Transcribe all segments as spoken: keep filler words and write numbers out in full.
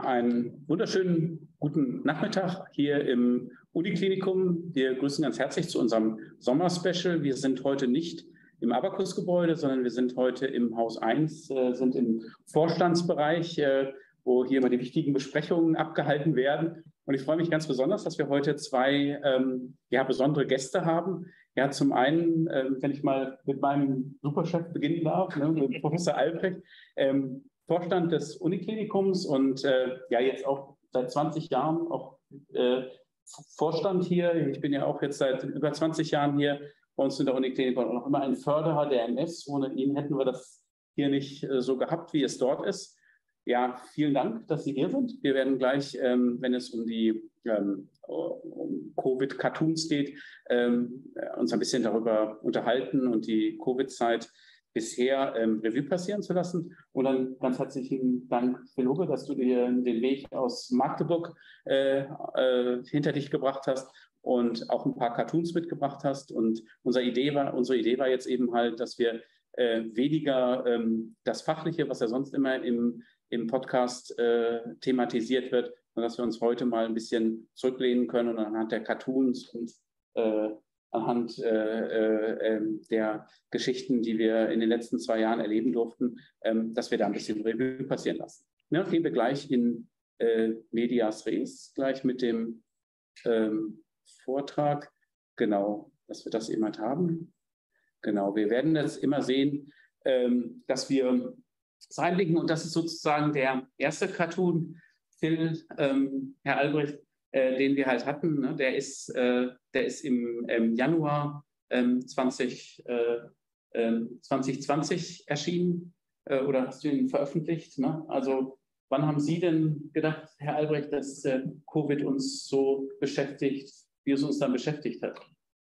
einen wunderschönen guten Nachmittag hier im Uniklinikum. Wir grüßen ganz herzlich zu unserem Sommerspecial. Wir sind heute nicht im Abacus-Gebäude, sondern wir sind heute im Haus eins, äh, sind im Vorstandsbereich, äh, wo hier mal die wichtigen Besprechungen abgehalten werden. Und ich freue mich ganz besonders, dass wir heute zwei ähm, ja, besondere Gäste haben. Ja, zum einen, äh, wenn ich mal mit meinem Superchef beginnen darf, ne, mit Professor Albrecht, ähm, Vorstand des Uniklinikums und äh, ja jetzt auch seit zwanzig Jahren auch äh, Vorstand hier. Ich bin ja auch jetzt seit über zwanzig Jahren hier bei uns in der Uniklinikum und auch immer ein Förderer der M S. Ohne ihn hätten wir das hier nicht äh, so gehabt, wie es dort ist. Ja, vielen Dank, dass Sie hier sind. Wir werden gleich, ähm, wenn es um die ähm, um Covid-Cartoons geht, ähm, uns ein bisschen darüber unterhalten und die Covid-Zeit bisher ähm, Revue passieren zu lassen. Und dann ganz herzlichen Dank, Philube, dass du dir den Weg aus Magdeburg äh, äh, hinter dich gebracht hast und auch ein paar Cartoons mitgebracht hast. Und unsere Idee war, unsere Idee war jetzt eben halt, dass wir äh, weniger ähm, das Fachliche, was ja sonst immer im, im Podcast äh, thematisiert wird, sondern dass wir uns heute mal ein bisschen zurücklehnen können und anhand der Cartoons und äh, anhand äh, äh, der Geschichten, die wir in den letzten zwei Jahren erleben durften, ähm, dass wir da ein bisschen Revue passieren lassen. Ja, gehen wir gleich in äh, Medias Res, gleich mit dem ähm, Vortrag. Genau, dass wir das immer haben. Genau, wir werden jetzt immer sehen, ähm, dass wir es reinblicken und das ist sozusagen der erste Cartoon, Phil, ähm, Herr Albrecht, Äh, den wir halt hatten, ne? der, ist, äh, der ist im, im Januar ähm, zwanzig, äh, äh, zwanzig zwanzig erschienen äh, oder hast du ihn veröffentlicht? Ne? Also wann haben Sie denn gedacht, Herr Albrecht, dass äh, Covid uns so beschäftigt, wie es uns dann beschäftigt hat?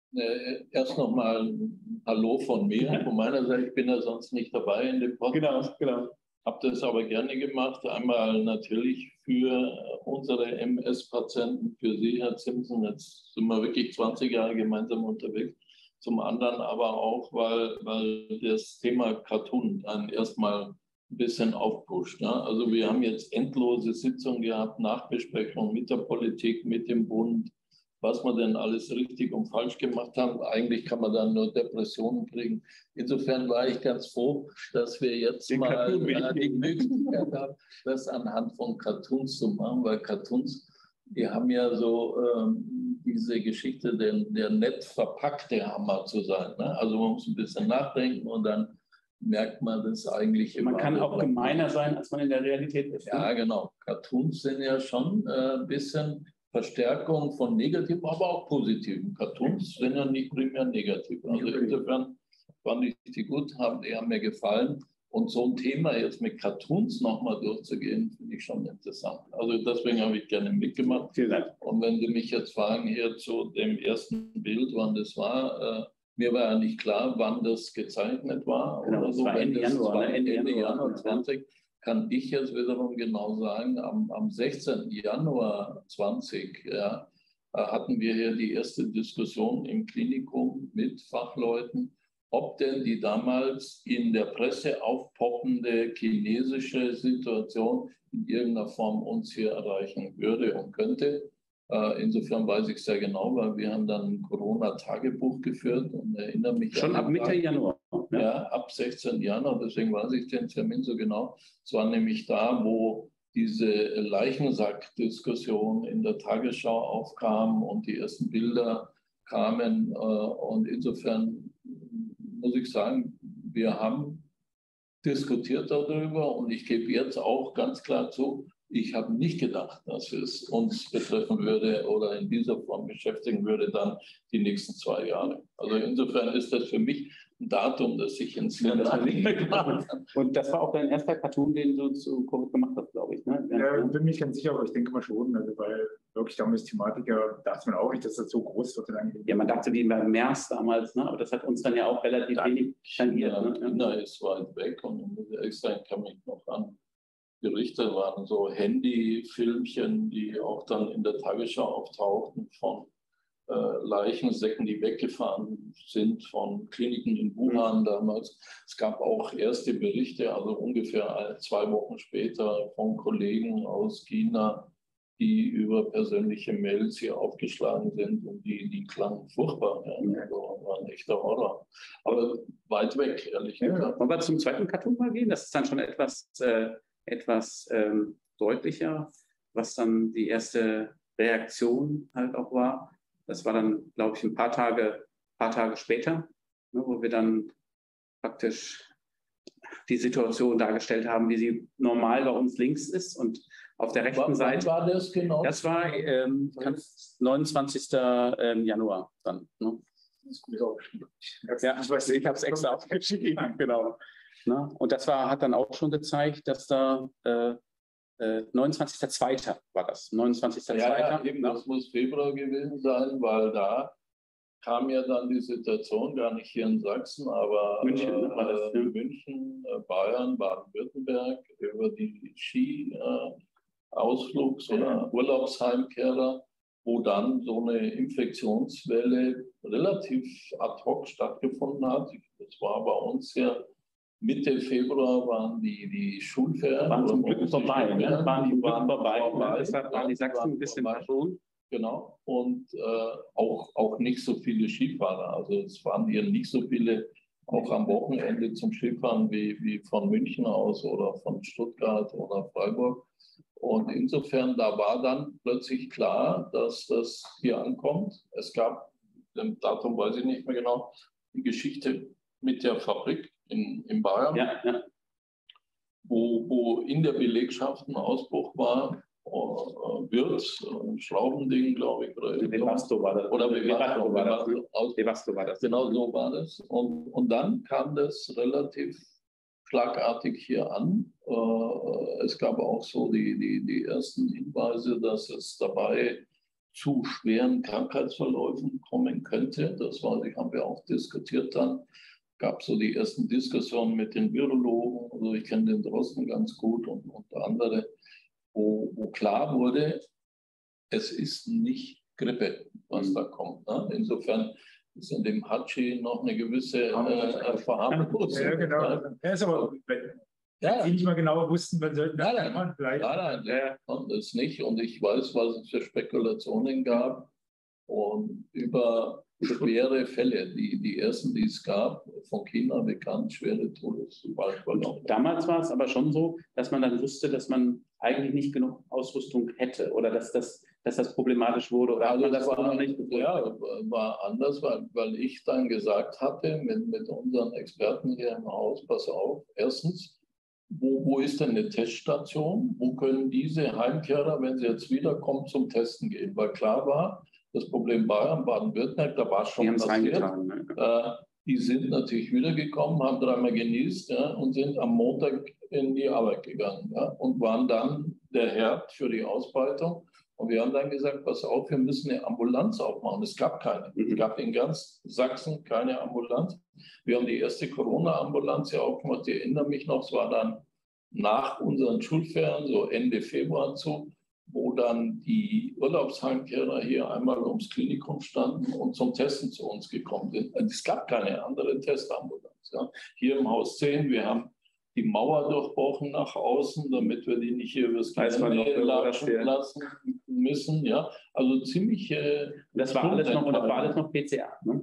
Äh, erst nochmal ein Hallo von mir, von meiner Seite. Ich bin ja sonst nicht dabei in dem Podcast. Genau, genau. Habe das aber gerne gemacht. Einmal natürlich für unsere M S-Patienten, für Sie, Herr Simpson. Jetzt sind wir wirklich zwanzig Jahre gemeinsam unterwegs. Zum anderen aber auch, weil, weil das Thema Cartoon dann erstmal ein bisschen aufpusht. Ne? Also wir haben jetzt endlose Sitzungen gehabt, Nachbesprechungen mit der Politik, mit dem Bund, was wir denn alles richtig und falsch gemacht haben. Eigentlich kann man dann nur Depressionen kriegen. Insofern war ich ganz froh, dass wir jetzt den mal äh, die Möglichkeit haben, das anhand von Cartoons zu machen, weil Cartoons, die haben ja so ähm, diese Geschichte, der, der nett verpackte Hammer zu sein. Ne? Also man muss ein bisschen nachdenken und dann merkt man das eigentlich immer. Man kann auch gemeiner sein, als man in der Realität ist. Ja, genau. Cartoons sind ja schon äh, ein bisschen Verstärkung von negativen, aber auch positiven. Cartoons sind ja nicht primär negativ. Also insofern fand ich die gut, haben, die haben mir gefallen. Und so ein Thema jetzt mit Cartoons nochmal durchzugehen, finde ich schon interessant. Also deswegen habe ich gerne mitgemacht. Vielen Dank. Und wenn Sie mich jetzt fragen hier zu dem ersten Bild, wann das war, äh, mir war ja nicht klar, wann das gezeichnet war. Genau, oder das so. war Ende Januar. War Ende, Ende Januar, Januar zwanzig. Kann ich jetzt wiederum genau sagen, am, am sechzehnten Januar zwanzig ja, hatten wir hier die erste Diskussion im Klinikum mit Fachleuten, ob denn die damals in der Presse aufpoppende chinesische Situation in irgendeiner Form uns hier erreichen würde und könnte. Insofern weiß ich sehr genau, weil wir haben dann ein Corona-Tagebuch geführt und erinnere mich schon ab Mitte Januar. Ja, ja ab sechzehnten Januar, deswegen weiß ich den Termin so genau. Es war nämlich da, wo diese Leichensack-Diskussion in der Tagesschau aufkam und die ersten Bilder kamen. Und insofern muss ich sagen, wir haben diskutiert darüber und ich gebe jetzt auch ganz klar zu, ich habe nicht gedacht, dass es uns betreffen würde oder in dieser Form beschäftigen würde dann die nächsten zwei Jahre. Also insofern ist das für mich ein Datum, das ich ins ja, gemacht habe. Und das war auch dein erster Cartoon, den du zu Covid gemacht hast, glaube ich. Ne? Ja, ich bin mir nicht ganz sicher, aber ich denke mal schon. Also weil wirklich damals Thematiker dachte man auch nicht, dass das so groß wird. Ja, man dachte wie beim MERS damals, ne? Aber das hat uns dann ja auch relativ ja, wenig tangiert. Ja, ne? China ist weit weg und muss ehrlich sein, kann mich noch an Berichte waren so Handyfilmchen, die auch dann in der Tagesschau auftauchten von äh, Leichensäcken, die weggefahren sind von Kliniken in Wuhan damals. Es gab auch erste Berichte, also ungefähr zwei Wochen später, von Kollegen aus China, die über persönliche Mails hier aufgeschlagen sind und die, die klangen furchtbar. Ja. Also war ein echter Horror. Aber weit weg, ehrlich ja. gesagt. Wollen wir zum zweiten Cartoon mal gehen? Das ist dann schon etwas, äh, etwas ähm, deutlicher, was dann die erste Reaktion halt auch war. Das war dann, glaube ich, ein paar Tage, paar Tage später, ne, wo wir dann praktisch die Situation dargestellt haben, wie sie normal bei uns links ist und auf der rechten Wann Seite. war das genau? Das war ähm, neunundzwanzigsten Januar dann. Ne? Das ist gut aufgeschrieben. Ja, ich weiß, ich habe es extra aufgeschrieben, genau. Ne? Und das war, hat dann auch schon gezeigt, dass da äh, äh, neunundzwanzigsten zweiten war das. neunundzwanzigsten zweiten Ja, ja, eben, das muss Februar gewesen sein, weil da kam ja dann die Situation, gar nicht hier in Sachsen, aber München, äh, ne, war das, ja. München, äh, Bayern, Baden-Württemberg, über die Ski-Ausflugs- äh, oder Urlaubsheimkehrer, wo dann so eine Infektionswelle relativ ad hoc stattgefunden hat. Das war bei uns ja Mitte Februar waren die, die Schulferien. Waren zum Glück vorbei, ne? Waren zum Glück vorbei. vorbei. Deshalb waren die Sachsen ein bisschen verschont. Genau. Und äh, auch, auch nicht so viele Skifahrer. Also es waren hier nicht so viele, auch am Wochenende zum Skifahren wie, wie von München aus oder von Stuttgart oder Freiburg. Und insofern, da war dann plötzlich klar, dass das hier ankommt. Es gab, dem Datum weiß ich nicht mehr genau, die Geschichte mit der Fabrik in, in Bayern, ja, ja. Wo, wo in der Belegschaft ein Ausbruch war. Wirt, ein Schraubending, glaube ich. Oder Webasto war das. Oder Webasto war das. Webasto war das. Genau so war das. Und, und dann kam das relativ schlagartig hier an. Es gab auch so die, die, die ersten Hinweise, dass es dabei zu schweren Krankheitsverläufen kommen könnte. Das war, die haben wir auch diskutiert dann. Gab so die ersten Diskussionen mit den Virologen. Also ich kenne den Drosten ganz gut und, und andere. Wo, wo klar wurde, es ist nicht Grippe, was da kommt. Ne? Insofern ist in dem Hatschi noch eine gewisse äh, Verharmlosung. Ja, genau. Ja, ist aber, ja, die nicht mal genau wussten, wann sollten das nein, nein, vielleicht. Nein, nein, nein, das nicht. Und ich weiß, was es für Spekulationen gab. Und über schwere Fälle, die, die ersten, die es gab, von China bekannt, schwere Todesfälle. Damals war es aber schon so, dass man dann wusste, dass man eigentlich nicht genug Ausrüstung hätte oder dass das, dass das problematisch wurde. Oder also hat man das war, noch nicht gefunden? Ja, war anders, weil, weil ich dann gesagt hatte mit, mit unseren Experten hier im Haus, pass auf, erstens, wo, wo ist denn eine Teststation? Wo können diese Heimkehrer, wenn sie jetzt wiederkommen, zum Testen gehen? Weil klar war, das Problem Bayern, Baden-Württemberg, da war schon passiert. Ne? Äh, die sind natürlich wiedergekommen, haben dreimal genießt, ja, und sind am Montag in die Arbeit gegangen, ja, und waren dann der Herd für die Ausbreitung. Und wir haben dann gesagt, pass auf, wir müssen eine Ambulanz aufmachen. Es gab keine. Es gab in ganz Sachsen keine Ambulanz. Wir haben die erste Corona-Ambulanz ja aufgemacht. Ich erinnere mich noch, es war dann nach unseren Schulferien, so Ende Februar zu, wo dann die Urlaubsheimkehrer hier einmal ums Klinikum standen und zum Testen zu uns gekommen sind. Es gab keine andere Testambulanz. Ja. Hier im Haus zehn, wir haben die Mauer durchbrochen nach außen, damit wir die nicht hier übers Gelände latschen lassen müssen. Ja. Also ziemlich... Äh, das war alles noch, und das war alles noch P C R, ne?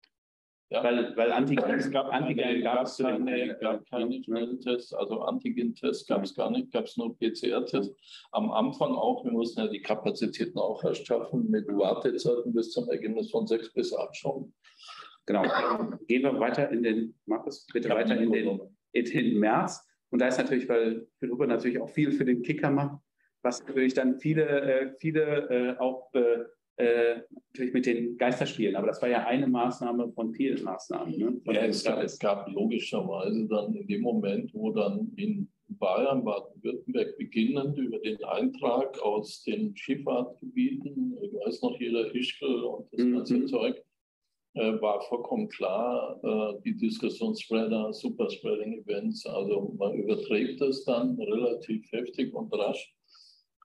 Ja. Weil, weil Antigen, es gab Antigen gab es keine, gab keine Schnelltests, also Antigen-Tests gab es gar nicht, gab es nur P C R-Tests. Am Anfang auch, wir mussten ja die Kapazitäten auch erst schaffen mit Wartezeiten bis zum Ergebnis von sechs bis acht Stunden. Genau. Gehen wir weiter in den, Markus, bitte weiter in den, in den März. Und da ist natürlich, weil Philippe natürlich auch viel für den Kicker macht, was natürlich dann viele, äh, viele äh, auch äh, Äh, natürlich mit den Geisterspielen, aber das war ja eine Maßnahme von vielen Maßnahmen. Ne? Von ja, es gab, es gab logischerweise dann in dem Moment, wo dann in Bayern, Baden-Württemberg beginnend über den Eintrag aus den Schifffahrtgebieten, ich weiß noch, jeder Ischgl und das mhm. ganze Zeug, äh, war vollkommen klar, äh, die Diskussion Spreader, Superspreading-Events, also man überträgt das dann relativ heftig und rasch.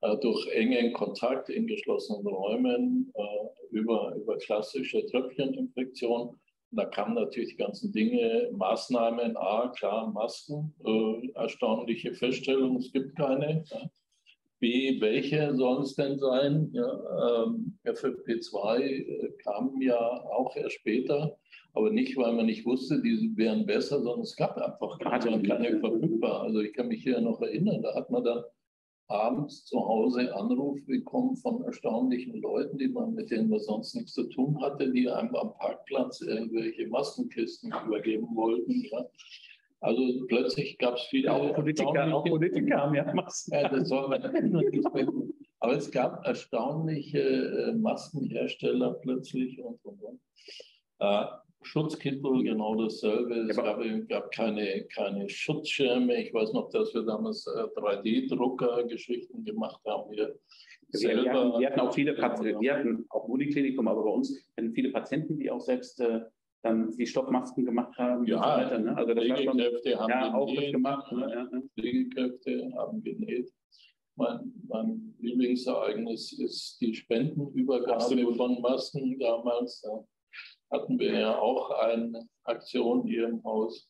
äh, durch engen Kontakt in geschlossenen Räumen äh, über, über klassische Tröpfcheninfektion. Da kamen natürlich die ganzen Dinge, Maßnahmen, A, klar, Masken, äh, erstaunliche Feststellung, es gibt keine. Ja. B, welche sollen es denn sein? Ja, ähm, F F P zwei äh, kam ja auch erst später, aber nicht, weil man nicht wusste, die wären besser, sondern es gab einfach keine, keine verfügbar. Also ich kann mich hier noch erinnern, da hat man dann abends zu Hause Anruf bekommen von erstaunlichen Leuten, die man, mit denen man sonst nichts zu tun hatte, die einem am Parkplatz irgendwelche Maskenkisten übergeben wollten. Ja. Also plötzlich gab es viele... Ja, auch Politiker, auch Politiker haben ja Masken. Ja, das soll man nicht. Aber es gab erstaunliche äh, Maskenhersteller plötzlich und und und. Äh, Schutzkittel, genau dasselbe. Es gab, gab keine, keine Schutzschirme. Ich weiß noch, dass wir damals äh, drei D-Drucker-Geschichten gemacht haben. Wir, wir, hatten, wir hatten auch viele Patienten, wir hatten auch Uniklinikum, aber bei uns hatten viele Patienten, die auch selbst äh, dann die Stoffmasken gemacht haben. Ja, und so weiter, ne? Also das Pflegekräfte haben ja, auch gemacht. Ne? Ja, ne? Pflegekräfte haben genäht. Mein, mein Lieblingsereignis ist die Spendenübergabe Absolut. Von Masken damals. Ja. Hatten wir ja auch eine Aktion hier im Haus.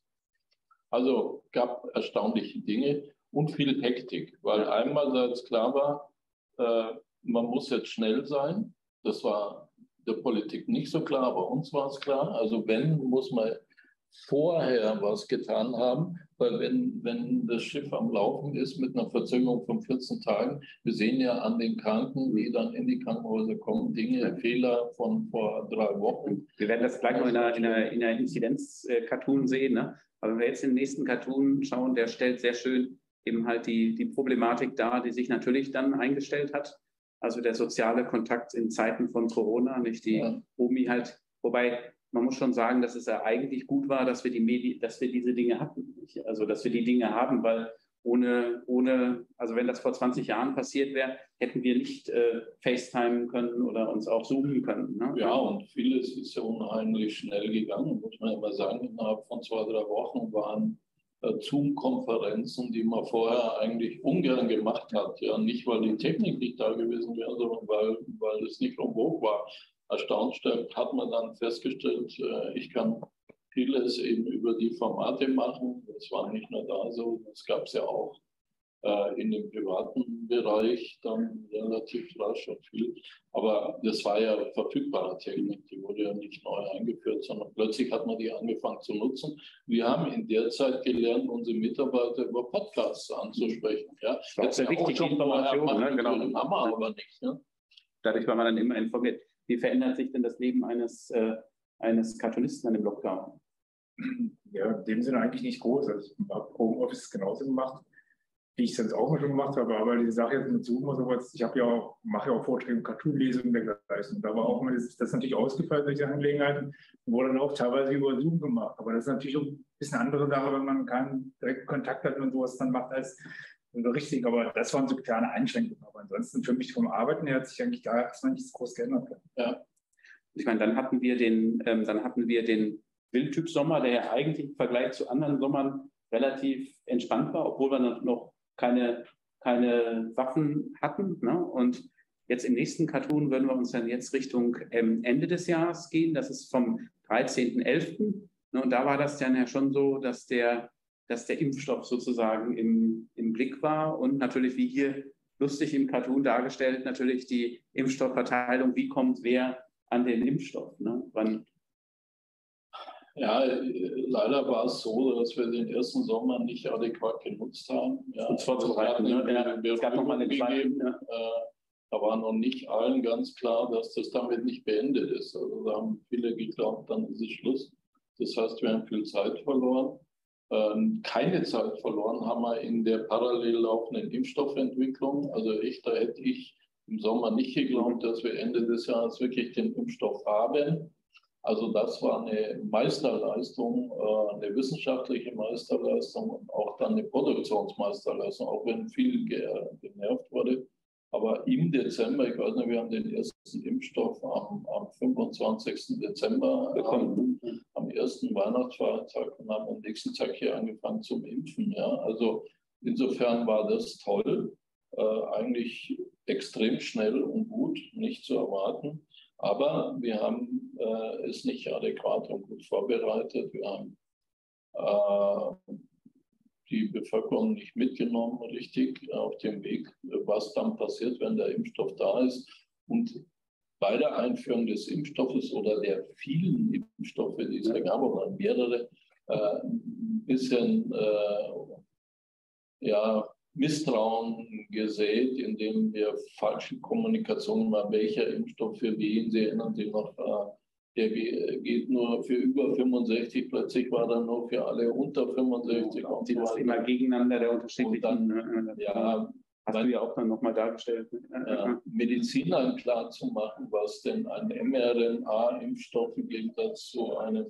Also gab erstaunliche Dinge und viel Hektik, weil einmalseits klar war, äh, man muss jetzt schnell sein. Das war der Politik nicht so klar, aber uns war es klar. Also wenn, muss man vorher was getan haben, weil wenn, wenn das Schiff am Laufen ist mit einer Verzögerung von vierzehn Tagen, wir sehen ja an den Kranken, die dann in die Krankenhäuser kommen, Dinge, Fehler von vor drei Wochen. Wir werden das gleich noch in einer, in einer, in einer Inzidenz-Cartoon sehen, ne? Aber wenn wir jetzt in den nächsten Cartoon schauen, der stellt sehr schön eben halt die, die Problematik dar, die sich natürlich dann eingestellt hat. Also der soziale Kontakt in Zeiten von Corona, nicht die ja. Omi halt, wobei man muss schon sagen, dass es ja eigentlich gut war, dass wir die Medi dass wir diese Dinge hatten. Nicht? Also dass wir die Dinge haben, weil ohne, ohne, also wenn das vor zwanzig Jahren passiert wäre, hätten wir nicht äh, FaceTime können oder uns auch zoomen können. Ne? Ja, und vieles ist ja unheimlich schnell gegangen, muss man immer sagen. Innerhalb von zwei, drei Wochen waren äh, Zoom-Konferenzen, die man vorher eigentlich ungern gemacht hat. Ja, nicht, weil die Technik nicht da gewesen wäre, sondern weil, weil es nicht en vogue war. Erstaunt hat man dann festgestellt, äh, ich kann vieles eben über die Formate machen. Das war nicht nur da so, das gab es ja auch äh, in dem privaten Bereich dann relativ rasch und viel. Aber das war ja verfügbare Technik, die wurde ja nicht neu eingeführt, sondern plötzlich hat man die angefangen zu nutzen. Wir haben in der Zeit gelernt, unsere Mitarbeiter über Podcasts anzusprechen. Ja, das ist ja wichtige Information, ne? Genau. Haben wir aber nicht. Ne? Dadurch war man dann immer informiert. Wie verändert sich denn das Leben eines, äh, eines Cartoonisten an dem Lockdown? Ja, in dem Sinne eigentlich nicht groß. Also ich habe Homeoffice genauso gemacht, wie ich es sonst auch mal schon gemacht habe. Aber die Sache jetzt mit Zoom und sowas, ich habe ja auch, mache ja auch Vorträge, Cartoon-Lesungen dergleichen. Da war auch mal das, das ist natürlich ausgefallen, solche Angelegenheiten, wurde dann auch teilweise über Zoom gemacht. Aber das ist natürlich auch ein bisschen eine andere Sache, wenn man keinen direkten Kontakt hat und sowas dann macht als richtig. Aber das waren so kleine Einschränkungen. Aber ansonsten für mich vom Arbeiten her hat sich eigentlich da erstmal nichts groß geändert. Ja. Ich meine, dann hatten wir den, ähm, dann hatten wir den Wildtyp-Sommer, der ja eigentlich im Vergleich zu anderen Sommern relativ entspannt war, obwohl wir noch keine, keine Waffen hatten. Ne? Und jetzt im nächsten Cartoon würden wir uns dann jetzt Richtung ähm, Ende des Jahres gehen. Das ist vom dreizehnten elften Ne? Und da war das dann ja schon so, dass der, dass der Impfstoff sozusagen im, im Blick war und natürlich wie hier lustig im Cartoon dargestellt, natürlich die Impfstoffverteilung, wie kommt wer an den Impfstoff. Ne? Wann Ja, leider war es so, dass wir den ersten Sommer nicht adäquat genutzt haben. Ja, uns vorzubereiten. Ne? Ja, es gab noch mal eine gegeben. Ja. Da war noch nicht allen ganz klar, dass das damit nicht beendet ist. Also da haben viele geglaubt, dann ist es Schluss. Das heißt, wir haben viel Zeit verloren. Keine Zeit verloren haben wir in der parallel laufenden Impfstoffentwicklung. Also ich, da hätte ich im Sommer nicht geglaubt, dass wir Ende des Jahres wirklich den Impfstoff haben. Also das war eine Meisterleistung, eine wissenschaftliche Meisterleistung und auch dann eine Produktionsmeisterleistung, auch wenn viel genervt wurde. Aber im Dezember, ich weiß nicht, wir haben den ersten Impfstoff am, am fünfundzwanzigsten Dezember bekommen, am ersten Weihnachtsfeiertag und haben am nächsten Tag hier angefangen zum Impfen. Ja. Also insofern war das toll. Äh, eigentlich extrem schnell und gut, nicht zu erwarten. Aber wir haben äh, es nicht adäquat und gut vorbereitet. Wir haben äh, die Bevölkerung nicht mitgenommen, richtig auf dem Weg, was dann passiert, wenn der Impfstoff da ist. Und bei der Einführung des Impfstoffes oder der vielen Impfstoffe, die es ja gab, oder mehrere, äh, ein bisschen äh, ja, Misstrauen gesät, indem wir falsche Kommunikation war, welcher Impfstoff für wen. Sie erinnern sich noch, äh, der geht nur für über fünfundsechzig, plötzlich war dann nur für alle unter fünfundsechzig. Und die das immer gegeneinander der unterschiedlichen. Dann, ja, hast du ja auch dann nochmal dargestellt. Ja, Medizinern klar zu machen, was denn ein mRNA-Impfstoff im Gegensatz zu einem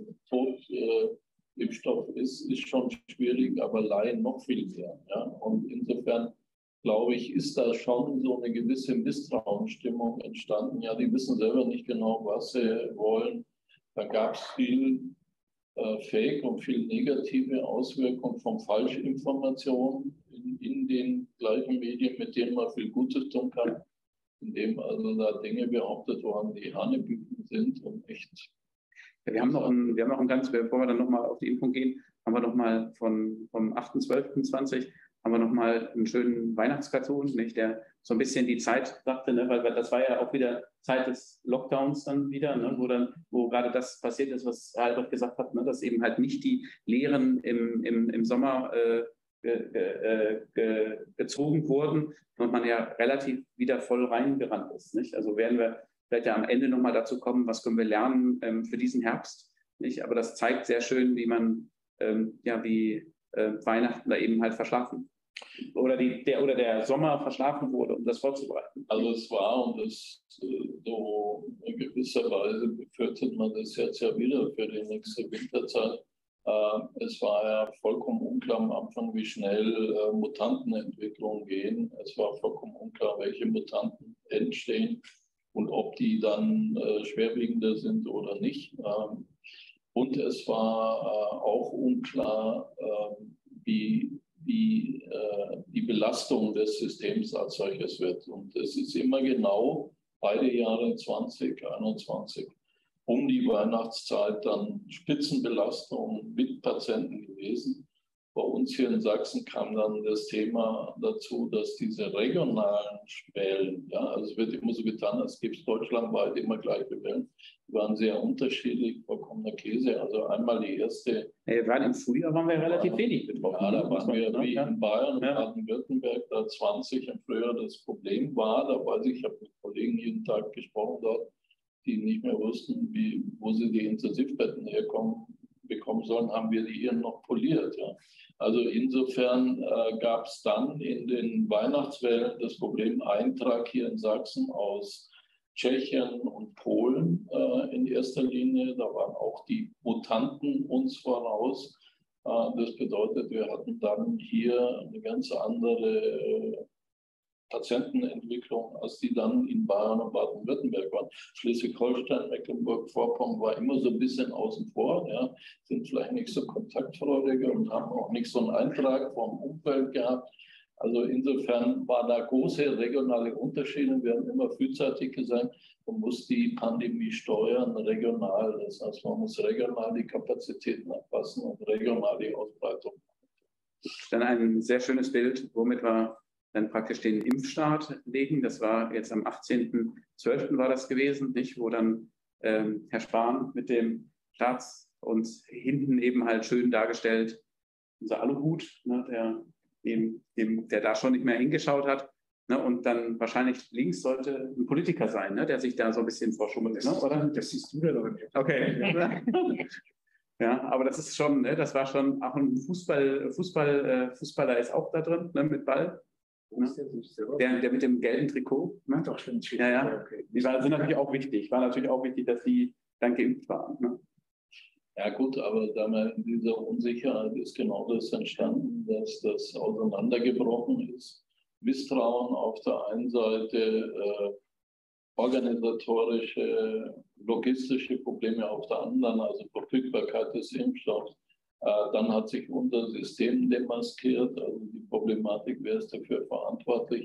Totimpfstoff ist, ist schon schwierig, aber Laien noch viel mehr. Ja? Und insofern, glaube ich, ist da schon so eine gewisse Misstrauensstimmung entstanden. Ja, die wissen selber nicht genau, was sie wollen. Da gab es viel äh, Fake und viel negative Auswirkungen von Falschinformationen in, in den gleichen Medien, mit denen man viel Gutes tun kann, indem also da Dinge behauptet worden, die Hanebüchen sind und echt. Ja, wir haben noch ein, wir haben noch ein ganz, bevor wir dann nochmal auf die Impfung gehen, haben wir nochmal von, vom achten zwölften zwanzig haben wir nochmal einen schönen Weihnachtskarton, nicht, der so ein bisschen die Zeit sagte, ne, weil, weil das war ja auch wieder Zeit des Lockdowns dann wieder, ne, wo dann, wo gerade das passiert ist, was Albert gesagt hat, ne, dass eben halt nicht die Lehren im, im, im Sommer äh, ge, ge, ge, gezogen wurden und man ja relativ wieder voll reingerannt ist. Nicht? Also werden wir vielleicht ja am Ende nochmal dazu kommen, was können wir lernen ähm, für diesen Herbst. Nicht? Aber das zeigt sehr schön, wie man ähm, ja wie äh, Weihnachten da eben halt verschlafen oder, die, der, oder der Sommer verschlafen wurde, um das vorzubereiten. Also es war, und das so in gewisser Weise befürchtet man das jetzt ja wieder für die nächste Winterzeit. Äh, es war ja vollkommen unklar am Anfang, wie schnell äh, Mutantenentwicklungen gehen. Es war vollkommen unklar, welche Mutanten entstehen und ob die dann äh, schwerwiegender sind oder nicht. Ähm, und es war äh, auch unklar, äh, wie wie äh, die Belastung des Systems als solches wird. Und es ist immer genau beide Jahre zwanzig einundzwanzig um die Weihnachtszeit dann Spitzenbelastung mit Patienten gewesen. Bei uns hier in Sachsen kam dann das Thema dazu, dass diese regionalen Wellen, ja, also es wird immer so getan, als gäbe es deutschlandweit immer gleiche Wellen, die waren sehr unterschiedlich, vollkommener Käse. Also einmal die erste. Ja, wir waren im Frühjahr waren wir relativ wenig betroffen. Ja, da waren wir wie ja. in Bayern und ja. Baden-Württemberg, da zwanzig im Frühjahr das Problem war. Da weiß ich, ich habe mit Kollegen jeden Tag gesprochen dort, die nicht mehr wussten, wie, wo sie die Intensivbetten herkommen, bekommen sollen, haben wir die hier noch poliert. Ja. Also insofern äh, gab es dann in den Weihnachtswellen das Problem Eintrag hier in Sachsen aus Tschechien und Polen äh, in erster Linie. Da waren auch die Mutanten uns voraus. Äh, das bedeutet, wir hatten dann hier eine ganz andere äh, Patientenentwicklung, als die dann in Bayern und Baden-Württemberg waren. Schleswig-Holstein, Mecklenburg-Vorpommern war immer so ein bisschen außen vor, ja, sind vielleicht nicht so kontaktfreudiger und haben auch nicht so einen Eintrag vom Umfeld gehabt. Also insofern war da große regionale Unterschiede. Wir haben immer frühzeitig gesagt, man muss die Pandemie steuern regional. Das heißt, man muss regional die Kapazitäten anpassen und regional die Ausbreitung. Dann ein sehr schönes Bild, womit wir dann praktisch den Impfstart legen. Das war jetzt am achtzehnten zwölften war das gewesen, nicht? Wo dann ähm, Herr Spahn mit dem Staats- und hinten eben halt schön dargestellt unser Aluhut, ne, der, dem, dem, der da schon nicht mehr hingeschaut hat. Ne, und dann wahrscheinlich links sollte ein Politiker sein, ne, der sich da so ein bisschen vorschummelt, ne, oder? Das siehst du da drin. Okay. Ja, aber das ist schon, ne, das war schon auch ein Fußball, Fußball, äh, Fußballer ist auch da drin, ne, mit Ball. Ne? Der, der mit dem gelben Trikot. Ne? Doch, stimmt. Ja, ja. Okay. Die waren, sind natürlich auch wichtig. War natürlich auch wichtig, dass die dann geimpft waren. Ne? Ja gut, aber da in dieser Unsicherheit ist genau das entstanden, dass das auseinandergebrochen ist. Misstrauen auf der einen Seite, äh, organisatorische, logistische Probleme auf der anderen, also Verfügbarkeit des Impfstoffs. Dann hat sich unser System demaskiert, also die Problematik, wer ist dafür verantwortlich.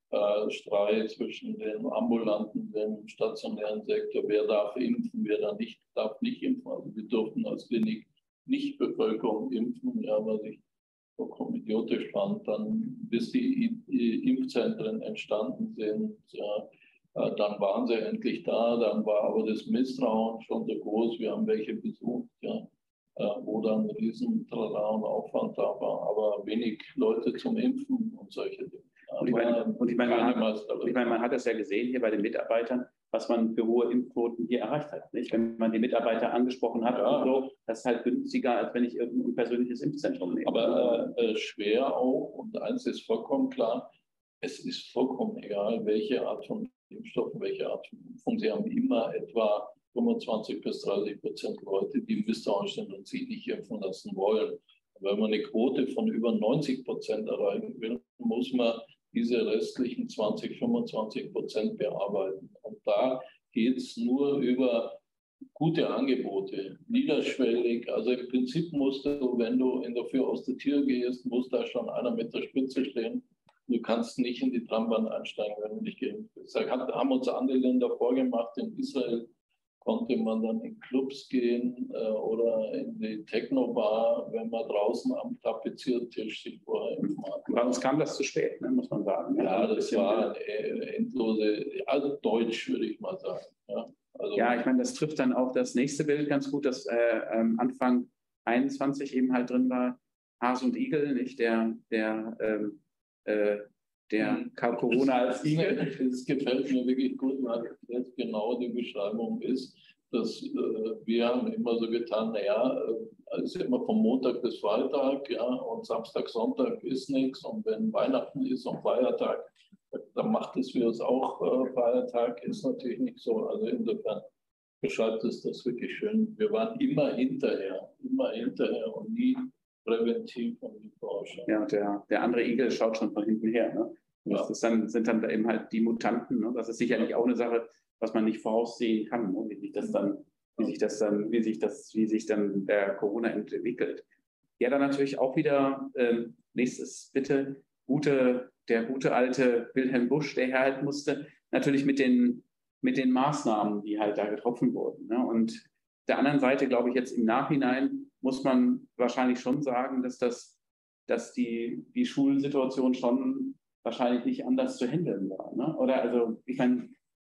äh, Streit zwischen dem ambulanten, dem stationären Sektor, wer darf impfen, wer da nicht, darf nicht impfen. Also wir durften als Klinik nicht Bevölkerung impfen, ja, was ich vollkommen idiotisch fand. Dann, bis die, die Impfzentren entstanden sind, ja, äh, dann waren sie endlich da, dann war aber das Misstrauen schon so groß, wir haben welche besucht, ja, äh, wo dann ein riesen Trara und Aufwand da war, aber wenig Leute zum Impfen und solche Dinge. Und ich meine, und ich meine, man, hat, ich meine, man hat das ja gesehen hier bei den Mitarbeitern, was man für hohe Impfquoten hier erreicht hat. Nicht? Wenn man die Mitarbeiter angesprochen hat, ja. So, das ist halt günstiger, als wenn ich irgendein persönliches Impfzentrum nehme. Aber äh, schwer auch, und eins ist vollkommen klar, es ist vollkommen egal, welche Art von Impfstoff, welche Art von Impfung. Sie haben immer etwa fünfundzwanzig bis dreißig Prozent Leute, die misstrauisch sind und sich nicht impfen lassen wollen. Wenn man eine Quote von über neunzig Prozent erreichen will, muss man diese restlichen zwanzig, fünfundzwanzig Prozent bearbeiten. Und da geht es nur über gute Angebote, niederschwellig. Also im Prinzip musst du, wenn du in der Tür aus der Tür gehst, muss da schon einer mit der Spitze stehen. Du kannst nicht in die Trambahn einsteigen, wenn du nicht geimpft bist. Da haben uns andere Länder vorgemacht. In Israel konnte man dann in Clubs gehen äh, oder in die Techno-Bar, wenn man draußen am Tapeziertisch sich vorher impfen hat. Bei uns kam das zu spät, ne, muss man sagen. Ja, das war eine endlose, also Deutsch, würde ich mal sagen. Ja, also, ja, ich meine, das trifft dann auch das nächste Bild ganz gut, dass äh, ähm, Anfang einundzwanzig eben halt drin war, Hase und Igel, nicht der, der, ähm, äh, der Corona als Igel. Das gefällt mir wirklich gut, weil jetzt genau die Beschreibung ist, dass äh, wir haben immer so getan, naja, es ist immer vom Montag bis Freitag, ja, und Samstag, Sonntag ist nichts, und wenn Weihnachten ist und Feiertag, dann macht es für uns auch äh, Feiertag, ist natürlich nicht so. Also insofern beschreibt es das wirklich schön. Wir waren immer hinterher, immer hinterher und nie präventiv und die Forschung. Ja, der, der andere Igel schaut schon von hinten her. Ne? Das ja. ist dann, sind dann eben halt die Mutanten. Ne? Das ist sicherlich auch eine Sache, was man nicht voraussehen kann, ne? wie sich das dann, wie sich das dann, wie sich das, wie sich dann der Corona entwickelt. Ja, dann natürlich auch wieder ähm, nächstes bitte gute, der gute alte Wilhelm Busch, der herhalten musste, natürlich mit den mit den Maßnahmen, die halt da getroffen wurden. Ne? Und der anderen Seite, glaube ich, jetzt im Nachhinein muss man wahrscheinlich schon sagen, dass das, dass die, die Schulsituation schon wahrscheinlich nicht anders zu handeln war. Ne? Oder also, ich meine.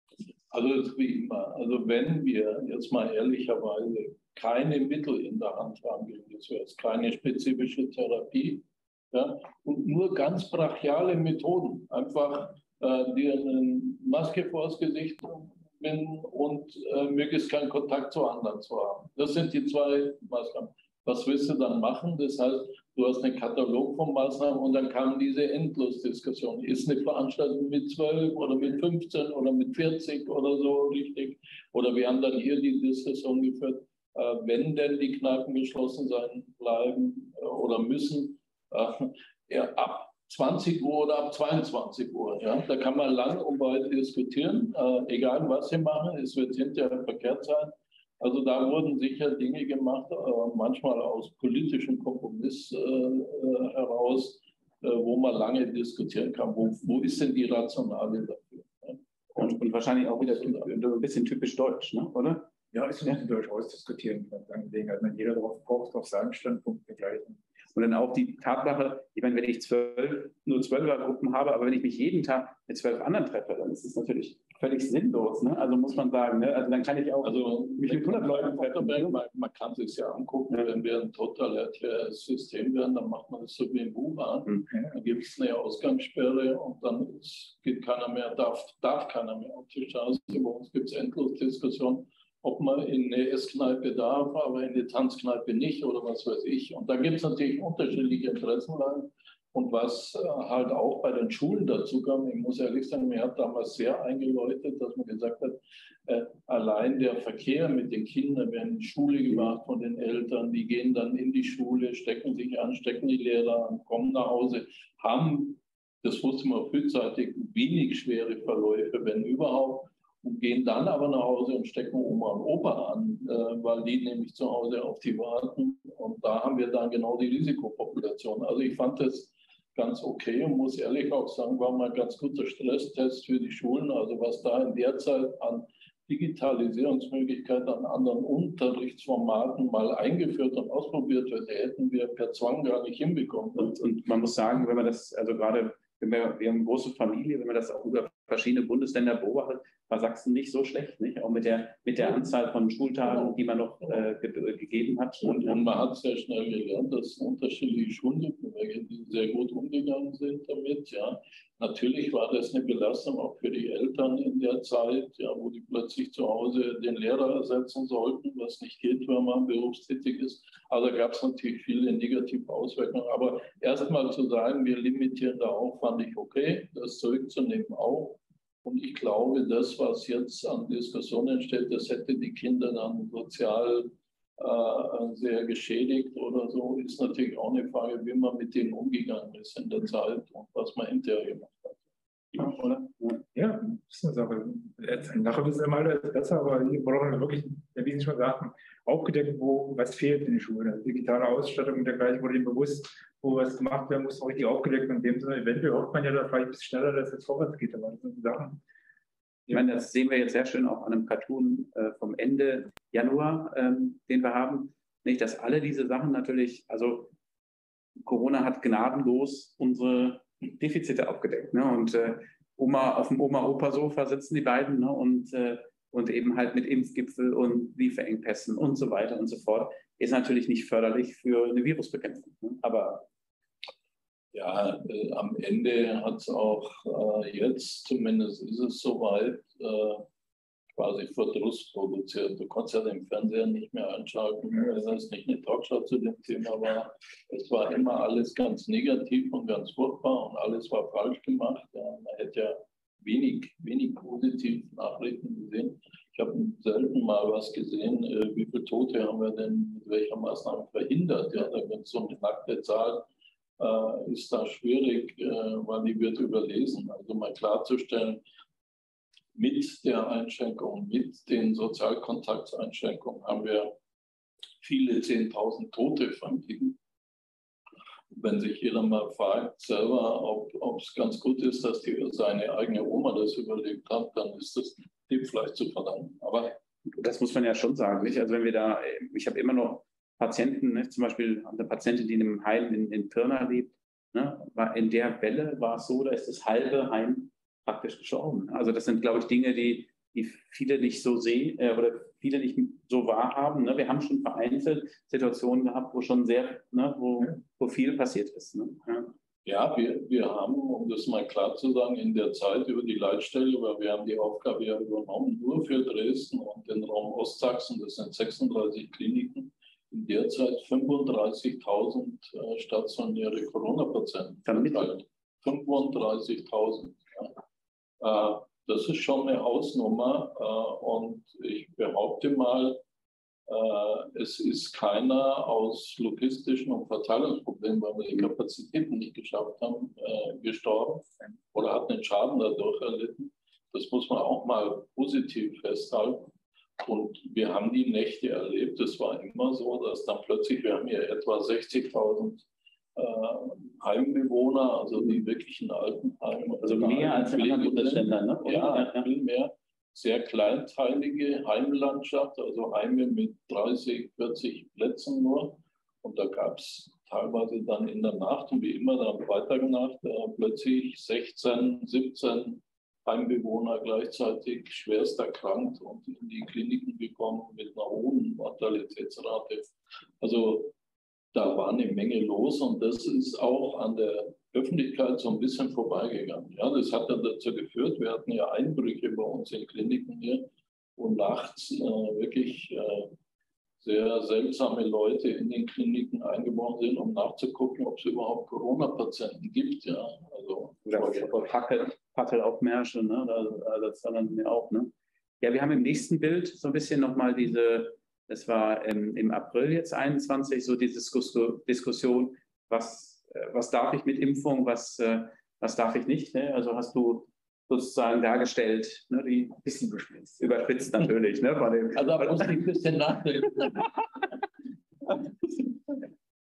Also es ist wie immer. Also wenn wir jetzt mal ehrlicherweise keine Mittel in der Hand haben gegen das Virus, keine spezifische Therapie, ja, und nur ganz brachiale Methoden, einfach äh, dir eine Maske vors Gesicht binden und äh, möglichst keinen Kontakt zu anderen zu haben. Das sind die zwei Maßnahmen. Was willst du dann machen? Das heißt, du hast einen Katalog von Maßnahmen und dann kam diese Endlosdiskussion. Ist eine Veranstaltung mit zwölf oder mit fünfzehn oder mit vierzig oder so richtig? Oder wir haben dann hier die Diskussion geführt, äh, wenn denn die Kneipen geschlossen sein bleiben äh, oder müssen, äh, ja, ab zwanzig Uhr oder ab zweiundzwanzig Uhr. Ja? Da kann man lang und weit diskutieren, äh, egal was sie machen, es wird hinterher verkehrt sein. Also da wurden sicher Dinge gemacht, äh, manchmal aus politischem Kompromiss äh, äh, heraus, äh, wo man lange diskutieren kann. Wo, wo ist denn die Rationale dafür? Ne? Und, und wahrscheinlich auch wieder ein bisschen typisch deutsch, ne? Oder? Ja, ist ja durchaus diskutieren. Wenn jeder darauf pocht, auf seinen Standpunkt begleichen. Und dann auch die Tatsache, ich meine, wenn ich zwölf, nur Zwölfergruppen habe, aber wenn ich mich jeden Tag mit zwölf anderen treffe, dann ist es natürlich völlig sinnlos. Ne? Also muss man sagen, ne? Also dann kann ich auch also, mich mit hundert Leuten treffen. Ne? Man, man kann sich ja angucken, ja. Wenn wir ein totalitäres System werden, dann macht man das so wie in Wuhan. Mhm. Dann gibt es eine Ausgangssperre und dann ist, geht keiner mehr, darf, darf keiner mehr auf die Straße. Bei uns gibt es endlos Diskussionen, ob man in eine Esskneipe darf, aber in eine Tanzkneipe nicht oder was weiß ich. Und da gibt es natürlich unterschiedliche Interessenlagen. Und was halt auch bei den Schulen dazu kam, ich muss ehrlich sagen, mir hat damals sehr eingeläutet, dass man gesagt hat, äh, allein der Verkehr mit den Kindern, werden in die Schule gemacht von den Eltern, die gehen dann in die Schule, stecken sich an, stecken die Lehrer an, kommen nach Hause, haben, das wusste man frühzeitig, wenig schwere Verläufe, wenn überhaupt, und gehen dann aber nach Hause und stecken Oma und Opa an, äh, weil die nämlich zu Hause auf die warten. Und da haben wir dann genau die Risikopopulation. Also ich fand das ganz okay und muss ehrlich auch sagen, war mal ein ganz guter Stresstest für die Schulen. Also was da in der Zeit an Digitalisierungsmöglichkeiten, an anderen Unterrichtsformaten mal eingeführt und ausprobiert wird, hätten wir per Zwang gar nicht hinbekommen. Und, und man muss sagen, wenn man das, also gerade, wenn wir, wir haben eine große Familie, wenn man das auch über verschiedene Bundesländer beobachtet, war Sachsen nicht so schlecht, nicht? Auch mit der, mit der Anzahl von Schultagen, die man noch äh, ge gegeben hat. Und, und man hat sehr schnell gelernt, dass unterschiedliche Schulen, die sehr gut umgegangen sind damit. Ja. Natürlich war das eine Belastung auch für die Eltern in der Zeit, ja, wo die plötzlich zu Hause den Lehrer ersetzen sollten, was nicht geht, wenn man berufstätig ist. Also gab es natürlich viele negative Auswirkungen. Aber erstmal zu sagen, wir limitieren da auch, fand ich okay, das zurückzunehmen auch. Und ich glaube, das, was jetzt an Diskussionen entsteht, das hätte die Kinder dann sozial äh, sehr geschädigt oder so, ist natürlich auch eine Frage, wie man mit denen umgegangen ist in der Zeit und was man hinterher gemacht hat. Ja, oder? Ja, das ist eine Sache. Nachher wissen immer alle besser, aber hier brauchen wir wirklich, wie Sie schon sagten, aufgedeckt, wo was fehlt in den Schulen. Also digitale Ausstattung und dergleichen wurde ihnen bewusst, wo was gemacht werden muss, auch richtig aufgedeckt. Und in dem Sinne, eventuell hofft man ja da vielleicht ein bisschen schneller, dass es jetzt vorwärts geht. Aber das sind Sachen. Ich meine, das sehen wir jetzt sehr schön auch an einem Cartoon äh, vom Ende Januar, ähm, den wir haben. Nicht, dass alle diese Sachen natürlich, also Corona hat gnadenlos unsere Defizite aufgedeckt. Ne? Und äh, Oma auf dem Oma-Opa-Sofa sitzen die beiden, ne? und, äh, und eben halt mit Impfgipfel und Lieferengpässen und so weiter und so fort. Ist natürlich nicht förderlich für eine Virusbekämpfung. Ne? Aber ja, äh, am Ende hat es auch äh, jetzt, zumindest ist es soweit, äh, quasi Verdruss produziert. Du konntest ja den Fernseher nicht mehr einschalten, wenn es nicht eine Talkshow zu dem Thema war. Es war immer alles ganz negativ und ganz furchtbar und alles war falsch gemacht. Ja, man hätte ja wenig, wenig positive Nachrichten gesehen. Ich habe selten mal was gesehen, äh, wie viele Tote haben wir denn mit welcher Maßnahme verhindert. Ja, da wird so eine nackte Zahl. Äh, ist da schwierig, äh, weil die wird überlesen. Also mal klarzustellen, mit der Einschränkung, mit den Sozialkontakteinschränkungen haben wir viele zehntausend Tote vermieden. Wenn sich jeder mal fragt selber, ob es ganz gut ist, dass die, seine eigene Oma das überlebt hat, dann ist das dem vielleicht zu verdanken. Aber das muss man ja schon sagen. Nicht? Also wenn wir da, ich habe immer noch Patienten, ne, zum Beispiel eine Patientin, die in einem Heim in, in Pirna lebt, ne, war in der Welle war es so, da ist das halbe Heim praktisch gestorben. Also das sind, glaube ich, Dinge, die, die viele nicht so sehen äh, oder viele nicht so wahrhaben. Ne? Wir haben schon vereinzelt Situationen gehabt, wo schon sehr, ne, wo, wo viel passiert ist. Ne? Ja, ja wir, wir haben, um das mal klar zu sagen, in der Zeit über die Leitstelle, weil wir haben die Aufgabe ja übernommen, nur für Dresden und den Raum Ostsachsen, das sind sechsunddreißig Kliniken, in der Zeit fünfunddreißigtausend äh, stationäre Corona-Patienten verteilt. fünfunddreißigtausend. Ja. Äh, das ist schon eine Hausnummer äh, und ich behaupte mal, äh, es ist keiner aus logistischen und Verteilungsproblemen, weil wir die Kapazitäten nicht geschafft haben, äh, gestorben oder hat einen Schaden dadurch erlitten. Das muss man auch mal positiv festhalten. Und wir haben die Nächte erlebt. Es war immer so, dass dann plötzlich, wir haben hier etwa sechzigtausend äh, Heimbewohner, also die wirklichen Altenheime. also mehr als in anderen Bundesländern, ne? Ja, viel mehr. Sehr kleinteilige Heimlandschaft, also Heime mit dreißig, vierzig Plätzen nur. Und da gab es teilweise dann in der Nacht und wie immer dann Freitagnacht äh, plötzlich sechzehn, siebzehn Heimbewohner gleichzeitig schwerst erkrankt und in die Kliniken gekommen mit einer hohen Mortalitätsrate. Also da war eine Menge los und das ist auch an der Öffentlichkeit so ein bisschen vorbeigegangen. Ja, das hat dann dazu geführt, wir hatten ja Einbrüche bei uns in Kliniken hier, wo nachts äh, wirklich äh, sehr seltsame Leute in den Kliniken eingebaut sind, um nachzugucken, ob es überhaupt Corona-Patienten gibt. Ja, also Fackel, Fackelaufmärsche, ne? Da, das dann mir auch. Ne? Ja, wir haben im nächsten Bild so ein bisschen nochmal diese, das war im, im April jetzt einundzwanzig, so die Diskussion, was, was darf ich mit Impfung, was, was darf ich nicht. Ne? Also hast du sozusagen dargestellt, ne, die bisschen überspitzt, überspitzt natürlich. Ne, bei dem, also da muss ich ein bisschen nachdenken.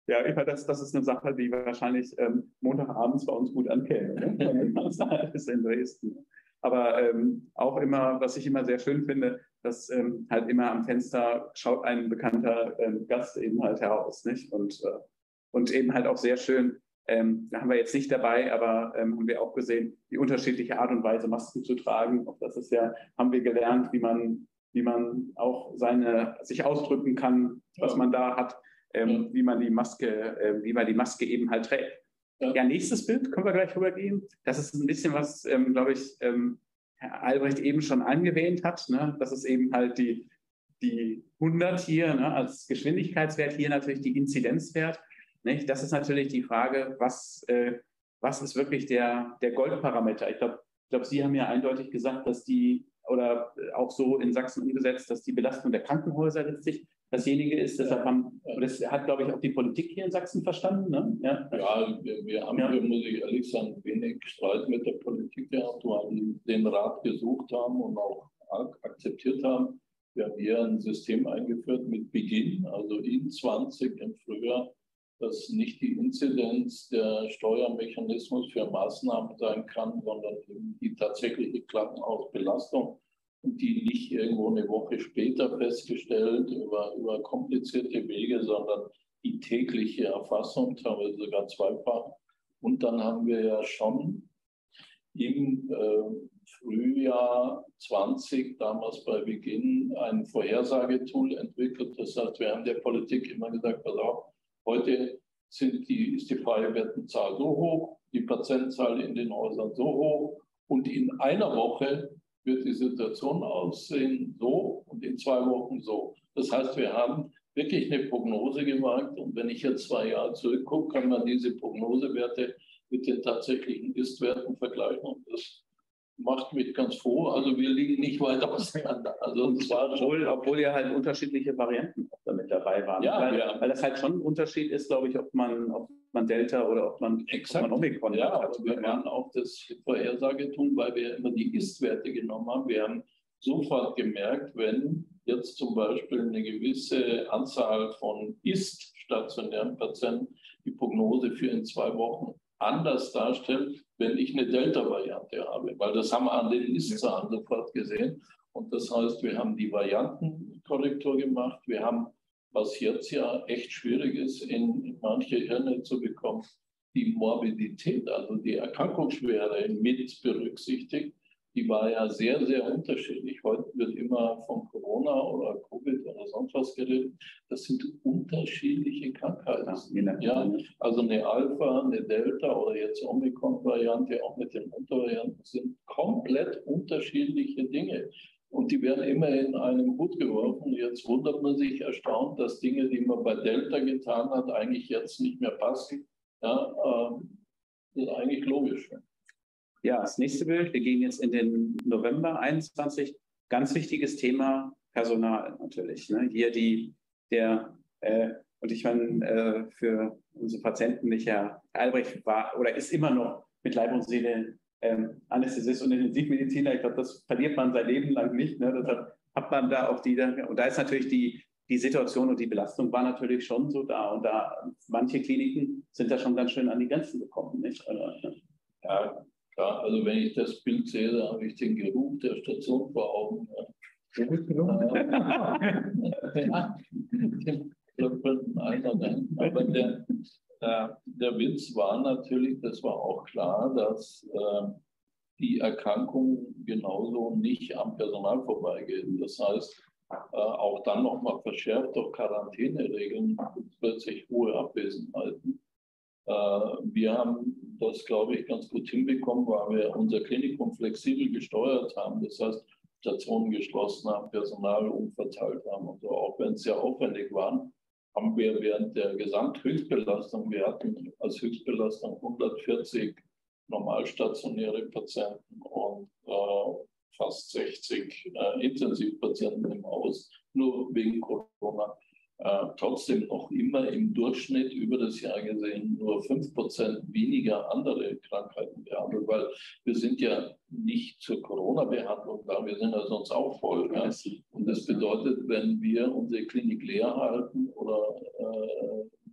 Ja, ich meine, das, das ist eine Sache, die wahrscheinlich ähm, Montagabends bei uns gut ankäme, ne? Das ist in Dresden. Aber ähm, auch immer, was ich immer sehr schön finde, dass ähm, halt immer am Fenster schaut ein bekannter ähm, Gast eben halt heraus, nicht? Und, äh, und eben halt auch sehr schön, ähm, da haben wir jetzt nicht dabei, aber ähm, haben wir auch gesehen, die unterschiedliche Art und Weise, Masken zu tragen. Auch das ist ja, haben wir gelernt, wie man, wie man auch seine, sich ausdrücken kann, was ja. man da hat, ähm, ja. wie man die Maske, äh, wie man die Maske eben halt trägt. Ja. ja, nächstes Bild, können wir gleich rübergehen. Das ist ein bisschen was, ähm, glaube ich, ähm, Herr Albrecht eben schon angewähnt hat. Ne? Das ist eben halt die, die hundert hier, ne? Als Geschwindigkeitswert, hier natürlich die Inzidenzwert. Nicht? Das ist natürlich die Frage, was, äh, was ist wirklich der, der Goldparameter? Ich glaube, ich glaub, Sie haben ja eindeutig gesagt, dass die, oder auch so in Sachsen umgesetzt, dass die Belastung der Krankenhäuser letztlich dasjenige ist. Ja. Deshalb haben, und das hat, glaube ich, auch die Politik hier in Sachsen verstanden. Ne? Ja, ja wir, wir haben, ja. hier, muss ich ehrlich sagen, wenig Streit mit der Politik gehabt, weil die den Rat gesucht haben und auch akzeptiert haben. Wir haben hier ein System eingeführt mit Beginn, also in zwanzig im Frühjahr, dass nicht die Inzidenz der Steuermechanismus für Maßnahmen sein kann, sondern eben die tatsächliche Krankenhausbelastung und die nicht irgendwo eine Woche später festgestellt über, über komplizierte Wege, sondern die tägliche Erfassung, teilweise sogar zweifach. Und dann haben wir ja schon im äh, Frühjahr zwanzig, damals bei Beginn, ein Vorhersagetool entwickelt. Das heißt, wir haben der Politik immer gesagt, pass auf, heute sind die, ist die freie Bettenzahl so hoch, die Patientenzahl in den Häusern so hoch und in einer Woche wird die Situation aussehen so und in zwei Wochen so. Das heißt, wir haben wirklich eine Prognose gewagt und wenn ich jetzt zwei Jahre zurückgucke, kann man diese Prognosewerte mit den tatsächlichen Ist-Werten vergleichen und das macht mich ganz froh. Also wir liegen nicht weit auseinander. Also und zwar obwohl, obwohl ja halt unterschiedliche Varianten auch damit dabei waren. Ja, weil, ja. weil das halt schon ein Unterschied ist, glaube ich, ob man, ob man Delta oder ob man, Exakt. Ob man Omikron ja, hat. Wir waren auch das Vorhersagetun, weil wir immer die Ist-Werte genommen haben. Wir haben sofort gemerkt, wenn jetzt zum Beispiel eine gewisse Anzahl von ist-stationären Patienten die Prognose für in zwei Wochen anders darstellt, wenn ich eine Delta-Variante habe. Weil das haben wir an den Ist-Zahlen sofort gesehen. Und das heißt, wir haben die Variantenkorrektur gemacht. Wir haben, was jetzt ja echt schwierig ist, in, in manche Hirne zu bekommen, die Morbidität, also die Erkrankungsschwere mit berücksichtigt. Die war ja sehr, sehr unterschiedlich. Heute wird immer von Corona oder Covid oder sonst was geredet. Das sind unterschiedliche Krankheiten. Ja, also eine Alpha, eine Delta oder jetzt Omikron-Variante, auch mit den Untervarianten, sind komplett unterschiedliche Dinge. Und die werden immer in einen Hut geworfen. Jetzt wundert man sich erstaunt, dass Dinge, die man bei Delta getan hat, eigentlich jetzt nicht mehr passen. Ja, ähm, das ist eigentlich logisch. Ja, das nächste Bild. Wir gehen jetzt in den November einundzwanzig. Ganz wichtiges Thema, Personal natürlich. Ne? Hier die, der, äh, und ich meine, äh, für unsere Patienten, Herr Albrecht war oder ist immer noch mit Leib und Seele ähm, Anästhesist und Intensivmediziner. Ich glaube, das verliert man sein Leben lang nicht. Ne? Deshalb hat man da auch die, und da ist natürlich die, die Situation und die Belastung war natürlich schon so da. Und da manche Kliniken sind da schon ganz schön an die Grenzen gekommen. Nicht? Oder, ne? Ja. Ja, also wenn ich das Bild sehe, da habe ich den Geruch der Station vor Augen. Ja, aber der, äh, der Witz war natürlich, das war auch klar, dass äh, die Erkrankung genauso nicht am Personal vorbeigeht. Das heißt, äh, auch dann nochmal verschärft durch Quarantäneregeln plötzlich hohe Abwesenheiten. Wir haben das, glaube ich, ganz gut hinbekommen, weil wir unser Klinikum flexibel gesteuert haben. Das heißt, Stationen geschlossen haben, Personal umverteilt haben und so. Auch wenn es sehr aufwendig war, haben wir während der Gesamthöchstbelastung, wir hatten als Höchstbelastung hundertvierzig normalstationäre Patienten und äh, fast sechzig äh, Intensivpatienten im Haus, nur wegen Corona. Äh, trotzdem noch immer im Durchschnitt über das Jahr gesehen nur fünf Prozent weniger andere Krankheiten behandelt, weil wir sind ja nicht zur Corona-Behandlung da, wir sind ja sonst auch voll. Ja? Und das bedeutet, wenn wir unsere Klinik leer halten oder äh,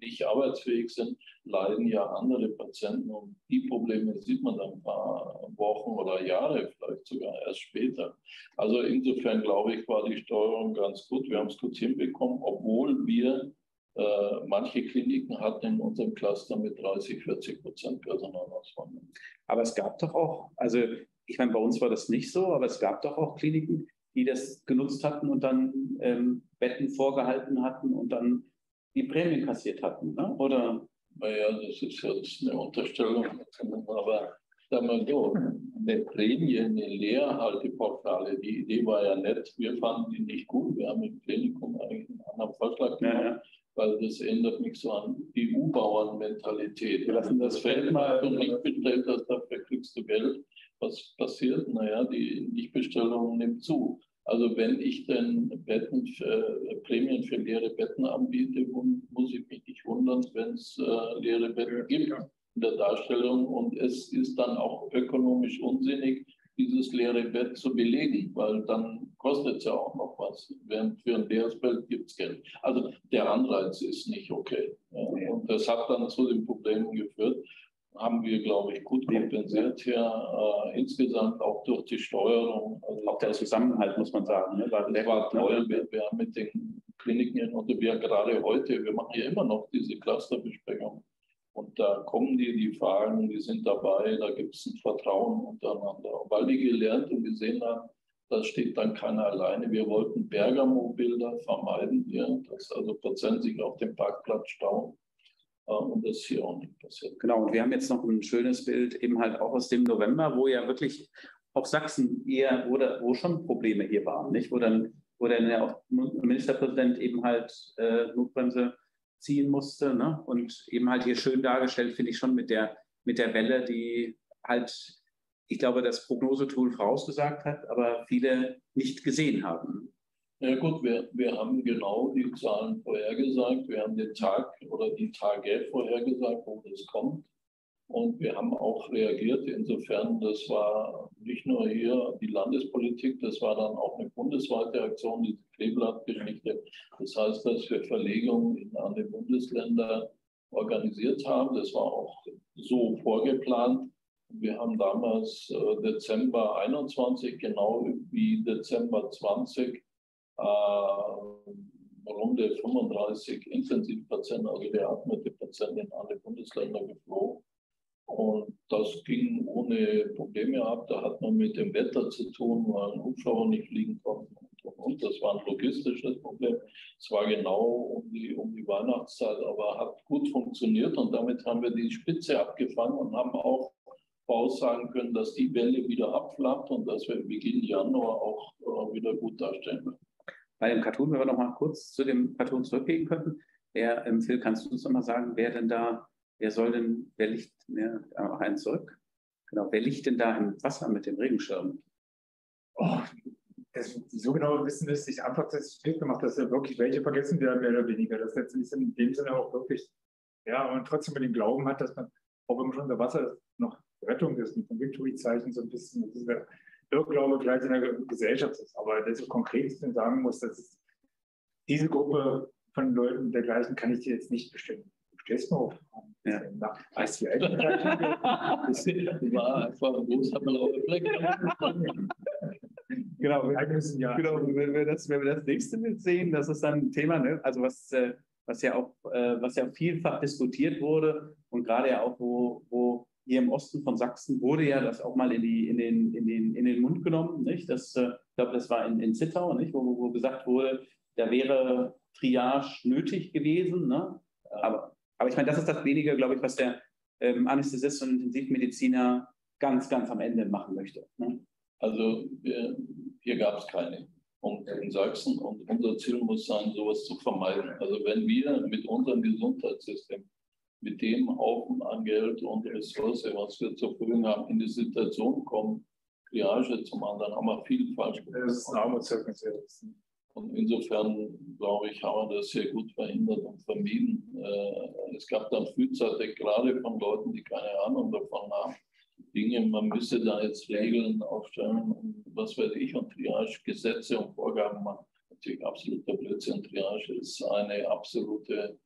nicht arbeitsfähig sind, leiden ja andere Patienten und die Probleme sieht man dann ein paar Wochen oder Jahre, vielleicht sogar erst später. Also insofern glaube ich, war die Steuerung ganz gut. Wir haben es gut hinbekommen, obwohl wir äh, manche Kliniken hatten in unserem Cluster mit dreißig, vierzig Prozent Personalausfall. Aber es gab doch auch, also ich meine, bei uns war das nicht so, aber es gab doch auch Kliniken, die das genutzt hatten und dann ähm, Betten vorgehalten hatten und dann die Prämien kassiert hatten, ne? Oder? Naja, das ist jetzt eine Unterstellung, aber sagen wir so, eine Prämie, eine Leerhaltepauschale, die Idee war ja nett, wir fanden die nicht gut, wir haben im Klinikum eigentlich einen anderen Vorschlag gemacht, ja, ja. Weil das erinnert mich so an E U-Bauern-Mentalität. Wir lassen das Feld mal und nicht bestellt hast, dafür kriegst du Geld. Was passiert? Naja, die Nichtbestellung nimmt zu. Also wenn ich denn Betten für, äh, Prämien für leere Betten anbiete, muss ich mich nicht wundern, wenn es äh, leere Betten gibt in der Darstellung. Und es ist dann auch ökonomisch unsinnig, dieses leere Bett zu belegen, weil dann kostet es ja auch noch was. Während für ein leeres Bett gibt es Geld. Also der Anreiz ist nicht okay. Ja. Und das hat dann zu den Problemen geführt. Haben wir, glaube ich, gut kompensiert hier, äh, insgesamt auch durch die Steuerung. Also auch der Zusammenhalt, muss man sagen. Ne? War, das war toll. Wir, wir haben mit den Kliniken, und wir gerade heute, wir machen ja immer noch diese Clusterbesprechung. Und da kommen die, die Fragen, die sind dabei, da gibt es ein Vertrauen untereinander. Weil die gelernt und gesehen haben, da steht dann keiner alleine. Wir wollten Bergamo-Bilder vermeiden, ja, dass also Patienten sich auf dem Parkplatz stauen. Und das ist hier auch nicht passiert. Genau, und wir haben jetzt noch ein schönes Bild, eben halt auch aus dem November, wo ja wirklich auch Sachsen eher, wo, da, wo schon Probleme hier waren, nicht? Wo dann, wo dann ja auch Ministerpräsident eben halt äh, Notbremse ziehen musste, ne? Und eben halt hier schön dargestellt, finde ich schon mit der, mit der Welle, die halt, ich glaube, das Prognosetool vorausgesagt hat, aber viele nicht gesehen haben. Ja gut, wir, wir haben genau die Zahlen vorhergesagt. Wir haben den Tag oder die Tage vorhergesagt, wo das kommt. Und wir haben auch reagiert. Insofern, das war nicht nur hier die Landespolitik, das war dann auch eine bundesweite Aktion, diese Kleeblattgeschichte. Das heißt, dass wir Verlegungen in andere Bundesländer organisiert haben. Das war auch so vorgeplant. Wir haben damals äh, Dezember einundzwanzig, genau wie Dezember zwanzig, Äh, Runde fünfunddreißig Intensivpatienten, also beatmete Patienten in alle Bundesländer geflogen. Und das ging ohne Probleme ab. Da hat man mit dem Wetter zu tun, weil ein Hubschrauber nicht fliegen konnte. Und, und das war ein logistisches Problem. Es war genau um die, um die Weihnachtszeit, aber hat gut funktioniert. Und damit haben wir die Spitze abgefangen und haben auch voraussagen können, dass die Welle wieder abflacht und dass wir Beginn Januar auch äh, wieder gut darstellen können. Bei dem Cartoon, wenn wir noch mal kurz zu dem Cartoon zurückgehen könnten, wer, ähm, Phil, kannst du uns noch mal sagen, wer denn da, wer soll denn, wer liegt, ne, auch einen zurück? Genau, wer liegt denn da im Wasser mit dem Regenschirm? Oh, das, so genau wissen ist, ich einfach das Bild gemacht, dass ja wirklich welche vergessen werden, mehr oder weniger. Das ist in dem Sinne auch wirklich, ja, und trotzdem mit dem Glauben hat, dass man, auch wenn man schon unter Wasser ist, noch Rettung ist, mit dem Victory-Zeichen so ein bisschen, das ist ja Irrglaube gleich in der Gesellschaft ist. Aber das so konkret sagen muss, dass es diese Gruppe von Leuten dergleichen kann ich dir jetzt nicht bestimmen. Du stehst nur auf. Ja. Weißt du, wie alt das war einfach ein großer blauer Fleck. Genau, ja. Genau, wenn wir das, wenn wir das nächste Bild sehen, das ist dann ein Thema, ne? Also was, was ja auch, was ja vielfach diskutiert wurde und gerade ja auch, wo, wo hier im Osten von Sachsen wurde ja das auch mal in, die, in, den, in, den, in den Mund genommen. Nicht? Das, äh, ich glaube, das war in, in Zittau, nicht? Wo, wo gesagt wurde, da wäre Triage nötig gewesen. Ne? Aber, aber ich meine, das ist das Wenige, glaube ich, was der ähm, Anästhesist und Intensivmediziner ganz, ganz am Ende machen möchte. Ne? Also wir, hier gab es keine und in Sachsen. Und unser Ziel muss sein, sowas zu vermeiden. Also wenn wir mit unserem Gesundheitssystem mit dem Haufen an Geld und Ressource, was wir zur Verfügung haben, in die Situation kommen, Triage zum anderen, haben wir viel falsch gemacht. Das ist ein Armutszeugnis. Und insofern, glaube ich, haben wir das sehr gut verhindert und vermieden. Es gab dann frühzeitig, gerade von Leuten, die keine Ahnung davon haben, Dinge, man müsse da jetzt Regeln aufstellen und was weiß ich, und Triage, Gesetze und Vorgaben machen. Natürlich absoluter Blödsinn. Triage ist eine absolute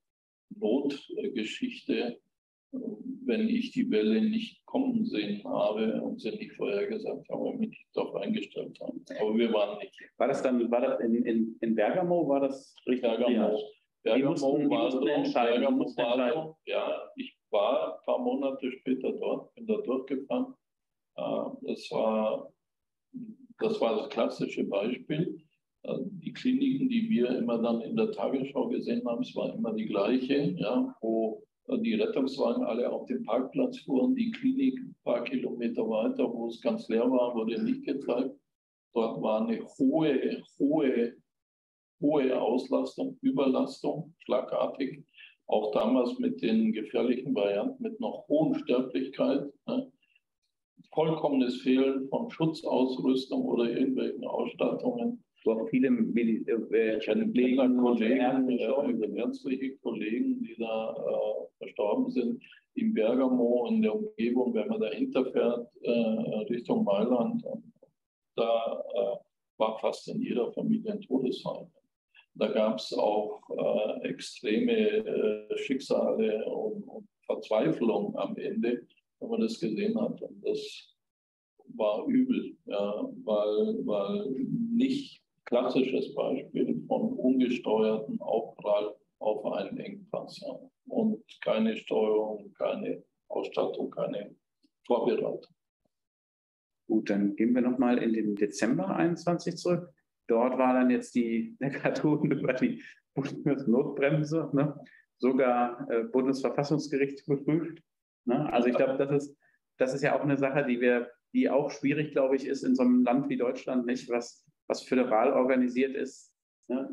Notgeschichte, wenn ich die Welle nicht kommen sehen habe und sie nicht vorhergesagt habe und mich nicht darauf eingestellt habe. Aber wir waren nicht. War das dann, war das in, in, in Bergamo, war das richtig? Bergamo. Bergamo mussten, war so, entscheiden. Bergamo war so, ja, ich war ein paar Monate später dort, bin da durchgefahren. Das war, das war das klassische Beispiel. Die Kliniken, die wir immer dann in der Tagesschau gesehen haben, es war immer die gleiche, ja, wo die Rettungswagen alle auf den Parkplatz fuhren, die Klinik ein paar Kilometer weiter, wo es ganz leer war, wurde nicht gezeigt. Dort war eine hohe, hohe, hohe Auslastung, Überlastung, schlagartig. Auch damals mit den gefährlichen Varianten, mit noch hohen Sterblichkeit. Ne? Vollkommenes Fehlen von Schutzausrüstung oder irgendwelchen Ausstattungen. Doch viele äh, ich hatte Kollegen, Kollegen äh, ärztliche Kollegen, die da äh, verstorben sind. In Bergamo, in der Umgebung, wenn man dahinter fährt, äh, Richtung Mailand, da äh, war fast in jeder Familie ein Todesfall. Da gab es auch äh, extreme äh, Schicksale und, und Verzweiflung am Ende, wenn man das gesehen hat. Und das war übel, ja, weil, weil nicht klassisches Beispiel von ungesteuerten Aufprall auf einen Engpass. Ja. Und keine Steuerung, keine Ausstattung, keine Vorbereitung. Gut, dann gehen wir nochmal in den Dezember einundzwanzig zurück. Dort war dann jetzt die, der Cartoon über die Bundesnotbremse, ne? Sogar äh, Bundesverfassungsgericht geprüft. Ne? Also ich glaube, das ist, das ist ja auch eine Sache, die wir, die auch schwierig, glaube ich, ist in so einem Land wie Deutschland, nicht, was, was föderal organisiert ist. Ne?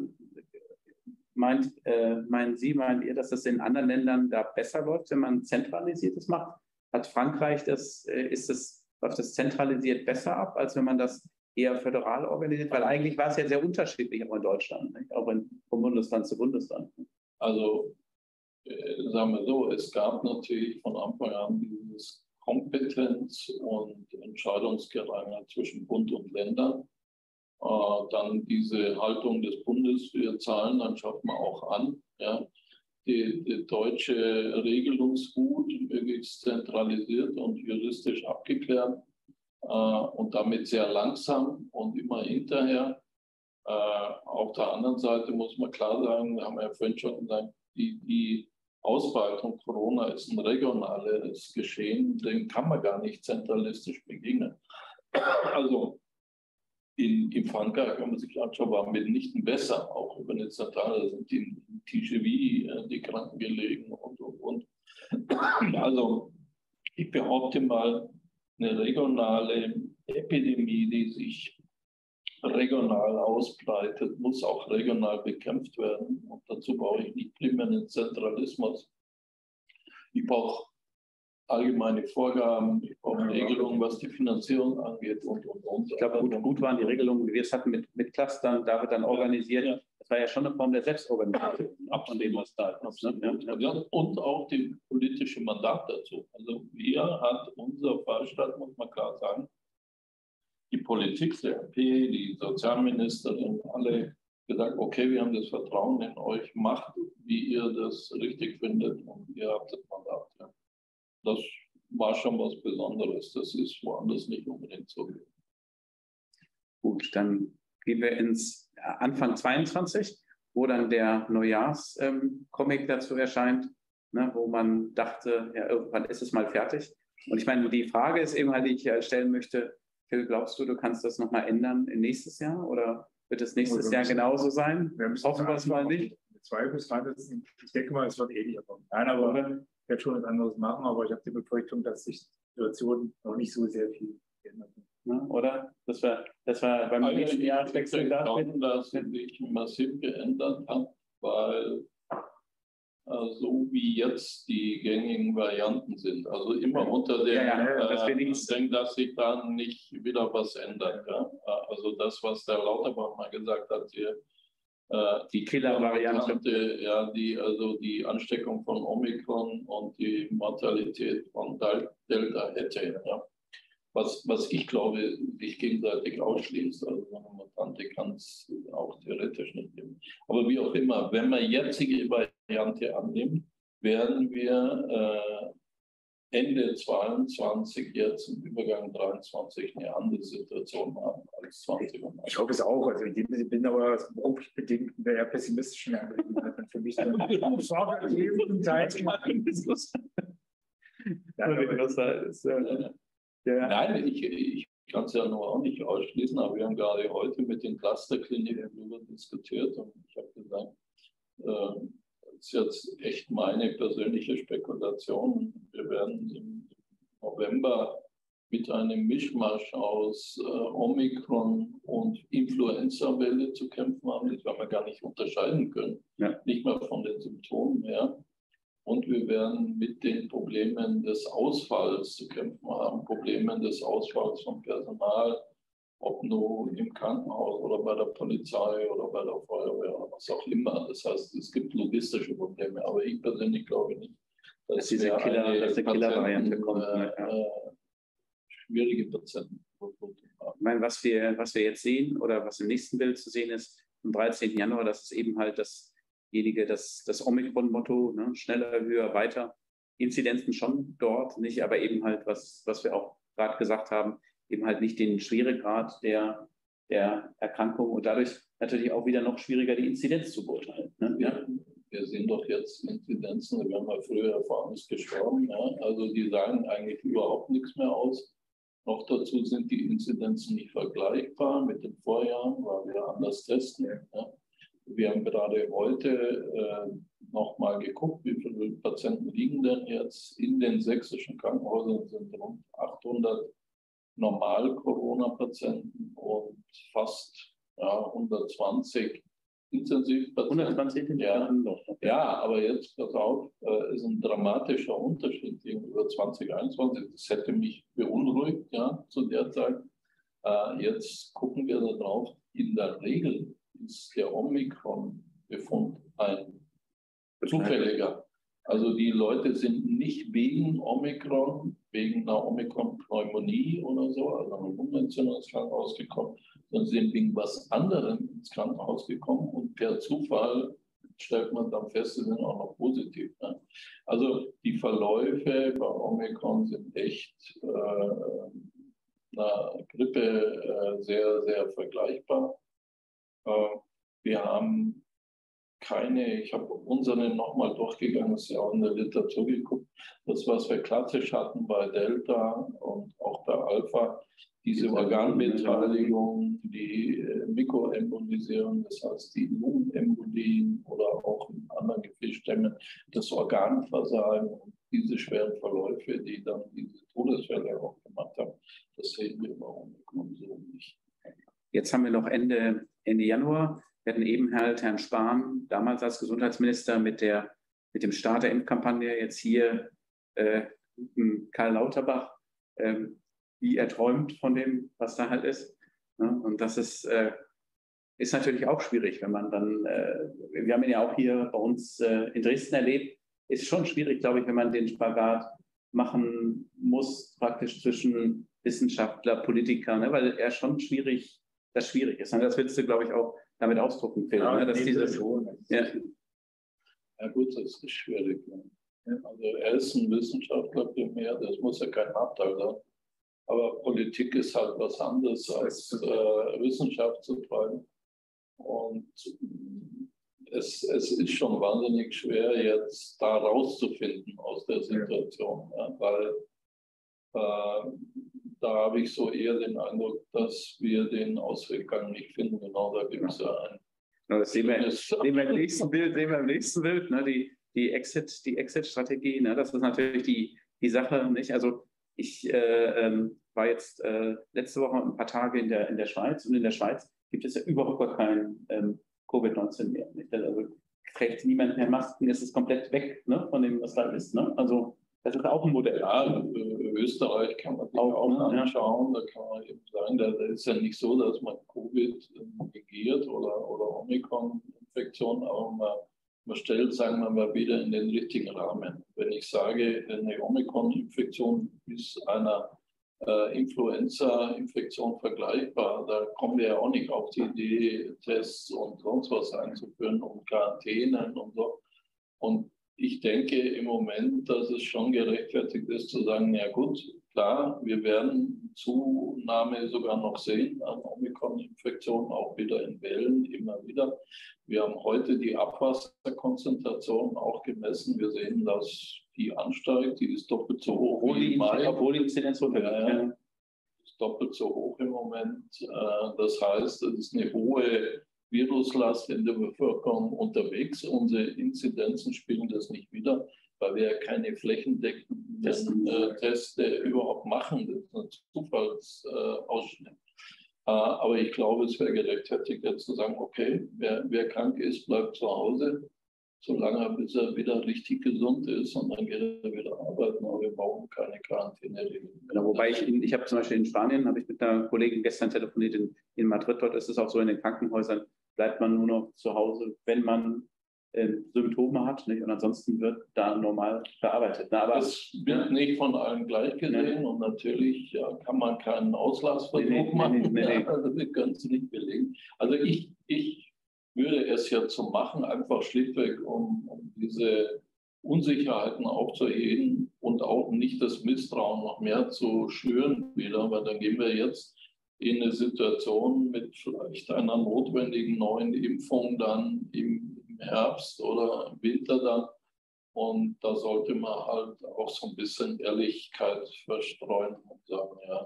Meint, äh, meinen Sie, meint ihr, dass das in anderen Ländern da besser läuft, wenn man Zentralisiertes macht? Hat Frankreich das, äh, ist das, läuft das zentralisiert besser ab, als wenn man das eher föderal organisiert? Weil eigentlich war es ja sehr unterschiedlich auch in Deutschland, nicht? Auch in, vom Bundesland zu Bundesland. Also äh, sagen wir so, es gab natürlich von Anfang an dieses Kompetenz- und Entscheidungsgerangel zwischen Bund und Ländern. Äh, dann diese Haltung des Bundes, wir zahlen, dann schaffen wir auch an. Ja. Die, die deutsche Regelungsgut, möglichst zentralisiert und juristisch abgeklärt äh, und damit sehr langsam und immer hinterher. Äh, auf der anderen Seite muss man klar sagen, haben wir ja vorhin schon gesagt, die, die Ausbreitung Corona ist ein regionales Geschehen, dem kann man gar nicht zentralistisch begegnen. Also in, in Frankreich, wenn man sich anschaut, war mitnichten besser, auch über eine Zentrale, sind die in T G V, die Kranken gelegen und, und, und. Also ich behaupte mal, eine regionale Epidemie, die sich regional ausbreitet, muss auch regional bekämpft werden. Und dazu brauche ich nicht primär einen Zentralismus. Ich brauche allgemeine Vorgaben, ich brauche Regelungen, was die Finanzierung angeht und, und, und. Ich glaube, gut, gut waren die Regelungen, wie wir es hatten mit, mit Clustern, da wird dann organisiert. Ja. Das war ja schon eine Form der Selbstorganisation, von dem, was da ist. Ne? Ja. Und auch die politische Mandat dazu. Also wir hat unser Fallstaat, muss man klar sagen, die Politik, der R P, die Sozialministerin, alle gesagt, okay, wir haben das Vertrauen in euch, macht, wie ihr das richtig findet und ihr habt das Mandat. Ja. Das war schon was Besonderes. Das ist woanders nicht unbedingt so. Gut, dann gehen wir ins Anfang zweiundzwanzig, wo dann der Neujahrs-Comic ähm, dazu erscheint, ne, wo man dachte, ja, irgendwann ist es mal fertig. Und ich meine, die Frage ist eben halt, die ich äh, stellen möchte, Phil, glaubst du, du kannst das nochmal ändern im nächstes Jahr oder wird es nächstes Jahr genauso sein? Wir hoffen wir es mal nicht. Zweifels dran, ich denke mal, es wird eh nicht kommen. Nein, aber ich werde schon was anderes machen, aber ich habe die Befürchtung, dass sich die Situation noch nicht so sehr viel geändert hat. Ja, oder? Das war, das war beim also nächsten Jahreswechsel da. Dass sich massiv geändert hat, weil äh, so wie jetzt die gängigen Varianten sind, also immer unter der, ja, ja, das äh, ich denke, dass sich dann nicht wieder was ändert. Ja? Also das, was der Lauterbach mal gesagt hat, hier, die Killer-Variante, ja, die, also die Ansteckung von Omikron und die Mortalität von Delta hätte, ja. Was, was ich glaube, sich gegenseitig ausschließt. Also so eine Mutante kann es auch theoretisch nicht geben. Aber wie auch immer, wenn man jetzige Variante annimmt, werden wir äh, Ende zweiundzwanzig jetzt im Übergang dreiundzwanzig eine andere Situation haben als zwanzig. Ich hoffe es auch. Also ich bin aber beruflich bedingt in der eher pessimistischen Angelegenheit für mich. Dann Nein, ich, ich kann es ja noch auch nicht ausschließen, aber wir haben gerade heute mit den Clusterkliniken darüber diskutiert und ich habe gesagt, äh, das ist jetzt echt meine persönliche Spekulation. Wir werden im November mit einem Mischmasch aus äh, Omikron und Influenza-Welle zu kämpfen haben. Das werden wir gar nicht unterscheiden können. Ja. Nicht mehr von den Symptomen her. Und wir werden mit den Problemen des Ausfalls zu kämpfen haben. Problemen des Ausfalls von Personal, ob nur im Krankenhaus oder bei der Polizei oder bei der Feuerwehr oder was auch immer. Das heißt, es gibt logistische Probleme. Aber ich persönlich glaube nicht, dass, dass diese Killer, dass eine Killer-Variante kommt. Äh, äh, schwierige Patienten. Ich meine, was wir, was wir jetzt sehen oder was im nächsten Bild zu sehen ist, am dreizehnten Januar, das ist eben halt dasjenige, das, das Omikron-Motto, ne? Schneller, höher, weiter. Inzidenzen schon dort, nicht, aber eben halt, was, was wir auch gerade gesagt haben, eben halt nicht den Schweregrad der, der Erkrankung und dadurch natürlich auch wieder noch schwieriger, die Inzidenz zu beurteilen. Ne? Ja, wir sehen doch jetzt Inzidenzen, wir haben mal früher vor uns gestorben, ja? Also die sagen eigentlich überhaupt nichts mehr aus. Noch dazu sind die Inzidenzen nicht vergleichbar mit den Vorjahren, weil wir anders testen. Ja? Wir haben gerade heute äh, nochmal geguckt, wie viele Patienten liegen denn jetzt in den sächsischen Krankenhäusern, sind rund achthundert Normal-Corona-Patienten und fast ja, hundertzwanzig Intensivpatienten. hundertzwanzig ja. ja, aber jetzt, pass auf, äh, ist ein dramatischer Unterschied gegenüber zwanzig einundzwanzig. Das hätte mich beunruhigt, ja, zu der Zeit. Äh, jetzt gucken wir da drauf. In der Regel ist der Omikron-Befund ein zufälliger. Also die Leute sind nicht wegen Omikron, wegen einer Omikron-Pneumonie oder so, also einer Lungenentzündung ins Krankenhaus gekommen, sondern sind wegen was anderem ins Krankenhaus gekommen und per Zufall stellt man dann fest, sie sind auch noch positiv. Ne? Also die Verläufe bei Omikron sind echt äh, einer Grippe äh, sehr, sehr vergleichbar. Äh, wir haben keine, ich habe unsere nochmal durchgegangen, das ist ja auch in der Literatur geguckt, das, was wir klassisch hatten bei Delta und auch bei Alpha, diese Organbeteiligung, die äh, Mikroembolisierung, das heißt die Lungenembolien oder auch in anderen Gefäßstämmen das Organversagen und diese schweren Verläufe, die dann diese Todesfälle auch gemacht haben, das sehen wir bei Omikron so nicht. Jetzt haben wir noch Ende, Ende Januar. Wir hatten eben halt Herrn Spahn, damals als Gesundheitsminister, mit, der, mit dem Start der Impfkampagne, jetzt hier äh, Karl Lauterbach, äh, wie er träumt von dem, was da halt ist. Ne? Und das ist, äh, ist natürlich auch schwierig, wenn man dann, äh, wir haben ihn ja auch hier bei uns äh, in Dresden erlebt, ist schon schwierig, glaube ich, wenn man den Spagat machen muss, praktisch zwischen Wissenschaftler, Politiker, ne? Weil er schon schwierig, das schwierig ist. Und das willst du, glaube ich, auch damit ausdrucken, Phil, ja, ne? Dass dieses, ja. ja gut, das ist schwierig. Ne? Also er ist ein Wissenschaftler primär, das muss ja kein Nachteil sein. Aber Politik ist halt was anderes als äh, Wissenschaft zu treiben. Und es, es ist schon wahnsinnig schwer, jetzt da rauszufinden aus der Situation, ja. Ja, weil äh, da habe ich so eher den Eindruck, dass wir den Ausweggang nicht finden. Genau, da gibt es ja ein. Ja, das sehen wir, sehen wir im nächsten Bild, sehen wir im nächsten Bild, ne, die, die Exit, die Exit-Strategie, ne, das ist natürlich die, die Sache, nicht? Also ich äh, ähm, war jetzt äh, letzte Woche ein paar Tage in der, in der Schweiz und in der Schweiz gibt es ja überhaupt gar kein ähm, Covid neunzehn mehr. Nicht? Also trägt niemand mehr Masken, es ist komplett weg, ne, von dem, was da ist. Ne? Also das ist auch ein Modell. Ja, Österreich kann man sich auch, auch anschauen. Da kann man eben sagen, da ist ja nicht so, dass man Covid negiert oder, oder Omikron-Infektion, aber man, man stellt, sagen wir mal, wieder in den richtigen Rahmen. Wenn ich sage, eine Omikron-Infektion ist einer äh, Influenza-Infektion vergleichbar, da kommen wir ja auch nicht auf die Idee, Tests und sonst was einzuführen und Quarantänen und so. Und ich denke im Moment, dass es schon gerechtfertigt ist zu sagen, ja gut, klar, wir werden Zunahme sogar noch sehen an Omikron-Infektionen, auch wieder in Wellen, immer wieder. Wir haben heute die Abwasserkonzentration auch gemessen. Wir sehen, dass die ansteigt, die ist doppelt so hoch wie im Mai. Obwohl die Inzidenz runtergeht. Ja, ja. Ist doppelt so hoch im Moment. Das heißt, es ist eine hohe Viruslast in der Bevölkerung unterwegs. Unsere Inzidenzen spielen das nicht wider, weil wir ja keine flächendeckenden äh, Tests überhaupt machen. Das ist ein Zufallsausschnitt. Äh, aber ich glaube, es wäre gerechtfertigt, jetzt zu sagen, okay, wer, wer krank ist, bleibt zu Hause, solange bis er wieder richtig gesund ist und dann geht er wieder arbeiten. Aber wir brauchen keine Quarantäneregeln. Genau, wobei ich, in, ich habe zum Beispiel in Spanien, habe ich mit einer Kollegin gestern telefoniert, in, in Madrid, dort ist es auch so, in den Krankenhäusern bleibt man nur noch zu Hause, wenn man äh, Symptome hat, nicht? Und ansonsten wird da normal bearbeitet. Na, aber, das wird nicht von allen gleich gesehen, ja. Und natürlich ja, kann man keinen Auslassversuch nee, nee, machen. Nee, nee, nee. Also wir können es nicht belegen. Also ich, ich würde es ja zu machen, einfach schlichtweg, um, um diese Unsicherheiten aufzuheben und auch nicht das Misstrauen noch mehr zu schüren wieder, weil dann gehen wir jetzt in eine Situation mit vielleicht einer notwendigen neuen Impfung dann im, im Herbst oder im Winter dann. Und da sollte man halt auch so ein bisschen Ehrlichkeit verstreuen und sagen, ja,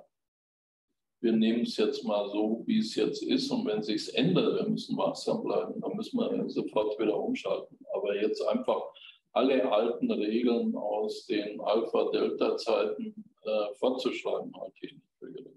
wir nehmen es jetzt mal so, wie es jetzt ist. Und wenn es sich ändert, wir müssen wachsam bleiben, dann müssen wir sofort wieder umschalten. Aber jetzt einfach alle alten Regeln aus den Alpha-Delta-Zeiten äh, fortzuschreiben, halte ich nicht für gerecht.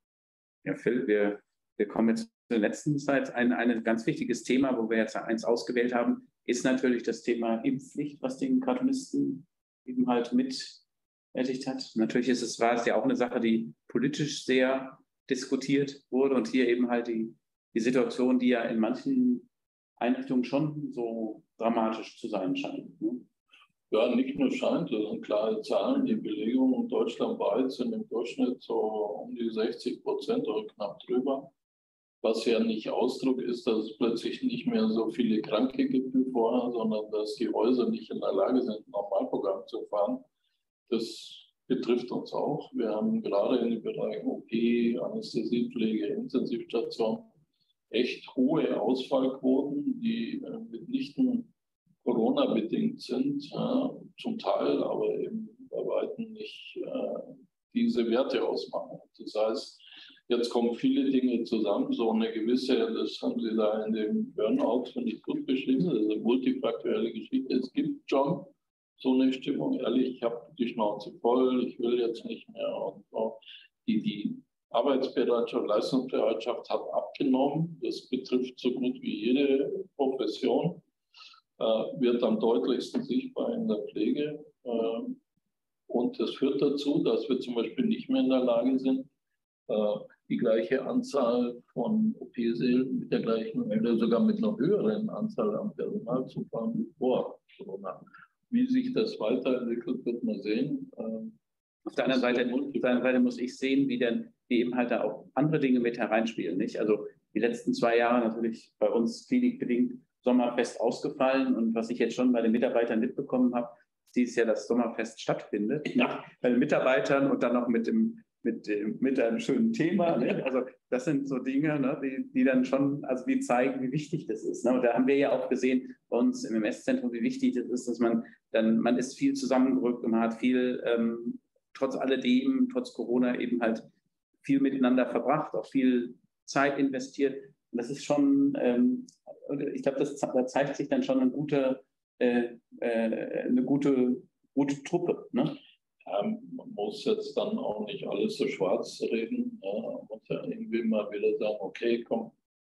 Ja, Phil, wir, wir kommen jetzt zur letzten Zeit. Ein, ein ganz wichtiges Thema, wo wir jetzt eins ausgewählt haben, ist natürlich das Thema Impfpflicht, was den Cartoonisten eben halt mittätigt hat. Natürlich ist es, war es ja auch eine Sache, die politisch sehr diskutiert wurde und hier eben halt die, die Situation, die ja in manchen Einrichtungen schon so dramatisch zu sein scheint. Ne? Ja, nicht nur scheint, das sind klare Zahlen. Die Belegungen deutschlandweit sind im Durchschnitt so um die sechzig Prozent oder knapp drüber. Was ja nicht Ausdruck ist, dass es plötzlich nicht mehr so viele Kranke gibt wie vorher, sondern dass die Häuser nicht in der Lage sind, ein Normalprogramm zu fahren. Das betrifft uns auch. Wir haben gerade in den Bereichen O P, Anästhesiepflege, Intensivstation echt hohe Ausfallquoten, die äh, mitnichten Corona-bedingt sind, äh, zum Teil, aber eben bei weitem nicht äh, diese Werte ausmachen. Das heißt, jetzt kommen viele Dinge zusammen, so eine gewisse, das haben Sie da in dem Burnout, finde ich, gut beschrieben, das ist eine multifaktorielle Geschichte. Es gibt schon so eine Stimmung, ehrlich, ich habe die Schnauze voll, ich will jetzt nicht mehr. Und so. die, die Arbeitsbereitschaft, Leistungsbereitschaft hat abgenommen. Das betrifft so gut wie jede Profession. Äh, wird am deutlichsten sichtbar in der Pflege. Äh, und das führt dazu, dass wir zum Beispiel nicht mehr in der Lage sind, äh, die gleiche Anzahl von O P-Sälen mit der gleichen oder sogar mit einer höheren Anzahl an Personal zu fahren wie vor Corona. Wie sich das weiterentwickelt, wird man sehen. Äh, Auf der anderen Seite, auf der anderen Seite muss ich sehen, wie dann wie eben halt da auch andere Dinge mit hereinspielen. Nicht? Also die letzten zwei Jahre natürlich bei uns klinikbedingt Sommerfest ausgefallen und was ich jetzt schon bei den Mitarbeitern mitbekommen habe, dieses Jahr das Sommerfest stattfindet. Ja. Bei den Mitarbeitern und dann noch mit dem mit dem mit einem schönen Thema. Ne? Also das sind so Dinge, ne, die, die dann schon, also die zeigen, wie wichtig das ist. Ne? Und da haben wir ja auch gesehen bei uns im M S-Zentrum, wie wichtig das ist, dass man dann, man ist viel zusammengerückt und man hat viel ähm, trotz alledem, trotz Corona eben halt viel miteinander verbracht, auch viel Zeit investiert. Und das ist schon, ähm, ich glaube, da zeigt sich dann schon eine gute, äh, äh, eine gute, gute Truppe. Ne? Ja, man muss jetzt dann auch nicht alles so schwarz reden. Ja, man muss ja irgendwie mal wieder sagen, okay, komm,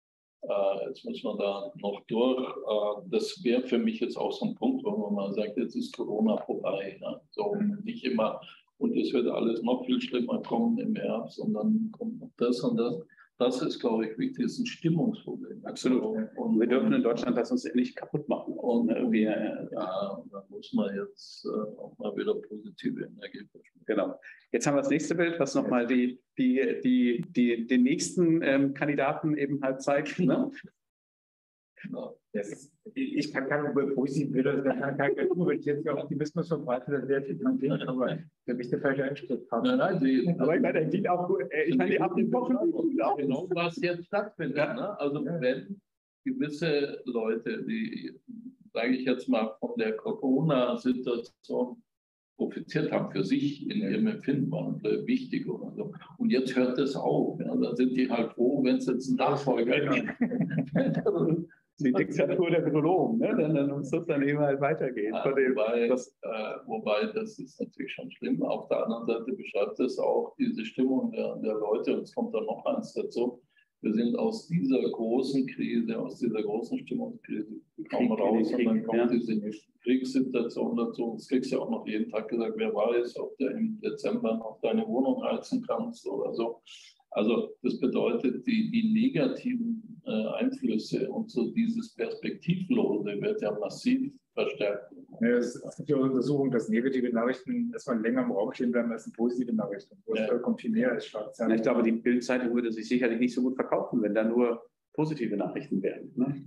äh, jetzt müssen wir da noch durch. Äh, das wäre für mich jetzt auch so ein Punkt, wo man mal sagt, jetzt ist Corona vorbei. Ja? So nicht immer. Und es wird alles noch viel schlimmer kommen im Herbst und dann kommt noch das und das. Das ist, glaube ich, wichtig. Das ist ein Stimmungsproblem. Absolut. Und wir dürfen in Deutschland das uns nicht kaputt machen. Und wir, ja, da muss man jetzt äh, auch mal wieder positive Energie versprechen. Genau. Jetzt haben wir das nächste Bild, was nochmal die, die, die, die, den nächsten ähm, Kandidaten eben halt zeigt. Ne? Genau. Ist, ich kann keine positiven Bilder, das kann keine Kultur. Wenn ich jetzt ja Optimismus verbreite, dann wäre es mein Ding, aber für mich der falsche Ansprechpartner. Nein, nein, die, aber ich meine, der klingt auch gut. Ich meine, die Abwochen auch. Genau, was jetzt stattfindet. Ja. Ne? Also, ja. Wenn gewisse Leute, die, sage ich jetzt mal, von der Corona-Situation profitiert haben für sich in ihrem Empfinden, waren wichtig oder so. Und jetzt hört es auf. Ja? Dann sind die halt froh, wenn es jetzt einen Nachfolger gibt. Die Diktatur der Virologen, ne? Dann, dann muss das dann eben halt weitergehen. Ja, wobei, das, äh, wobei, das ist natürlich schon schlimm. Auf der anderen Seite beschreibt es auch diese Stimmung der, der Leute. Und es kommt dann noch eins dazu. Wir sind aus dieser großen Krise, aus dieser großen Stimmungskrise kaum raus. Und dann kommt ja. diese Kriegssituation dazu. Das kriegst du ja auch noch jeden Tag gesagt, wer weiß, ob du im Dezember noch deine Wohnung heizen kannst oder so. Also das bedeutet, die, die negativen äh, Einflüsse und so dieses Perspektivlose wird ja massiv verstärkt. Ja, es gibt ja auch Untersuchungen, dass negative Nachrichten erstmal länger im Raum stehen bleiben als positive Nachrichten. Ja. Da kommt viel mehr als Schlagzeilen. Ich glaube, die Bild-Zeitung würde sich sicherlich nicht so gut verkaufen, wenn da nur positive Nachrichten wären. Ne?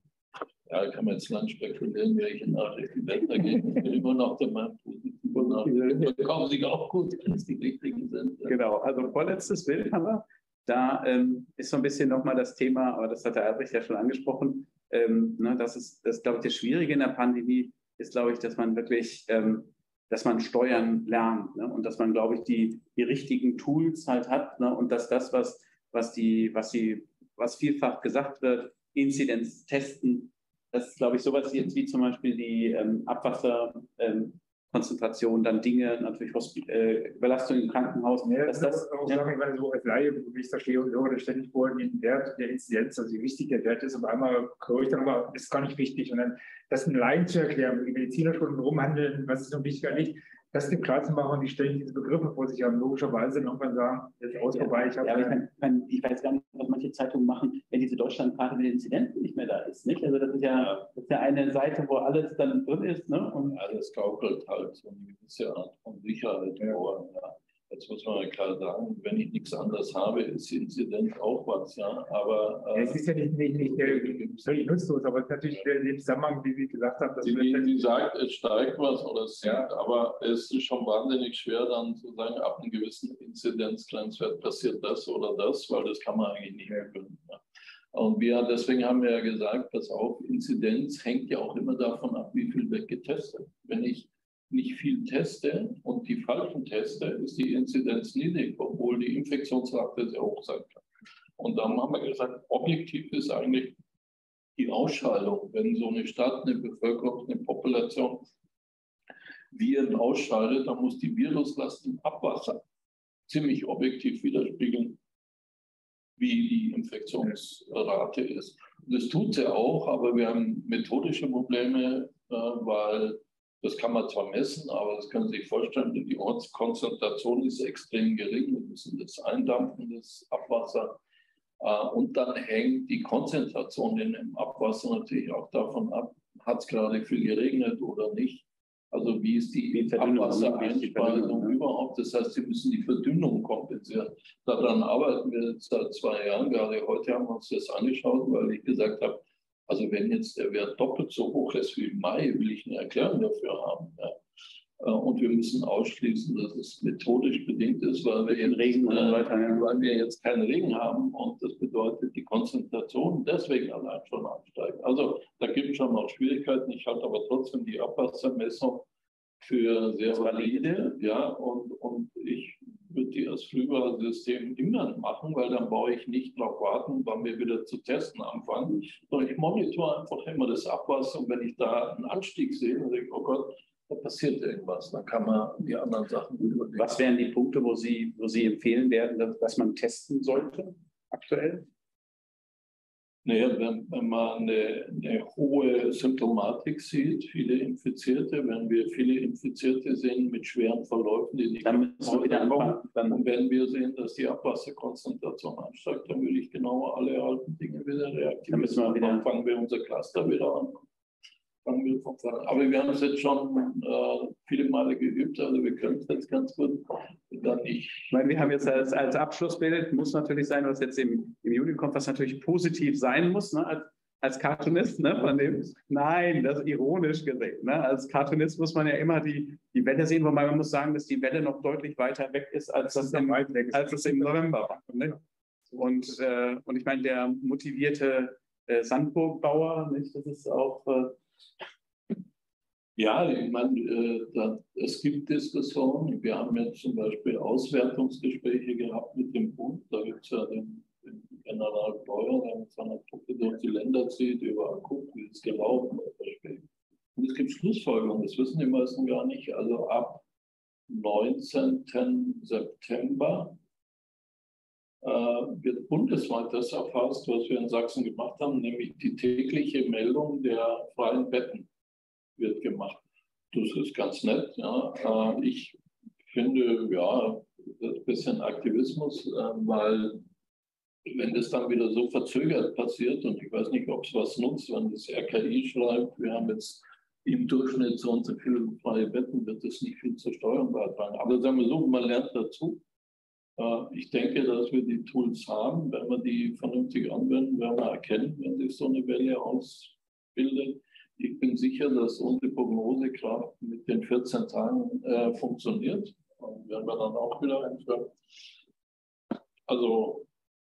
Ja, kann man jetzt lang spekulieren, welche Nachrichten besser gehen. Ich bin immer noch der Meinung, positive Nachrichten verkaufen sich auch gut, wenn es die richtigen sind. Genau, also vorletztes Bild haben wir. Da ähm, ist so ein bisschen nochmal das Thema, aber das hat der Albrecht ja schon angesprochen, ähm, ne, das ist, das glaube ich, das Schwierige in der Pandemie ist, glaube ich, dass man wirklich, ähm, dass man steuern lernt, ne, und dass man, glaube ich, die, die richtigen Tools halt hat, ne, und dass das, was, was die, was die, was vielfach gesagt wird, Inzidenz testen, das ist, glaube ich, sowas jetzt wie zum Beispiel die ähm, Abwasser, ähm, Konzentration, dann Dinge, natürlich Hosp- äh, Belastung im Krankenhaus. Ja, das, das ist auch ja. Sachen, ich meine, so als Laie, wie ich verstehe und höre, ständig vor den Wert der Inzidenz, also wie wichtig der Wert ist, und einmal höre ich dann aber, ist gar nicht wichtig. Und dann das einen Laien zu erklären, wo die Mediziner schon rumhandeln, was ist so wichtig oder nicht, das dem klar zu machen, die ständig diese Begriffe vor sich haben, logischerweise irgendwann sagen, jetzt aus vorbei. Ich, ja, aber ich, mein, mein, ich weiß gar nicht, was manche Zeitungen machen, wenn diese Deutschlandkarte mit den Inzidenten nicht mehr da ist. Nicht? Also das ist, ja, das ist ja eine Seite, wo alles dann drin ist. Ne? Und ja, das gaukelt halt so eine gewisse Art von Sicherheit vor. Ja. Jetzt muss man ja klar sagen, wenn ich nichts anderes habe, ist die Inzidenz auch was. Ja. Aber, äh, ja, es ist ja nicht, nicht, nicht äh, völlig nutzlos, aber es ist natürlich der Zusammenhang, wie Sie gesagt haben. Dass die, die, die sagt, es steigt was oder es sinkt, ja. Aber es ist schon wahnsinnig schwer, dann zu sagen, ab einem gewissen Inzidenzgrenzwert passiert das oder das, weil das kann man eigentlich nicht mehr können. Ja. Und wir, deswegen haben wir ja gesagt, pass auf, Inzidenz hängt ja auch immer davon ab, wie viel wird getestet. Wenn ich nicht viel teste und die falschen teste, ist die Inzidenz niedrig, obwohl die Infektionsrate sehr hoch sein kann. Und dann haben wir gesagt, objektiv ist eigentlich die Ausscheidung, wenn so eine Stadt, eine Bevölkerung, eine Population Viren ausscheidet, dann muss die Viruslast im Abwasser ziemlich objektiv widerspiegeln, wie die Infektionsrate ist. Das tut sie auch, aber wir haben methodische Probleme, weil das kann man zwar messen, aber das können Sie sich vorstellen, die Ortskonzentration ist extrem gering. Wir müssen das eindampfen, das Abwasser. Und dann hängt die Konzentration in dem Abwasser natürlich auch davon ab, hat es gerade viel geregnet oder nicht. Also wie ist die, die Abwassereinspeisung überhaupt? Das heißt, Sie müssen die Verdünnung kompensieren. Daran arbeiten wir jetzt seit zwei Jahren. Gerade heute haben wir uns das angeschaut, weil ich gesagt habe, also wenn jetzt der Wert doppelt so hoch ist wie im Mai, will ich eine Erklärung dafür haben. Ja. Und wir müssen ausschließen, dass es methodisch bedingt ist, weil wir, jetzt, Regen äh, weil wir jetzt keinen Regen haben. Und das bedeutet, die Konzentration deswegen allein schon ansteigt. Also da gibt es schon noch Schwierigkeiten. Ich halte aber trotzdem die Abwassermessung für sehr valide. Ja, und, und ich würde die als Frühwarnsystem immer machen, weil dann brauche ich nicht darauf warten, wann wir wieder zu testen anfangen. Sondern ich monitore einfach immer das Abwasser und wenn ich da einen Anstieg sehe, dann denke ich, oh Gott, da passiert irgendwas. Dann kann man die anderen Sachen überlegen. Was wären die Punkte, wo Sie, wo Sie empfehlen werden, dass, dass man testen sollte aktuell? Naja, wenn, wenn man eine, eine hohe Symptomatik sieht, viele Infizierte, wenn wir viele Infizierte sehen mit schweren Verläufen, die nicht dann müssen wir wieder anfangen. Dann, und wenn wir sehen, dass die Abwasserkonzentration ansteigt, dann will ich genau alle alten Dinge wieder reaktivieren. Dann müssen wir wieder dann fangen wir unser Cluster wieder an. Fangen wir von vorne. Aber wir haben es jetzt schon äh, viele Male geübt, also wir können es jetzt ganz gut. Dann nicht. Ich meine, wir haben jetzt als, als Abschlussbild, muss natürlich sein, was jetzt im, im Juni kommt, was natürlich positiv sein muss. Ne? Als, als Cartoonist, ne, von dem, nein, das ist ironisch gesehen. Ne? Als Cartoonist muss man ja immer die, die Welle sehen, wobei man muss sagen, dass die Welle noch deutlich weiter weg ist, als das, das im, als das im November war. Ne? Und, äh, und ich meine, der motivierte äh, Sandburgbauer, nicht, das ist auch... Äh, ja, ich meine, äh, da, es gibt Diskussionen. Wir haben jetzt zum Beispiel Auswertungsgespräche gehabt mit dem Bund. Da gibt es ja den, den General Breuer, der mit seiner Truppe durch die Länder zieht, überall guckt, wie es gelaufen ist. Und es gibt Schlussfolgerungen, das wissen die meisten gar nicht. Also ab neunzehnten September äh, wird bundesweit das erfasst, was wir in Sachsen gemacht haben, nämlich die tägliche Meldung der freien Betten wird gemacht. Das ist ganz nett. Ja. Ich finde, ja, das ist ein bisschen Aktivismus, weil wenn das dann wieder so verzögert passiert, und ich weiß nicht, ob es was nutzt, wenn das R K I schreibt, wir haben jetzt im Durchschnitt so und so viele freie Betten, wird das nicht viel zur Steuerung beitragen. Aber sagen wir so, man lernt dazu. Ich denke, dass wir die Tools haben. Wenn wir die vernünftig anwenden, werden wir erkennen, wenn sich so eine Welle ausbildet. Ich bin sicher, dass unsere Prognosekraft mit den vierzehn Tagen äh, funktioniert. Und werden wir dann auch wieder einführen. Also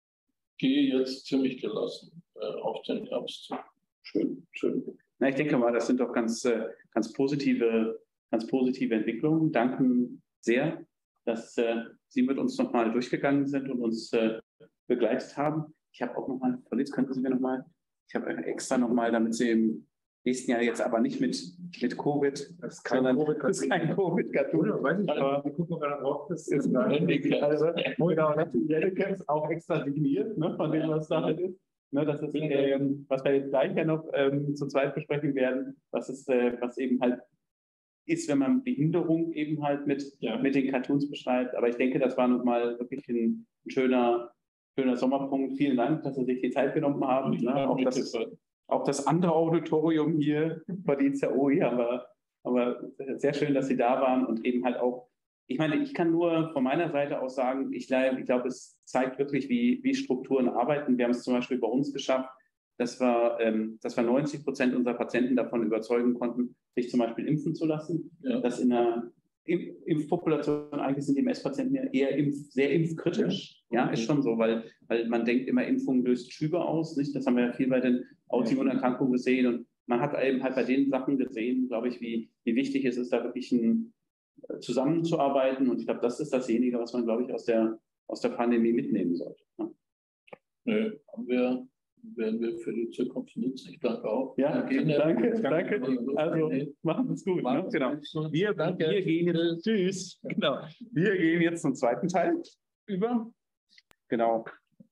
gehe jetzt ziemlich gelassen äh, auf den Herbst zu. Schön, schön. Na, ich denke mal, das sind doch ganz, äh, ganz, positive, ganz positive Entwicklungen. Danken sehr, dass äh, Sie mit uns nochmal durchgegangen sind und uns äh, begleitet haben. Ich habe auch nochmal, jetzt könnten Sie mir nochmal, ich habe extra nochmal, damit Sie im nächsten Jahr jetzt aber nicht mit, mit Covid, das ist kein Covid, das ist kein Covid-Cartoon. Oder, weiß ich, aber wir gucken mal drauf, das ist ein Handicap. Also, genau, die Handicaps auch extra signiert, ne, von dem, was da halt ist. Ne, das ist, ähm, was wir jetzt gleich ja noch ähm, zu zweit besprechen werden, was, ist, äh, was eben halt ist, wenn man Behinderung eben halt mit, ja. mit den Cartoons beschreibt. Aber ich denke, das war nochmal wirklich ein, ein schöner, schöner Sommerpunkt. Vielen Dank, dass Sie sich die Zeit genommen haben. Ne? Auch, das, auch das andere Auditorium hier verdient ja O E, aber, aber sehr schön, dass Sie da waren und eben halt auch, ich meine, ich kann nur von meiner Seite aus sagen, ich, ich glaube, es zeigt wirklich, wie, wie Strukturen arbeiten. Wir haben es zum Beispiel bei uns geschafft, dass wir, ähm, dass wir neunzig Prozent unserer Patienten davon überzeugen konnten, sich zum Beispiel impfen zu lassen. Ja. Dass in der Impfpopulation eigentlich sind die M S-Patienten ja eher impf, sehr impfkritisch. Ja, ist schon so, weil, weil man denkt immer, Impfung löst Schübe aus. Nicht? Das haben wir ja viel bei den Autoimmunerkrankungen gesehen. Und man hat eben halt bei den Sachen gesehen, glaube ich, wie, wie wichtig es ist, da wirklich ein, zusammenzuarbeiten. Und ich glaube, das ist dasjenige, was man, glaube ich, aus der, aus der Pandemie mitnehmen sollte. Ja. Nö, haben wir, werden wir für die Zukunft nutzen. Ich danke auch. Ja, danke, danke. danke. Also, machen Sie es gut. Ne? Genau. Wir, danke. wir gehen jetzt, tschüss. Genau. Wir gehen jetzt zum zweiten Teil über. Genau.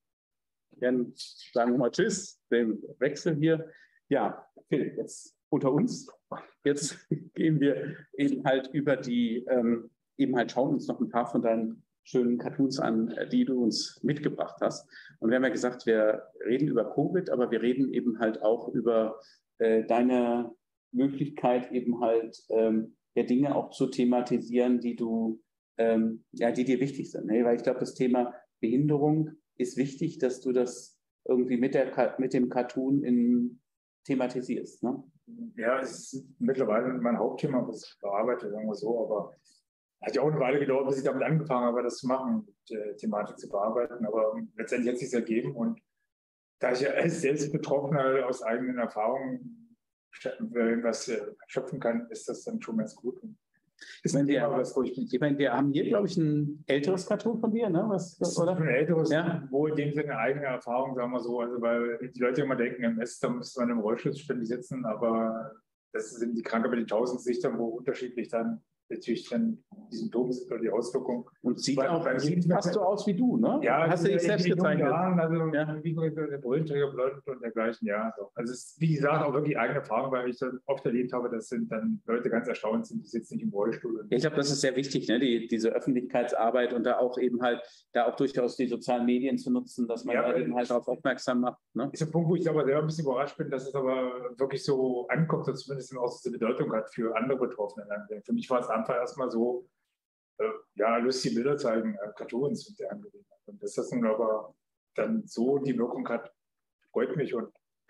Dann sagen wir mal Tschüss, den Wechsel hier. Ja, Phil, jetzt unter uns. Jetzt gehen wir eben halt über die, ähm, eben halt schauen uns noch ein paar von deinen schönen Cartoons an, die du uns mitgebracht hast. Und wir haben ja gesagt, wir reden über Covid, aber wir reden eben halt auch über äh, deine Möglichkeit, eben halt ähm, der Dinge auch zu thematisieren, die du, ähm, ja, die dir wichtig sind. Ne? Weil ich glaube, das Thema Behinderung ist wichtig, dass du das irgendwie mit, der, mit dem Cartoon in, thematisierst. Ne? Ja, es ist mittlerweile mein Hauptthema, was ich bearbeite, sagen wir so, aber hat ja auch eine Weile gedauert, bis ich damit angefangen habe, das zu machen, die Thematik zu bearbeiten. Aber letztendlich hat es sich ergeben. Und da ich ja als selbst Betroffener aus eigenen Erfahrungen was schöpfen kann, ist das dann schon ganz gut. Ich meine, wir, ich meine, wir haben hier, glaube ich, ein älteres Cartoon von dir, ne? Was, das oder? Ist ein älteres, ja. Wo in dem Sinne eigene Erfahrung, sagen wir so. Also, weil die Leute immer denken, M S, da müsste man im Rollstuhl ständig sitzen, aber das sind die Krankheit mit den tausend Gesichtern, wo unterschiedlich dann natürlich dann die Symptome sind oder die Auswirkungen. Und sieht weil, auch, sieht fast so aus wie du, ne? Ja, hast du dich selbst gezeichnet? Jahren, also ja. Wie der Brillenträger und dergleichen, ja. So. Also es ist, wie gesagt, auch wirklich eigene Erfahrung, weil ich dann oft erlebt habe, dass sind dann Leute ganz erstaunt sind, die sitzen nicht im Rollstuhl. Ich glaube, das ist sehr wichtig, ne? die, diese Öffentlichkeitsarbeit und da auch eben halt, da auch durchaus die sozialen Medien zu nutzen, dass man ja, da eben halt darauf aufmerksam macht. Ne? Ist ein Punkt, wo ich aber selber ein bisschen überrascht bin, dass es aber wirklich so ankommt, dass zumindest auch so eine Bedeutung hat für andere Betroffene. Für mich war es einfach erstmal so, äh, ja, lustige Bilder zeigen, äh, Cartoons und der Angelegenheit. Und dass das nun aber dann so die Wirkung hat, freut mich. Und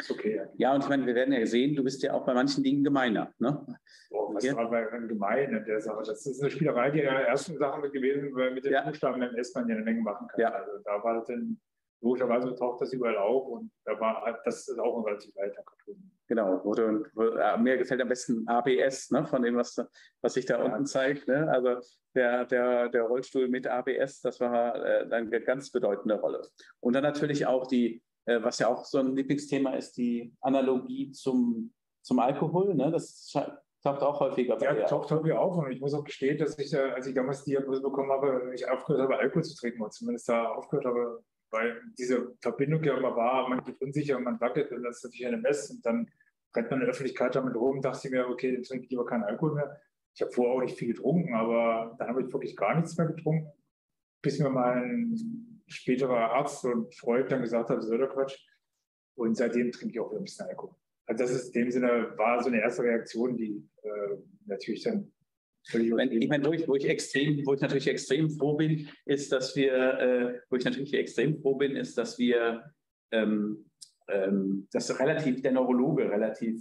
ist okay. Ja, ja, und ich meine, wir werden ja sehen, du bist ja auch bei manchen Dingen gemeiner. Ne? oh, was war bei gemein in der Sache? Das ist eine Spielerei, die in der ersten Sache mit gewesen, weil mit den ja. Buchstaben im S man ja eine Menge machen kann. Ja. Also da war das dann, logischerweise taucht das überall auf und da war, das ist auch ein relativ alter Cartoon. Genau, wurde, wurde, mir gefällt am besten A B S, ne, von dem, was, was sich da ja. unten zeigt. Ne? Also der, der, der Rollstuhl mit A B S, das war äh, eine ganz bedeutende Rolle. Und dann natürlich auch die, äh, was ja auch so ein Lieblingsthema ist, die Analogie zum, zum Alkohol. Ne? Das taucht auch häufiger bei. Ja, taucht häufiger auf. Und ich muss auch gestehen, dass ich, als ich damals die Diagnose bekommen habe, ich aufgehört habe, Alkohol zu trinken, oder zumindest da aufgehört habe, weil diese Verbindung ja immer war, man geht unsicher, man wackelt und das ist natürlich eine Mess und dann rennt man in der Öffentlichkeit damit rum und dachte ich mir, okay, dann trinke ich lieber keinen Alkohol mehr. Ich habe vorher auch nicht viel getrunken, aber dann habe ich wirklich gar nichts mehr getrunken, bis mir mein späterer Arzt und Freund dann gesagt hat, das ist der Quatsch. Und seitdem trinke ich auch wieder ein bisschen Alkohol. Also das ist in dem Sinne, war so eine erste Reaktion, die äh, natürlich dann völlig... Ich meine, ich mein, wo, ich, wo, ich extrem, wo ich natürlich extrem froh bin, ist, dass wir, äh, wo ich natürlich extrem froh bin, ist, dass wir ähm, ähm, dass relativ der Neurologe relativ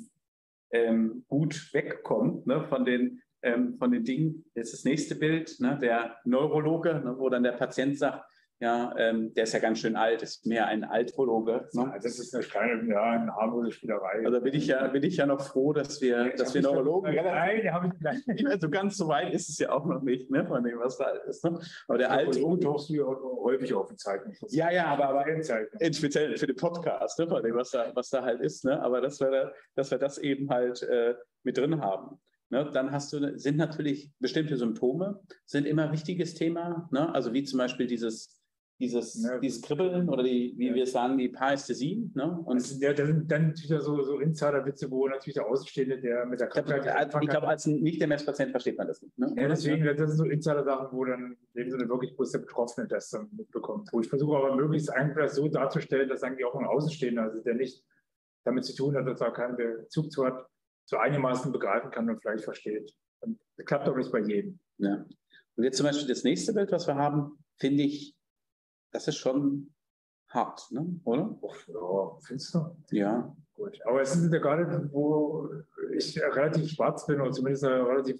ähm, gut wegkommt, ne, von den ähm, von den Dingen. Jetzt das nächste Bild, ne, der Neurologe, ne, wo dann der Patient sagt, ja, ähm, der ist ja ganz schön alt, ist mehr ein Altrologe. Ne? Ja, das ist eine kleine, ja, eine harmlose Spielerei. Also bin ich ja, bin ich ja noch froh, dass wir, ja, dass wir Neurologen. Nein, die habe ich gleich. Ich meine, so ganz so weit ist es ja auch noch nicht, ne, von dem, was da ist. Ne? Aber der Altrologe tauchst du ja häufig auf den Zeiten. Ja, ja, aber, aber in speziell für den Podcast, ne, von dem, was da, was da halt ist. Ne? Aber dass wir, dass wir das eben halt äh, mit drin haben. Ne? Dann hast du, sind natürlich bestimmte Symptome, sind immer ein wichtiges Thema. Ne? Also wie zum Beispiel dieses Dieses, ja, dieses Kribbeln oder die, wie ja. wir sagen, die Parästhesie. Ne? Und also, ja, das sind dann wieder so, so Insider-Witze, wo natürlich der Außenstehende, der mit der Krankheit... Ich glaube, als nicht der Messpatient versteht man das nicht. Ne? Ja, deswegen, das sind so Insider-Sachen, wo dann in dem Sinne wirklich bloß der Betroffene das dann mitbekommt. Wo ich versuche aber möglichst eigentlich so darzustellen, dass eigentlich auch ein Außenstehender, also der nicht damit zu tun hat, dass er keinen Bezug zu hat, so einigermaßen begreifen kann und vielleicht versteht. Und das klappt auch nicht bei jedem. Ja. Und jetzt zum Beispiel das nächste Bild, was wir haben, finde ich, das ist schon hart, ne? Oder? Ja, findest du? Ja. Gut. Aber es ist ja gerade, wo ich relativ schwarz bin oder zumindest relativ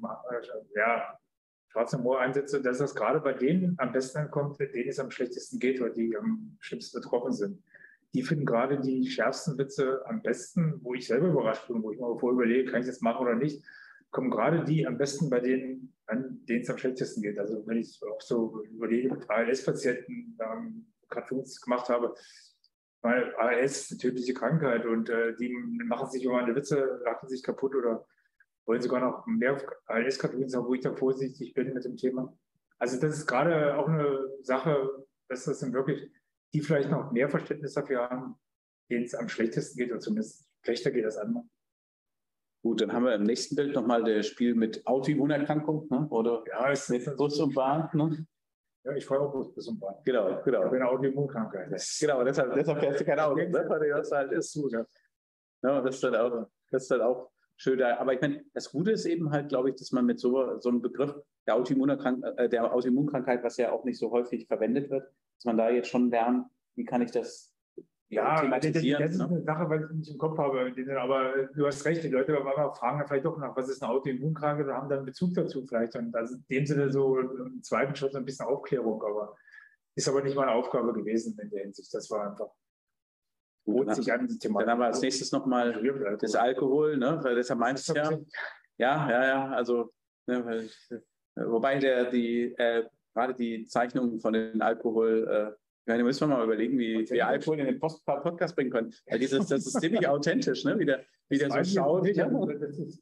ja, schwarzen Humor einsetze, dass das gerade bei denen am besten ankommt, denen es am schlechtesten geht oder die am schlimmsten betroffen sind. Die finden gerade die schärfsten Witze am besten, wo ich selber überrascht bin, wo ich mir vorher überlege, kann ich das machen oder nicht, kommen gerade die am besten bei denen, an denen es am schlechtesten geht. Also wenn ich auch so überlege, mit A L S-Patienten ähm, Cartoons gemacht habe, weil A L S ist eine tödliche Krankheit und äh, die machen sich immer eine Witze, lachen sich kaputt oder wollen sogar noch mehr A L S-Cartoons haben, wo ich da vorsichtig bin mit dem Thema. Also das ist gerade auch eine Sache, dass das dann wirklich, die vielleicht noch mehr Verständnis dafür haben, denen es am schlechtesten geht oder zumindest schlechter geht als andere. Gut, dann haben wir im nächsten Bild nochmal das Spiel mit Autoimmunerkrankung, ne? Oder ja, es mit Bus und Bahn. Ne? Ja, ich fahre auch Bus und Bahn. Genau, genau. Ich habe eine Autoimmunkrankheit. Genau, deshalb, deshalb fährst du kein Auto, ne? Weil das halt ist. Ja. Ja, das ist dann auch, das ist dann auch schön. Aber ich meine, das Gute ist eben halt, glaube ich, dass man mit so, so einem Begriff der, Autoimmunerkrank äh, der Autoimmunkrankheit, was ja auch nicht so häufig verwendet wird, dass man da jetzt schon lernt, wie kann ich das ja, thematisieren. Das ist eine Sache, weil ich nicht im Kopf habe. Aber du hast recht, die Leute auf einmal fragen dann vielleicht doch nach, was ist eine Autoimmunkrankheit und haben dann einen Bezug dazu vielleicht. Und also in dem Sinne so im zweiten Schritt so ein bisschen Aufklärung, aber ist aber nicht meine Aufgabe gewesen in der Hinsicht. Das war einfach. Gut, sich an die Thematik. Dann haben wir als nächstes nochmal das Alkohol, ne? Weil deshalb meinst du ja. Ja, ja, ja. Also, ne, weil, wobei der, die, äh, gerade die Zeichnungen von den Alkohol, äh, ja, da müssen wir mal überlegen, wie wir Alkohol in den Post Podcast bringen können. Weil dieses, das ist ziemlich authentisch, ne? Wie der, wie der so schaut. Nicht, ja. das, ist,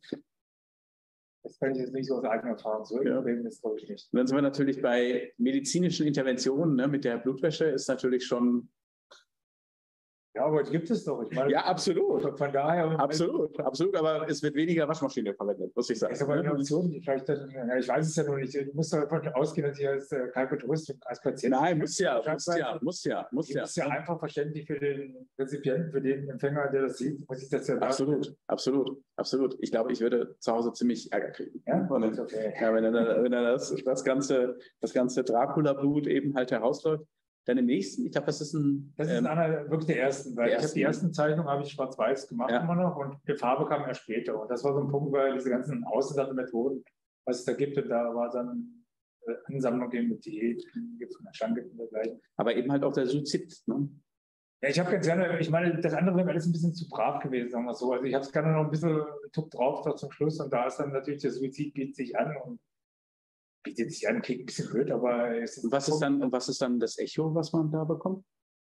das kann ich jetzt nicht so aus eigener Erfahrung zurückbringen, ja. Das glaube ich nicht. Und dann sind wir natürlich bei medizinischen Interventionen, ne? Mit der Blutwäsche ist natürlich schon. Ja, aber gibt es doch. Ich meine, ja, absolut. Von daher. Absolut, absolut. Aber es wird weniger Waschmaschine verwendet, muss ich sagen. Das ist aber eine Option, die vielleicht dann, ja, ich weiß es ja noch nicht. Du musst davon ausgehen, dass ich als äh, Kalkulturist, als Patient. Nein, muss ja, muss ja, muss ja, muss ja. Das ist ja einfach verständlich für den Rezipienten, für den Empfänger, der das sieht, muss ich das ja absolut, sagen. absolut, absolut. Ich glaube, ich würde zu Hause ziemlich Ärger kriegen. Ja, und, okay. Ja, wenn dann, wenn dann das, das ganze, das ganze Dracula-Blut eben halt herausläuft. dann im nächsten, ich glaube, das ist ein... Das ist ähm, einer wirklich der ersten, weil der ich habe die ersten Zeichnungen habe ich schwarz-weiß gemacht Ja. immer noch und die Farbe kam erst später. Und das war so ein Punkt, weil diese ganzen Außenseitermethoden, was es da gibt, und da war dann äh, Ansammlung eben mit Diät, gibt von der Stange und dergleichen. aber eben halt auch der Suizid, ne? Ja, ich habe ganz gerne, ich meine, das andere wäre alles ein bisschen zu brav gewesen, sagen wir so. Also ich habe es gerne noch ein bisschen Tuck drauf da zum Schluss und da ist dann natürlich der Suizid bietet sich an und bietet sich an, klingt ein bisschen blöd, aber es ist. Und was ist dann, und was ist dann das Echo, was man da bekommt?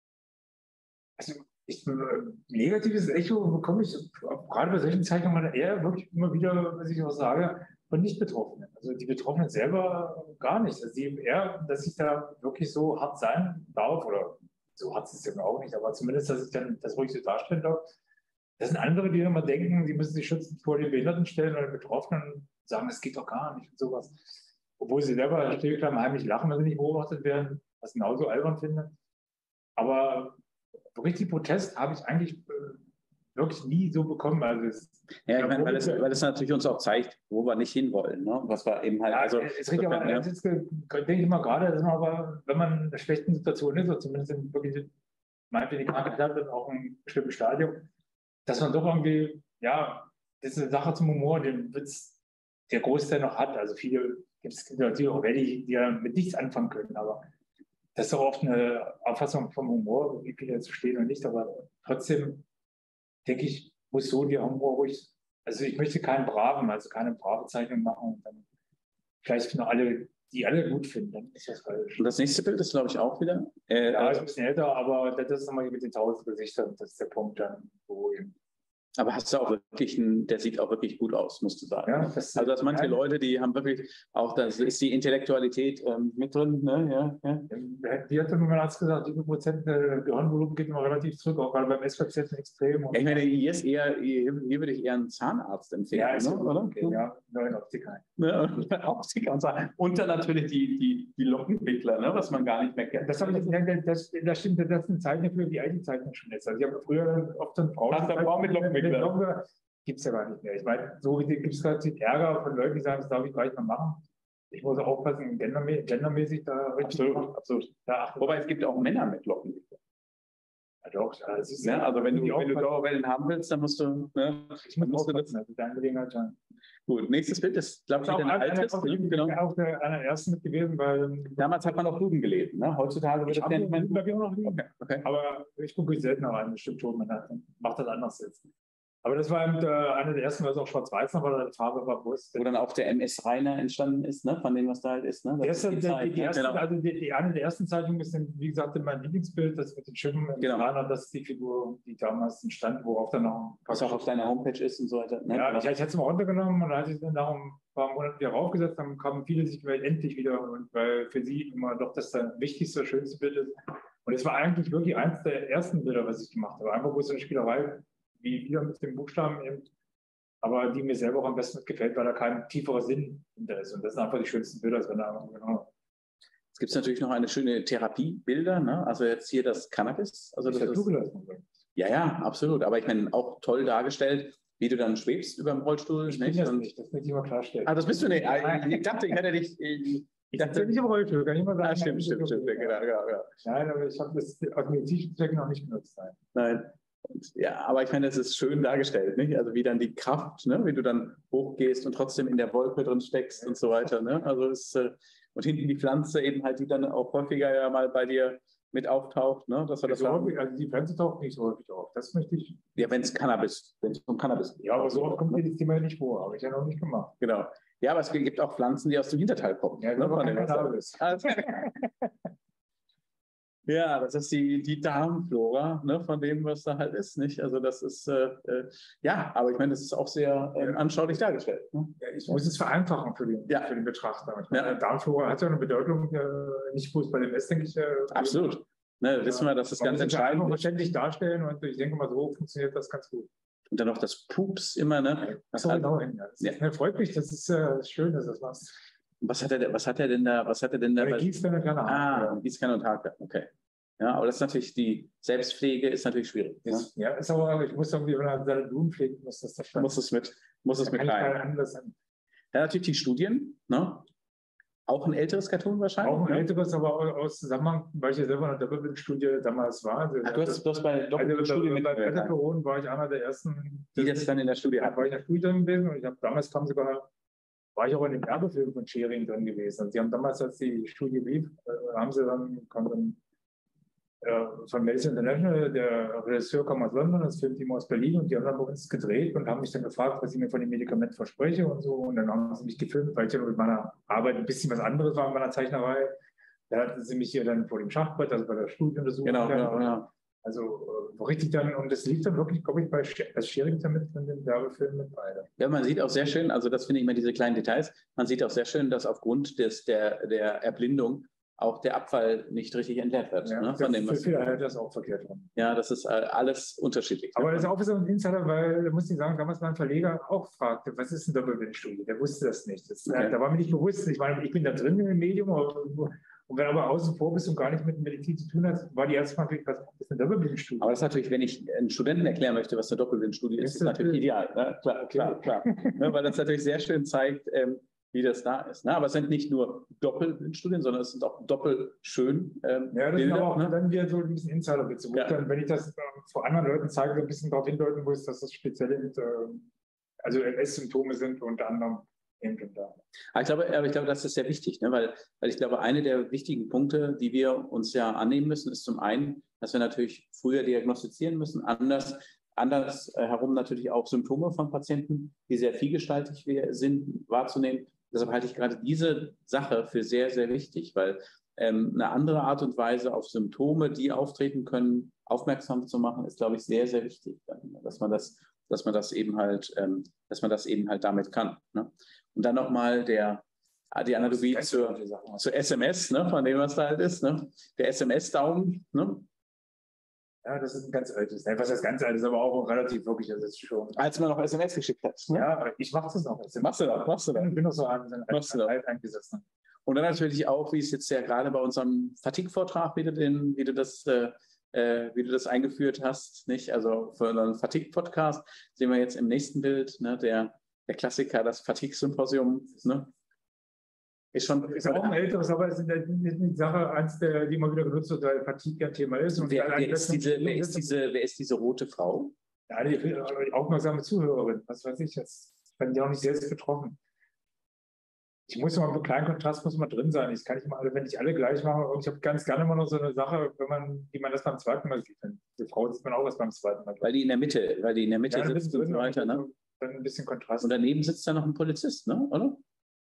Also ich, äh, negatives Echo bekomme ich gerade bei solchen Zeichnungen eher wirklich immer wieder, was ich auch sage, von Nicht-Betroffenen. Also die Betroffenen selber gar nicht. Also die eher, dass ich da wirklich so hart sein darf oder so hat es ja auch nicht, aber zumindest, dass ich dann das ruhig so darstellen darf. Das sind andere, die immer denken, die müssen sich schützen vor den Behinderten stellen oder Betroffenen und sagen, das geht doch gar nicht und sowas. Obwohl sie selber stillklamm heimlich lachen, wenn sie nicht beobachtet werden, was ich genauso albern finde. Aber richtig Protest habe ich eigentlich äh, wirklich nie so bekommen. Also es, Ja, ich meine, weil es, weil es natürlich uns auch zeigt, wo wir nicht hinwollen, ne? Was wir eben halt, ja, also. es regt aber, ja. jetzt denke ich mal gerade, dass man aber, wenn man in einer schlechten Situation ist, oder zumindest in wirklich, meinetwegen die Krankheit hat, und auch in einem bestimmten Stadium, dass man doch irgendwie, ja, das ist eine Sache zum Humor, den Witz, der Großteil noch hat. Also viele, es gibt natürlich auch welche, die ja mit nichts anfangen können, aber das ist doch oft eine Auffassung vom Humor, wie viele dazu stehen und nicht, aber trotzdem denke ich, muss so der Humor ruhig, also ich möchte keinen Braven, also keine brave Zeichnung machen und dann vielleicht nur alle, die alle gut finden, dann ist das falsch. Und das nächste Bild ist, glaube ich, auch wieder. Äh, Ja, ist ein bisschen älter, aber das ist nochmal mit den tausend Gesichtern, das ist der Punkt dann, wo eben. Aber hast du auch wirklich einen, der sieht auch wirklich gut aus, musst du sagen. Ja, das, also dass manche ja, Leute, die haben wirklich auch, das ist die Intellektualität ähm, mit drin, ne? Ja, ja. Wie hat der Arzt gesagt, wie viel Prozent äh, Gehirnvolumen geht immer relativ zurück, auch gerade beim S-Patienten extrem. Ja, ich meine, hier ist eher, hier, hier würde ich eher einen Zahnarzt empfehlen, ja, ist ne? Oder? Okay, ja, neuen Optiker. Ne? Optiker und Zahn. Und dann natürlich die, die, die Lockenwickler, ne? Was man gar nicht mehr kennt. Das, ich, das, das stimmt, das ist eine Zeichnung für die alte Zeichnung schon jetzt. Also ich habe früher oft eine Frau, Hast du eine Frau mit Lockenwickler? Gibt es ja gar nicht mehr. Ich meine, so gibt es gerade Ärger von Leuten, die sagen, das darf ich gar nicht mehr machen. Ich muss auch aufpassen, gendermä gendermäßig da richtig absolut, machen. absolut. Da Wobei es gibt auch Männer mit Lockenwickler. Ja, doch, ja, das ist ja, also wenn du, wenn du Dauerwellen haben willst, dann musst du, ne, ich muss musst du das. Also deine Gelegenheit sein. Gut, nächstes Bild ist, glaube ich, ein altes. Auch, ne? Genau. Auch der, einer der ersten mit gewesen, weil damals hat man noch Duden gelesen, ne? Heutzutage wird das ja nicht mehr. Okay, okay. Aber ich gucke seltener rein, bestimmt schon, man macht das anders jetzt. Aber das war eben, äh, einer der ersten, weil es auch schwarz-weiß noch war, die Farbe war bewusst. Wo dann auch der M S Rainer entstanden ist, ne? Von dem, was da halt ist. Ne? Das ist die, die, die, die erste, genau. Also die, die, eine der ersten Zeichnungen ist, wie gesagt, mein Lieblingsbild, das mit den Schiffen. Genau. Rainer, das ist die Figur, die damals entstand, wo auch dann noch... Was auch auf deiner Homepage ist und so weiter. Ne? Ja, ich, ich hatte es mal runtergenommen und dann hatte ich es dann nach ein paar Monaten wieder raufgesetzt, dann kamen viele sich endlich wieder, und weil für sie immer doch das das wichtigste, schönste Bild ist. Und es war eigentlich wirklich eins der ersten Bilder, was ich gemacht habe. Einfach bloß eine Spielerei, wie wieder mit dem Buchstaben eben, aber die mir selber auch am besten gefällt, weil da kein tieferer Sinn hinter ist. Und das sind einfach die schönsten Bilder. Das einfach, genau. Es gibt natürlich noch eine schöne Therapiebilder, ne? Also jetzt hier das Cannabis. Also das ist, ja, ja, absolut. Aber ich meine, auch toll dargestellt, wie du dann schwebst über dem Rollstuhl. Ich bin nicht? das nicht, das möchte ich mal klarstellen. Ah, das bist du nicht. Ich dachte, ich hätte dich... Ich, ich dachte nicht im Rollstuhl, kann ich mal sagen. Ah, stimmt, stimmt, stimmt. Genau, genau, genau. Nein, aber ich habe das aus medizinischen Zwecken noch nicht benutzt. Nein. Nein. Und, ja, aber ich meine, es ist schön dargestellt, nicht? Also wie dann die Kraft, ne? Wie du dann hochgehst und trotzdem in der Wolke drin steckst und so weiter. Ne? Also es, äh, und hinten die Pflanze eben halt, die dann auch häufiger ja mal bei dir mit auftaucht. Ne? Dass wir das so häufig, also die Pflanze taucht nicht so häufig auf. Das möchte ich. Ja, wenn es Cannabis, wenn es um Cannabis geht. Ja, aber so oft kommt mir das Thema nicht vor. Habe ich ja noch nicht gemacht. Genau. Ja, aber es gibt auch Pflanzen, die aus dem Hinterteil kommen. Ja, ne? Von Cannabis. Also, ja, das ist die, die Darmflora, ne, von dem, was da halt ist, nicht? Also das ist, äh, äh, ja, aber ich meine, das ist auch sehr äh, anschaulich dargestellt. Ne? Ja, ich muss es vereinfachen für den, ja. für den Betrachter. Ich meine, ja. Darmflora hat ja eine Bedeutung, äh, nicht bloß bei dem S, denke ich. Äh, Absolut. Ne, ja, wissen wir, dass das ganz entscheidend ist. Verständlich darstellen und ich denke mal, so funktioniert das ganz gut. Und dann noch das Pups immer, ne? Das so genau hin. Das ja. ist, freut mich, das ist äh, schön, dass das machst. Was hat er, was hat er denn da, was hat er denn da? Bei Gießkanne und Haarkleid. Ah, Gießkanne und Haarkleid, okay. Ja, aber das ist natürlich, die Selbstpflege ist natürlich schwierig. Ist, ja, ist aber, ich muss irgendwie, wenn er seine Blumen pflegt, muss das da muss es mit, muss es mit rein. Dann ja, natürlich die Studien, ne? Auch ein älteres Cartoon wahrscheinlich? Auch ein ne? älteres, aber aus Zusammenhang, weil ich ja selber in der Doppelbildstudie damals war. Also, Ach, du hast, du hast bei also, Doppelbildstudie bei mitgewirkt. Wetterperon war ich einer der ersten, Die das dann in der Studie da hatten. war ich in der Studie drin gewesen und ich habe damals kam sogar, war ich auch in dem Werbefilm von Schering drin gewesen. Und sie haben damals, als die Studie lief, äh, haben sie dann, kam dann äh, von Mason International, der Regisseur kam aus London, das Filmteam aus Berlin und die haben dann bei uns gedreht und haben mich dann gefragt, was ich mir von dem Medikament verspreche und so. Und dann haben sie mich gefilmt, weil ich ja mit meiner Arbeit ein bisschen was anderes war in meiner Zeichnerei. Da hatten sie mich hier dann vor dem Schachbrett, also bei der Studienuntersuchung. Genau, genau, genau. Also äh, richtig dann, und das lief dann wirklich, glaube ich, bei Sch als Schering damit in dem Werbefilm mit beide. Ja, man sieht auch sehr schön, also das finde ich immer diese kleinen Details, man sieht auch sehr schön, dass aufgrund des, der, der Erblindung auch der Abfall nicht richtig entleert wird. Ja, ne, von dem, für was viele hält das auch verkehrt rum. Ja, das ist äh, alles unterschiedlich. Aber das ist auch so ein Insider, weil, da muss ich sagen, damals mein Verleger auch fragte, was ist eine Doppelbildstudie? Der wusste das nicht. Das, Okay. Da war mir nicht bewusst. Ich meine, ich bin da drin im Medium, aber, und wenn du aber außen vor bist und gar nicht mit Medizin zu tun hast, war die erste Frage, was ist eine Doppelbildstudie? Aber das ist natürlich, wenn ich einen Studenten erklären möchte, was eine Doppelblindstudie ist, ist, Ist ist natürlich das- ideal. Ne? Klar, klar, klar. ne, weil das natürlich sehr schön zeigt, ähm, wie das da ist. Ne? Aber es sind nicht nur Doppelblindstudien, sondern es sind auch doppelschön ähm, Ja, das Bilder. ist aber auch ne? dann wieder so ein bisschen Insiderbezug. Ja. Dann, wenn ich das äh, vor anderen Leuten zeige, so ein bisschen darauf hindeuten muss, dass das spezielle äh, also M S-Symptome sind, unter anderem eben da. Aber ich glaube, aber ich glaube, das ist sehr wichtig, ne? weil, weil ich glaube, eine der wichtigen Punkte, die wir uns ja annehmen müssen, ist zum einen, dass wir natürlich früher diagnostizieren müssen, anders, anders äh, herum natürlich auch Symptome von Patienten, die sehr vielgestaltig wir- sind, wahrzunehmen. Deshalb halte ich gerade diese Sache für sehr, sehr wichtig, weil ähm, eine andere Art und Weise auf Symptome, die auftreten können, aufmerksam zu machen, ist, glaube ich, sehr, sehr wichtig, dass man das, dass man das eben halt, ähm, dass man das eben halt damit kann. Ne? Und dann nochmal der, die Analogie zur, zur S M S, ne, von dem, was da halt ist, ne? Der S M S-Daumen. Ne? Ja, das ist ein ganz altes. Ne, was heißt ganz altes, aber auch relativ wirklich, das ist schon. Als man noch S M S geschickt hat. Ne? Ja, ich mache das noch. Machst du das? Machst du das? Ich bin noch so an, Machst du das? alt eingesessen. Und dann natürlich auch, wie es jetzt ja gerade bei unserem Fatigue-Vortrag, wie du, den, wie du das äh, äh, wie du das eingeführt hast, nicht? Also für einen Fatigue-Podcast sehen wir jetzt im nächsten Bild, ne, der, der Klassiker, das Fatigue-Symposium, ne? Ist schon. Ist auch ein älteres, aber es ist eine Sache, eins der, die immer wieder genutzt wird, weil Fatigue ein Thema ist. Und Wer, wer, ist diese, wer, ist diese, wer ist diese rote Frau? Ja, die aufmerksame Zuhörerin, was weiß ich jetzt. Ich bin ja auch nicht selbst betroffen. Ich muss immer mit kleinen Kontrast muss mal drin sein. Ich kann nicht immer alle, wenn ich alle gleich mache. Und ich habe ganz gerne immer noch so eine Sache, wenn man, wie man das beim zweiten Mal sieht. Die Frau sieht man auch was beim zweiten Mal. Weil die in der Mitte, weil die in der Mitte Ja, sitzt und so weiter, ne? Dann ein bisschen Kontrast. Und daneben sitzt da noch ein Polizist, ne? Oder?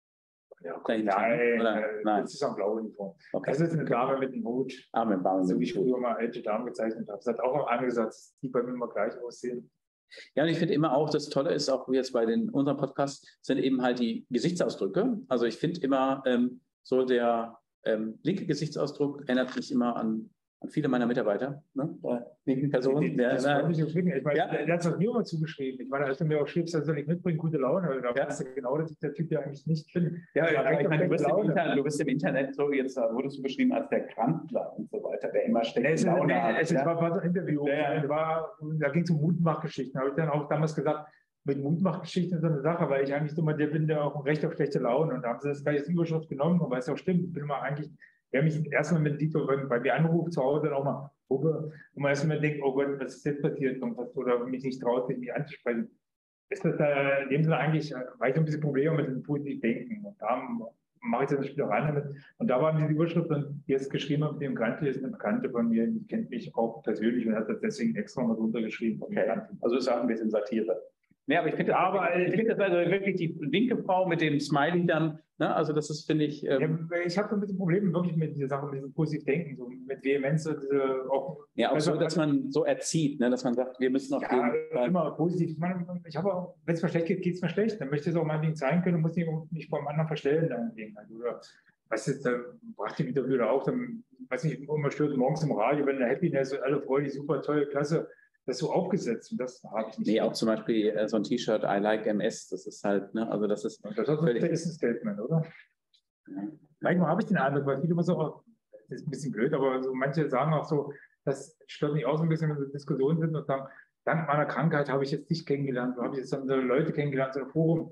Ja, Nein, nein, oder? äh, Nein. das ist am blauen Uniform. Okay. Das ist eine Dame mit einem Hut, Ah, mit dem Baum. so wie ich früher mal alte Damen gezeichnet habe. Das hat auch einer gesagt, die bei mir immer gleich aussehen. Ja, und ich finde immer auch, das Tolle ist auch jetzt bei den, unserem Podcast, sind eben halt die Gesichtsausdrücke. Also ich finde immer ähm, so der ähm, linke Gesichtsausdruck erinnert mich immer an, an viele meiner Mitarbeiter, ne? Bei linken Personen. Das Ja, freut mich auf jeden Fall. Ich meine, Ja. der hat es auch mir immer zugeschrieben. Ich meine, als du mir auch schriebst, dass soll ich mitbringen, gute Laune. Da Ja. weißt du genau, dass ich der Typ ja eigentlich nicht bin. Ja, Aber aber ich meine, du bist, im Laune. Internet, du bist im Internet so, jetzt äh, wurdest du beschrieben als der Krampfler und so weiter, der immer steckt. Nee, es, ist- Laune nee, hat, es ja. war, war so ein Interview. Ja, ja. Es War, da ging es um Mutmachgeschichten. Da habe ich dann auch damals gesagt, mit Mutmachgeschichten ist so eine Sache, weil ich eigentlich so mal der bin, der auch ein Recht auf schlechte Laune. Und da haben sie das gleich als Überschrift genommen, und weil es auch stimmt, ich bin immer eigentlich, wer mich erstmal mit Dito bei, bei mir anruft zu Hause, dann auch mal, Uwe, und man erstmal denkt, oh Gott, was ist jetzt passiert? Und was, oder mich nicht traut, mich anzusprechen. Ist das da in dem Sinne eigentlich, äh, weil ich so ein bisschen Probleme mit dem positiven Denken. Und da mache ich dann eine Spielerei damit. Und da waren diese Überschrift, die jetzt geschrieben habe, mit dem Kante, ist eine Bekannte von mir, die kennt mich auch persönlich und hat das deswegen extra mal drunter geschrieben. Okay. Also ist auch ein bisschen Satire. Nee, aber ich finde aber ich finde das also wirklich die linke Frau mit dem Smiley dann, ne? Also das ist, finde ich. Ähm, Ja, ich habe so ein bisschen Probleme wirklich mit dieser Sache, mit diesem positiven Denken, so mit Vehemenz, so diese auch. ja, auch so, also, dass man so erzieht, ne? Dass man sagt, wir müssen auf ja, jeden Fall. immer positiv. Ich meine, ich habe auch, wenn es mir schlecht geht, geht es mir schlecht. Dann möchte ich es auch meinetwegen zeigen können und muss nicht, nicht vor einem anderen verstellen. Dann oder was ist, da brachte ich wieder wieder auf, dann, weiß nicht, immer stört morgens im Radio, wenn der Happiness und alle freudig, super toll, klasse. Das ist so aufgesetzt und das habe ich nicht. Nee, auch zum Beispiel äh, so ein T-Shirt, I like M S, das ist halt, ne, also das ist. Das ist ein ein Statement, oder? Ja. Manchmal habe ich den Eindruck, weil viele immer so, das ist ein bisschen blöd, aber so manche sagen auch so, das stört mich auch so ein bisschen, wenn wir in Diskussionen sind und sagen, dank meiner Krankheit habe ich jetzt dich kennengelernt, habe ich jetzt dann so Leute kennengelernt, so ein Forum,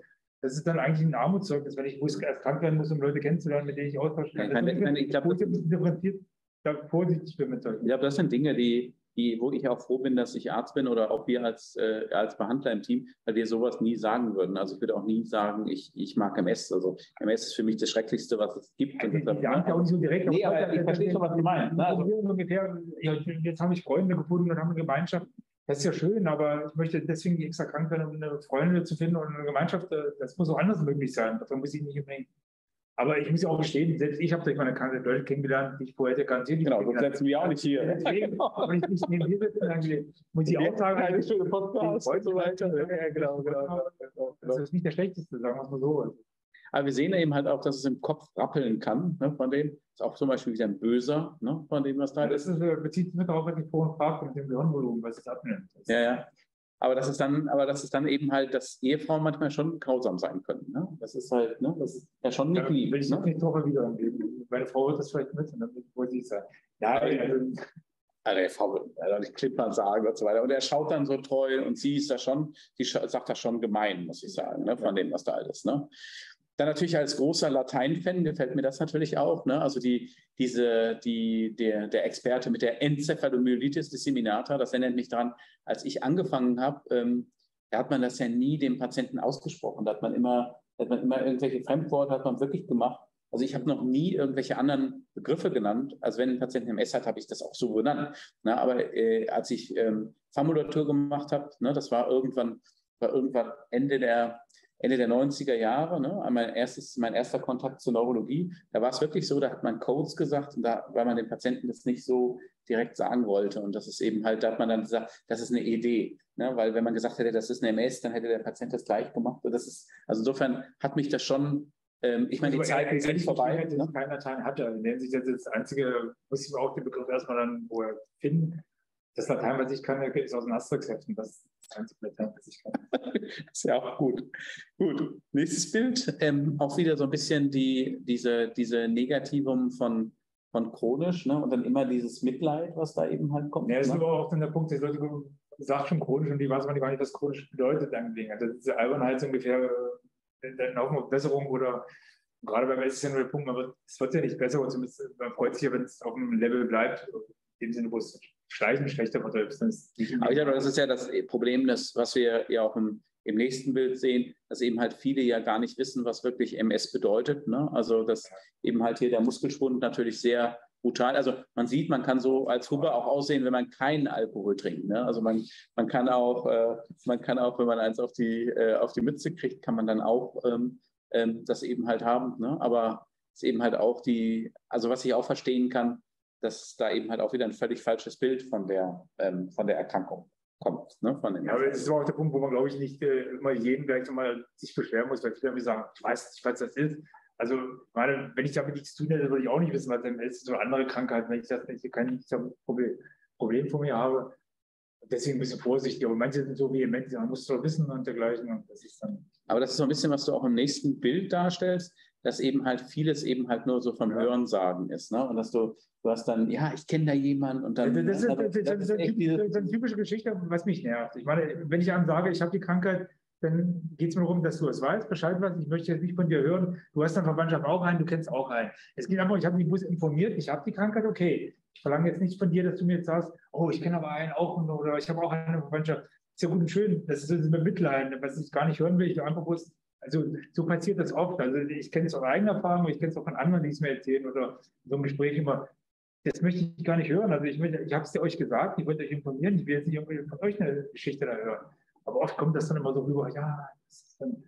das ist dann eigentlich ein Armutszeugnis, wenn ich muss, erst krank werden muss, um Leute kennenzulernen, mit denen ich austauschen kann. Ich meine, ich meine, ich glaube, differenziert, da vorsichtig bin mit solchen. Ich glaube, das sind Dinge, die, die, wo ich auch froh bin, dass ich Arzt bin oder auch wir als, äh, als Behandler im Team, weil wir sowas nie sagen würden. Also ich würde auch nie sagen, ich, ich mag M S. Also M S ist für mich das Schrecklichste, was es gibt. Ja, die sagen ja auch nicht so direkt. Nee, aber ich verstehe schon, was du meinst. Ne? Also, ungefähr, ja, jetzt habe ich Freunde gefunden und haben eine Gemeinschaft. Das ist ja schön, aber ich möchte deswegen extra krank werden, um eine Freundin zu finden und eine Gemeinschaft. Das muss auch anders möglich sein. Davon muss ich nicht unbedingt. Aber ich muss ja auch gestehen, selbst ich habe durch meine Krankheit Leute kennengelernt, die ich vorher hätte garantiert nicht. Genau, sonst setzen wir auch nicht hier. Deswegen, aber ich nicht neben dir sitzen, dann muss ich auch sagen, eine schöne Podcast und so weiter. Ja, genau, genau. Das ist nicht der schlechteste, sagen wir es mal so. Aber wir sehen eben halt auch, dass es im Kopf rappeln kann, ne, von dem. Ist auch zum Beispiel wieder ein Böser, ne, von dem, was da ja, das ist. Das bezieht sich mit darauf, was ich vorhin fragte, mit dem Gehirnvolumen, was es abnimmt. Ja, ja. Aber das ist dann, aber das ist dann eben halt, dass Ehefrauen manchmal schon grausam sein können. Ne? Das ist halt, ne, das ist ja schon nicht lieb. Will ich ne? nicht Woche wieder angeben. Meine Frau wird das vielleicht mit und dann wollte sie sagen. Ja, also. Also der Frau will also nicht klippern sagen und so weiter. Und er schaut dann so treu und sie ist da schon, die sagt das schon gemein, muss ich sagen, ne, von dem, was da alles. Ne? Dann natürlich als großer Latein-Fan gefällt mir das natürlich auch. Ne? Also die, diese, die, der, der Experte mit der Enzephalomyelitis disseminata, das erinnert mich daran, als ich angefangen habe, ähm, da hat man das ja nie dem Patienten ausgesprochen. Da hat man immer, da hat man immer irgendwelche Fremdworte hat man wirklich gemacht. Also ich habe noch nie irgendwelche anderen Begriffe genannt. Also wenn ein Patient M S hat, habe ich das auch so genannt. Na, aber äh, als ich ähm, Formulatur gemacht habe, ne, das war irgendwann, war irgendwann Ende der Ende der neunziger Jahre, ne, mein, erstes, mein erster Kontakt zur Neurologie, da war es wirklich so, da hat man Codes gesagt und da, weil man dem Patienten das nicht so direkt sagen wollte. Und das ist eben halt, da hat man dann gesagt, das ist eine E D. Ne, weil wenn man gesagt hätte, das ist eine M S, dann hätte der Patient das gleich gemacht. Und das ist, also insofern hat mich das schon, ähm, ich meine, die Zeiten sind vorbei. Ne? Kein Latein hatte. In der Hinsicht, das ist das Einzige, muss ich mir auch den Begriff erstmal dann wo er finden. Das Latein, was ich kann, ist aus den Asterix-Heften. Das ist das einzige Latein, was ich kann. Das ist ja auch gut. Gut. Nächstes Bild. Ähm, auch wieder so ein bisschen die, diese, diese Negativum von, von chronisch, ne? Und dann immer dieses Mitleid, was da eben halt kommt. Ja, das ne? ist aber auch dann der Punkt, dass Leute sagen schon chronisch und die weiß man gar nicht, was chronisch bedeutet. Irgendwie. Also diese Albernheit so ungefähr, dann auch noch Besserung oder gerade beim S ist ja nur der Punkt, aber es wird ja nicht besser. Und man freut sich ja, wenn es auf dem Level bleibt, in dem Sinne, wo es Schleichen schlechter wird. Aber ich glaube, das ist ja das Problem, das, was wir ja auch im, im nächsten Bild sehen, dass eben halt viele ja gar nicht wissen, was wirklich M S bedeutet. Ne? Also dass eben halt hier der Muskelschwund natürlich sehr brutal, also man sieht, man kann so als Huber auch aussehen, wenn man keinen Alkohol trinkt. Ne? Also man, man kann auch, äh, man kann auch, wenn man eins auf die, äh, auf die Mütze kriegt, kann man dann auch ähm, ähm, das eben halt haben. Ne? Aber es ist eben halt auch die, also was ich auch verstehen kann, dass da eben halt auch wieder ein völlig falsches Bild von der, ähm, von der Erkrankung kommt. Ne? Von den ja, aber das ist auch der Punkt, wo man, glaube ich, nicht äh, immer jeden gleich nochmal sich beschweren muss, weil viele irgendwie sagen, ich weiß nicht, was das ist. Also, meine, wenn ich damit nichts zu tun hätte, würde ich auch nicht wissen, was M S ist oder andere Krankheiten, wenn ich das nicht, kein Problem, Problem vor mir habe. Deswegen ein bisschen vorsichtig. Aber manche sind so vehement, man muss es doch wissen und dergleichen. Und das ist dann aber das ist so ein bisschen, was du auch im nächsten Bild darstellst, dass eben halt vieles eben halt nur so vom ja. Hörensagen ist. Ne? Und dass du, du hast dann, ja, ich kenne da jemanden und dann. Das ist, ja, das, das, das, ist echt diese, das ist eine typische Geschichte, was mich nervt. Ich meine, wenn ich einem sage, ich habe die Krankheit, dann geht es mir darum, dass du es weißt, Bescheid weißt. Ich möchte jetzt nicht von dir hören, du hast dann Verwandtschaft auch einen, du kennst auch einen. Es geht einfach, ich habe mich bloß informiert, ich habe die Krankheit, okay. Ich verlange jetzt nicht von dir, dass du mir jetzt sagst, oh, ich kenne aber einen auch oder ich habe auch eine Verwandtschaft. Ist ja gut und schön, das ist das mit Mitleid, was ich gar nicht hören will. Ich will einfach bloß, also so passiert das oft. Also ich kenne es aus eigener Erfahrung, ich kenne es auch von anderen, die es mir erzählen oder in so einem Gespräch immer. Das möchte ich gar nicht hören. Also ich, ich habe es euch gesagt, ich wollte euch informieren, ich will jetzt nicht irgendwie von euch eine Geschichte da hören. Aber oft kommt das dann immer so rüber, ja, das ist dann.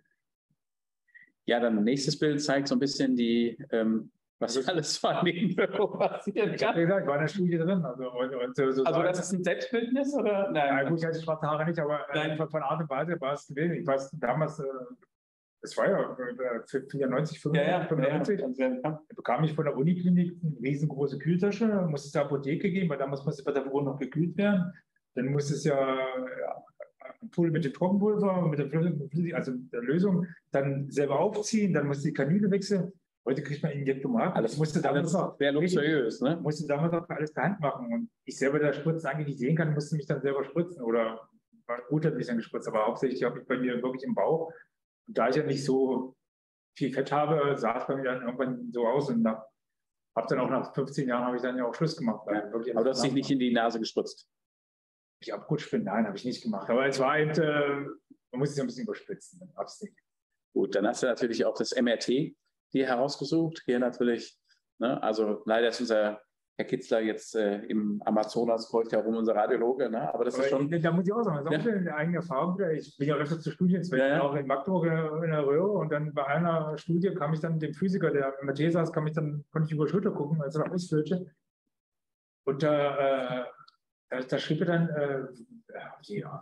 Ja, dann nächstes Bild zeigt so ein bisschen die, ähm, was alles vor Nebenwirkungen passieren kann. Ich war in der Studie drin. Also, und, und so also das ist ein Selbstbildnis, oder? Nein, ja, gut, ich hatte schwarze Haare nicht, aber einfach von Art und Weise war es gewesen. Ich weiß, damals, das war ja vierundneunzig, fünfundneunzig, ja, ja, ja. bekam ich von der Uniklinik eine riesengroße Kühltasche, musste es zur Apotheke gehen, weil damals musste bei der Wohnung noch gekühlt werden. Dann musste es ja, ja Pulver mit dem Trockenpulver, mit der Flüssig, also der Lösung, dann selber aufziehen, dann musste die Kanüle wechseln. Heute kriegt man Injektomat. Alles musste damals noch sehr luxuriös, ne? Musste damals auch alles per Hand machen. Und ich selber der Spritzen eigentlich nicht sehen kann, musste mich dann selber spritzen. Oder war gut, hat mich dann gespritzt. Aber hauptsächlich habe ich bei mir wirklich im Bauch Und da ich ja nicht so viel Fett habe, sah es bei mir dann irgendwann so aus. Und habe dann auch nach fünfzehn Jahren habe ich dann ja auch Schluss gemacht. Ja. Aber du hast dich nicht in die Nase gespritzt? Ich abgerutscht bin, nein, habe ich nicht gemacht. Aber es war eben, äh, man muss es ja ein bisschen überspitzen. Gut, dann hast du natürlich auch das M R T hier herausgesucht. Hier natürlich, ne, also leider ist unser Herr Kitzler jetzt äh, im Amazonas, kreucht herum, unser Radiologe, ne? Aber das Aber ist schon... Da muss ich auch sagen, das ist auch ja. eine eigene Erfahrung. Ich bin ja öfter zu Studienzwecken, ja, ja. auch in Magdeburg in der Röhre. Und dann bei einer Studie kam ich dann dem Physiker, der im M R T saß, kam ich dann, konnte ich über die Schulter gucken, als er ausfüllte. Und da, äh, da, da schrieb er dann, äh, ja,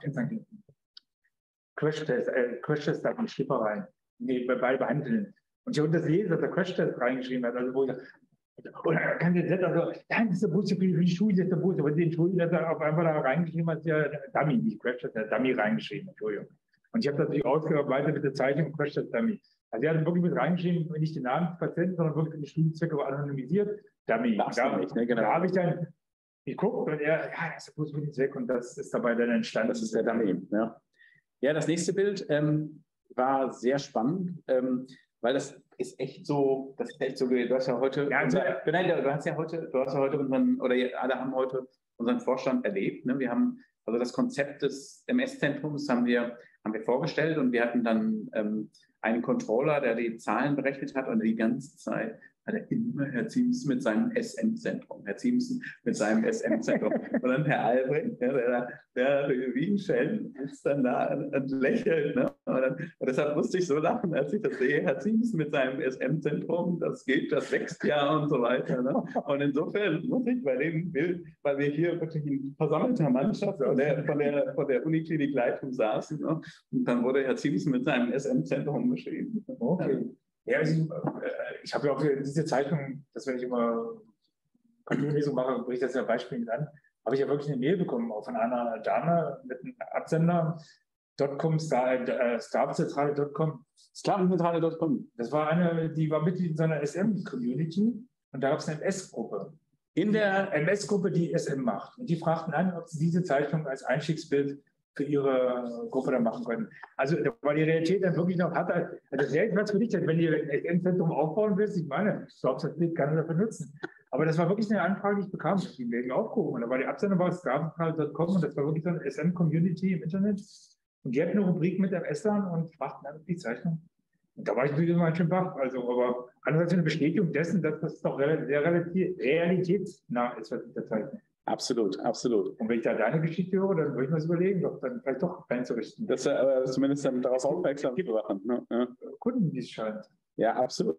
Crash-Test, äh, Crash-Test da schrieb er rein. Nee, bei beiden Behandeln. Und ich habe das gelesen, dass er Crash-Test reingeschrieben hat. Also wo ich oder kann der Set, also, nein, das ist der Busse für die Schule, das ist der Busse, aber den Schule, dass er auf einmal da reingeschrieben hat, der Dummy, nicht Crash-Test, der Dummy reingeschrieben, Entschuldigung. Und ich habe das natürlich ausgearbeitet mit der Zeichnung Crash-Test Dummy. Also er hat wirklich mit reingeschrieben, nicht den Namen des Patienten, sondern wirklich die Studienzwecke anonymisiert, Dummy. Da, nicht, ne? Genau. Da habe ich dann geguckt und er, ja, das ist der Busse für den Zweck und das ist dabei dann entstanden. Das ist der Dummy, ja. Ja, das nächste Bild ähm, war sehr spannend, ähm, weil das ist echt so, das ist echt so, du hast ja heute, ja, also, unser, nein, du hast ja heute, du hast ja heute unseren, oder alle haben heute unseren Vorstand erlebt, ne? Wir haben, also das Konzept des M S-Zentrums haben wir, haben wir vorgestellt und wir hatten dann ähm, einen Controller, der die Zahlen berechnet hat und die ganze Zeit hat er immer Herr Ziemsen mit seinem S M-Zentrum, Herr Ziemsen mit seinem S M-Zentrum. Und dann Herr Albrecht, ja, der, der wie ein Schelm ist dann da und lächelt. Ne? Und, dann, und deshalb musste ich so lachen, als ich das sehe, Herr Ziemsen mit seinem S M-Zentrum, das geht, das wächst ja und so weiter. Ne? Und insofern muss ich bei dem Bild, weil wir hier wirklich in versammelter Mannschaft von der, von der, von der Uniklinik-Leitung saßen, ne? Und dann wurde Herr Ziemsen mit seinem S M-Zentrum beschrieben. Okay. Ja, also ich, ich habe ja auch diese Zeichnung, dass wenn ich immer Cartoon-Lesung mache, bringe ich das ja Beispiel mit an, habe ich ja wirklich eine Mail bekommen, auch von einer Dame mit einem Absender, .com, Sklavenzentrale Punkt com. Sklavenzentrale Punkt com. Das war eine, die war Mitglied in so einer S M-Community und da gab es eine M S-Gruppe. In der M S-Gruppe, die S M macht. Und die fragten an, ob sie diese Zeichnung als Einstiegsbild für ihre Gruppe dann machen können. Also da war die Realität dann wirklich noch, hat also das wäre was für dich, wenn du ein S M-Zentrum aufbauen willst, ich meine, ich glaube, das Bild kann er dafür nutzen. Aber das war wirklich eine Anfrage, die ich bekam, ich habe die Mail aufgehoben. Und da war die Absender war sklavenzentrale Punkt com und das war wirklich so eine S M-Community im Internet. Und die hatten eine Rubrik mit M S-Lern und fragten dann die Zeichnung. Und da war ich natürlich immer ein schön wach. Also, aber andererseits eine Bestätigung dessen, dass das doch sehr realitätsnah ist, was ich da zeichne. Absolut, absolut. Und wenn ich da deine Geschichte höre, dann würde ich mir das überlegen, doch dann vielleicht doch einzurichten. Das aber zumindest dann darauf aufmerksam zu machen. Ne? Ja. Kunden, wie es scheint. Ja, absolut.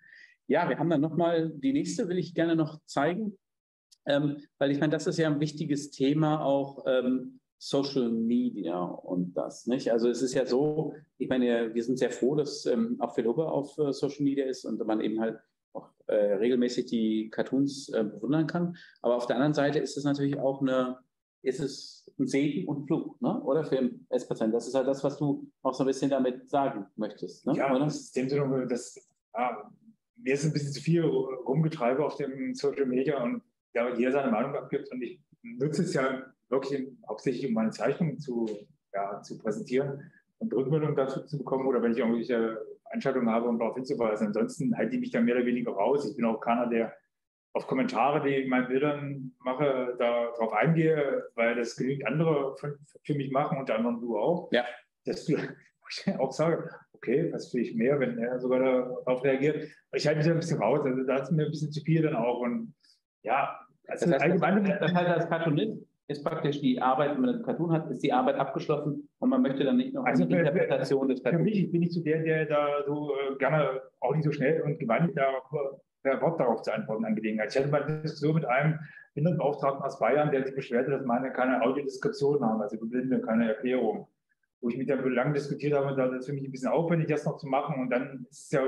Ja, wir haben dann nochmal, die nächste will ich gerne noch zeigen, ähm, weil ich meine, das ist ja ein wichtiges Thema auch, ähm, Social Media und das, nicht? Also es ist ja so, ich meine, wir sind sehr froh, dass ähm, auch Phil Hubber auf äh, Social Media ist und man eben halt auch äh, regelmäßig die Cartoons äh, bewundern kann. Aber auf der anderen Seite ist es natürlich auch eine, ist es ein Segen und Fluch, ne? Oder für den S-Patienten. Das ist halt das, was du auch so ein bisschen damit sagen möchtest, ne? Ja, oder? das ist dem Sinne, das, ah, mir ist ein bisschen zu viel Rumgetreibe auf dem Social Media und ja, jeder seine Meinung abgibt und ich nutze es ja wirklich hauptsächlich, um meine Zeichnungen zu, ja, zu präsentieren und Rückmeldungen dazu zu bekommen oder wenn ich irgendwelche Einschaltungen habe, um darauf hinzuweisen. Ansonsten halte ich mich da mehr oder weniger raus. Ich bin auch keiner, der auf Kommentare, die ich in meinen Bildern mache, darauf eingehe, weil das genügend andere für, für mich machen, unter anderem du auch. Ja. Dass du ich auch sage, okay, was will ich mehr, wenn er sogar darauf reagiert. Ich halte mich da ein bisschen raus. Also da ist mir ein bisschen zu viel dann auch. Und ja, also das heißt, allgemein. Das heißt, als Cartoonist ist praktisch die Arbeit, wenn man einen Cartoon hat, ist die Arbeit abgeschlossen und man möchte dann nicht noch also eine Interpretation des Cartoons. Für mich bin ich so der, der da so äh, gerne auch nicht so schnell und gewandt da per Wort darauf zu antworten Angelegenheit. Ich hatte mal eine Diskussion mit einem Behindertenbeauftragten aus Bayern, der sich beschwerte, dass meine keine Audiodeskription haben, also Blinde, keine Erklärung. Wo ich mit dem lange diskutiert habe, da ist es für mich ein bisschen aufwendig, das noch zu machen. Und dann ist es ja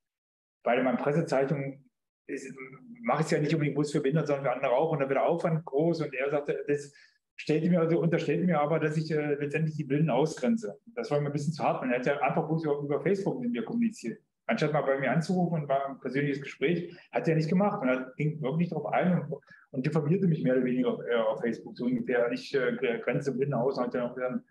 bei meinen Pressezeichnungen, mache ich es ja nicht unbedingt bloß für Behinderte, sondern für andere auch. Und dann wird der Aufwand groß. Und er sagte, das stellte mir, also unterstellte mir aber, dass ich äh, letztendlich die Blinden ausgrenze. Das war mir ein bisschen zu hart. Und er hat ja einfach bloß über, über Facebook mit mir kommuniziert. Anstatt mal bei mir anzurufen und war ein persönliches Gespräch, hat er nicht gemacht. Und er ging wirklich darauf ein und, und diffamierte mich mehr oder weniger auf, äh, auf Facebook. So ungefähr, ich äh, grenze Blinde aus. Und hat dann auch gesagt,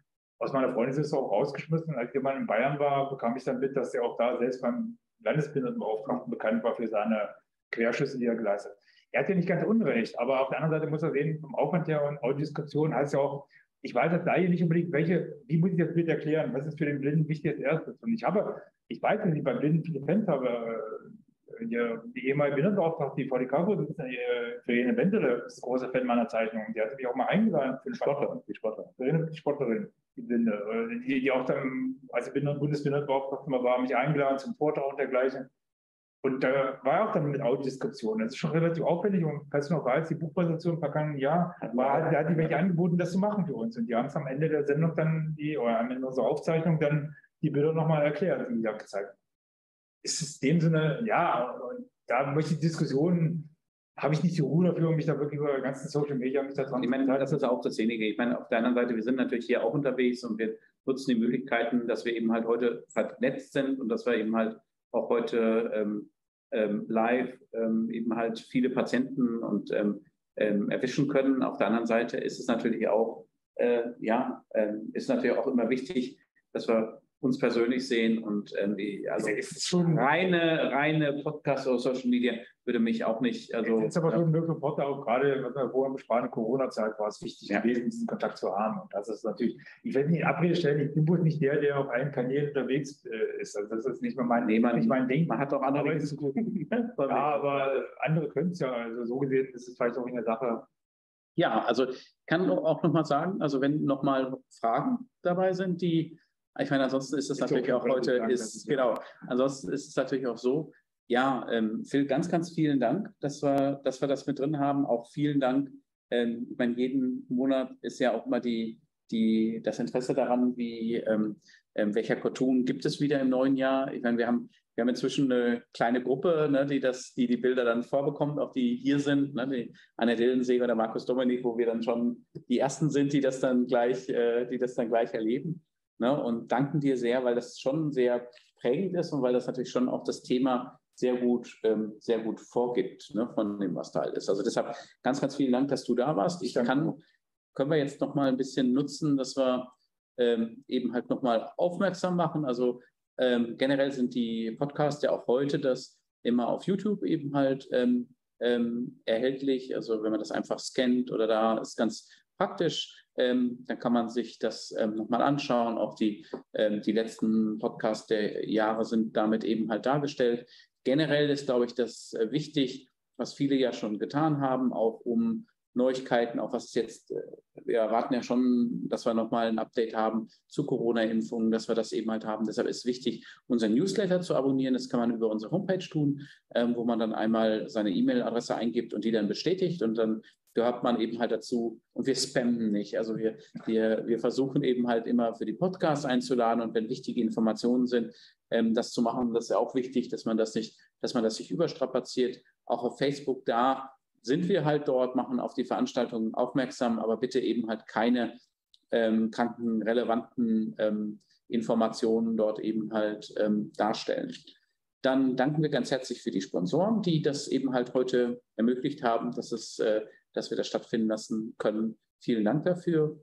aus meiner Freundin ist es auch rausgeschmissen. Als jemand in Bayern war, bekam ich dann mit, dass er auch da selbst beim Landesbehindertenbeauftragten bekannt war für seine Querschüsse, die er geleistet hat. Er hat ja nicht ganz unrecht, aber auf der anderen Seite muss er sehen, vom Aufwand her und Audiodeskription heißt ja auch, ich weiß als Laie nicht unbedingt, welche, wie muss ich das Bild erklären, was ist für den Blinden wichtig als erstes. Und ich habe, ich weiß, dass ich bei Blinden viele Fans habe, die, die ehemalige Behindertenbeauftragte, die V D K-Vorsitzende, Verena Wendele, ist ein großer Fan meiner Zeichnung. Die hatte mich auch mal eingeladen für den Sportler, die Sportler, die Sportlerin, die Blinde, die, die auch dann, als ich Bundesbehindertenbeauftragte war, mich eingeladen zum Vortrag und dergleichen. Und da war auch dann mit Audiodeskription. Das ist schon relativ aufwendig. Und falls du noch weißt, die Buchpräsentation vergangenen Jahr, war, da hat die welche angeboten, das zu machen für uns. Und die haben es am Ende der Sendung dann, die, oder am Ende unserer Aufzeichnung dann die Bilder nochmal erklärt, die da gezeigt haben. Ist es in dem Sinne, ja, und da möchte ich die Diskussion, habe ich nicht die Ruhe dafür, um mich da wirklich über die ganzen Social Media mich da dran Ich meine, das ist auch dasjenige. Ich meine, auf der anderen Seite, wir sind natürlich hier auch unterwegs und wir nutzen die Möglichkeiten, dass wir eben halt heute vernetzt sind und dass wir eben halt auch heute ähm, ähm, live ähm, eben halt viele Patienten und ähm, ähm, erwischen können. Auf der anderen Seite ist es natürlich auch, äh, ja, ähm, ist natürlich auch immer wichtig, dass wir uns persönlich sehen und ähm, die, also ist schon reine, reine Podcast oder Social Media würde mich auch nicht, also. Es ist aber schon wirklich Vorteil, auch gerade, was wir vorher besprachen, in Corona-Zeit war es wichtig Ja. gewesen, diesen Kontakt zu haben. Und das ist natürlich, ich werde nicht in Abrede stellen, ich bin wohl nicht der, der auf allen Kanälen unterwegs äh, ist. Also das ist nicht mehr mein, Nee, man, nicht mein Ding. Man hat auch andere Dinge zu tun. Ja, aber andere können es ja. Also so gesehen ist es vielleicht auch eine Sache. Ja, also ich kann auch nochmal sagen, also wenn nochmal Fragen dabei sind, die, ich meine, ansonsten ist es natürlich auch heute, ist, genau, ansonsten ist es natürlich auch so, ja, ähm, Phil, ganz, ganz vielen Dank, dass wir, dass wir das mit drin haben. Auch vielen Dank. Ähm, ich meine, jeden Monat ist ja auch mal die, die, das Interesse daran, wie, ähm, ähm, welcher Cartoon gibt es wieder im neuen Jahr. Ich meine, wir haben, wir haben inzwischen eine kleine Gruppe, ne, die, das, die die Bilder dann vorbekommt, auch die hier sind, ne, die Anne Dillenseger oder Markus Dominik, wo wir dann schon die Ersten sind, die das dann gleich, äh, die das dann gleich erleben. Ne, und danken dir sehr, weil das schon sehr prägend ist und weil das natürlich schon auch das Thema sehr gut, ähm, sehr gut vorgibt, ne, von dem, was da halt ist. Also deshalb ganz, ganz vielen Dank, dass du da warst. Ich kann, können wir jetzt noch mal ein bisschen nutzen, dass wir ähm, eben halt noch mal aufmerksam machen. Also ähm, generell sind die Podcasts ja auch heute das immer auf YouTube eben halt ähm, ähm, erhältlich. Also wenn man das einfach scannt oder da ist ganz praktisch. Ähm, dann kann man sich das ähm, nochmal anschauen. Auch die, ähm, die letzten Podcasts der Jahre sind damit eben halt dargestellt. Generell ist, glaube ich, das äh, wichtig, was viele ja schon getan haben, auch um Neuigkeiten, auch was jetzt, äh, wir erwarten ja schon, dass wir nochmal ein Update haben zu Corona-Impfungen, dass wir das eben halt haben. Deshalb ist wichtig, unseren Newsletter zu abonnieren. Das kann man über unsere Homepage tun, ähm, wo man dann einmal seine E-Mail-Adresse eingibt und die dann bestätigt und dann gehört man eben halt dazu und wir spammen nicht. Also wir, wir, wir versuchen eben halt immer für die Podcasts einzuladen und wenn wichtige Informationen sind, ähm, das zu machen. Das ist ja auch wichtig, dass man das nicht, dass man das nicht überstrapaziert. Auch auf Facebook, da sind wir halt dort, machen auf die Veranstaltungen aufmerksam, aber bitte eben halt keine ähm, krankenrelevanten ähm, Informationen dort eben halt ähm, darstellen. Dann danken wir ganz herzlich für die Sponsoren, die das eben halt heute ermöglicht haben, dass, es, äh, dass wir das stattfinden lassen können. Vielen Dank dafür.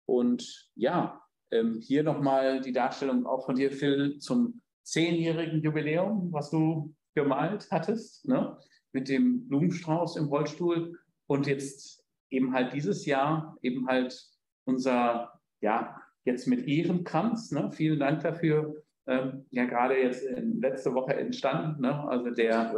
Und ja, ähm, hier nochmal die Darstellung auch von dir, Phil, zum zehnjährigen Jubiläum, was du gemalt hattest, ne? Mit dem Blumenstrauß im Rollstuhl. Und jetzt eben halt dieses Jahr eben halt unser, ja, jetzt mit Ehrenkranz. Ne? Vielen Dank dafür. Ähm, ja, gerade jetzt in, letzte Woche entstanden. Ne? Also der,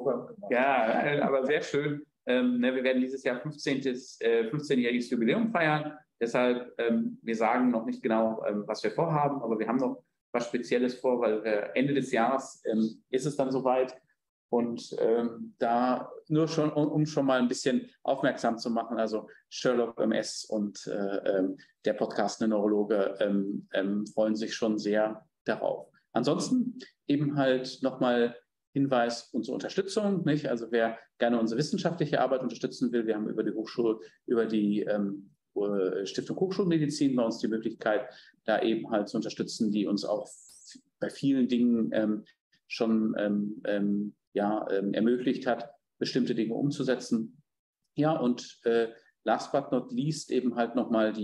ja, aber sehr schön. Ähm, ne, wir werden dieses Jahr fünfzehntes, äh, fünfzehnjähriges Jubiläum feiern. Deshalb, ähm, wir sagen noch nicht genau, ähm, was wir vorhaben, aber wir haben noch was Spezielles vor, weil äh, Ende des Jahres ähm, ist es dann soweit. Und ähm, da nur schon, um, um schon mal ein bisschen aufmerksam zu machen, also Sherlock M S und äh, ähm, der Podcast Der Neurologe ähm, ähm, freuen sich schon sehr darauf. Ansonsten eben halt nochmal Hinweis, unsere Unterstützung, nicht? Also wer gerne unsere wissenschaftliche Arbeit unterstützen will, wir haben über die Hochschule, über die ähm, Stiftung Hochschulmedizin bei uns die Möglichkeit, da eben halt zu unterstützen, die uns auch bei vielen Dingen ähm, schon ähm, ähm, ja, ähm, ermöglicht hat, bestimmte Dinge umzusetzen. Ja, und äh, last but not least eben halt nochmal die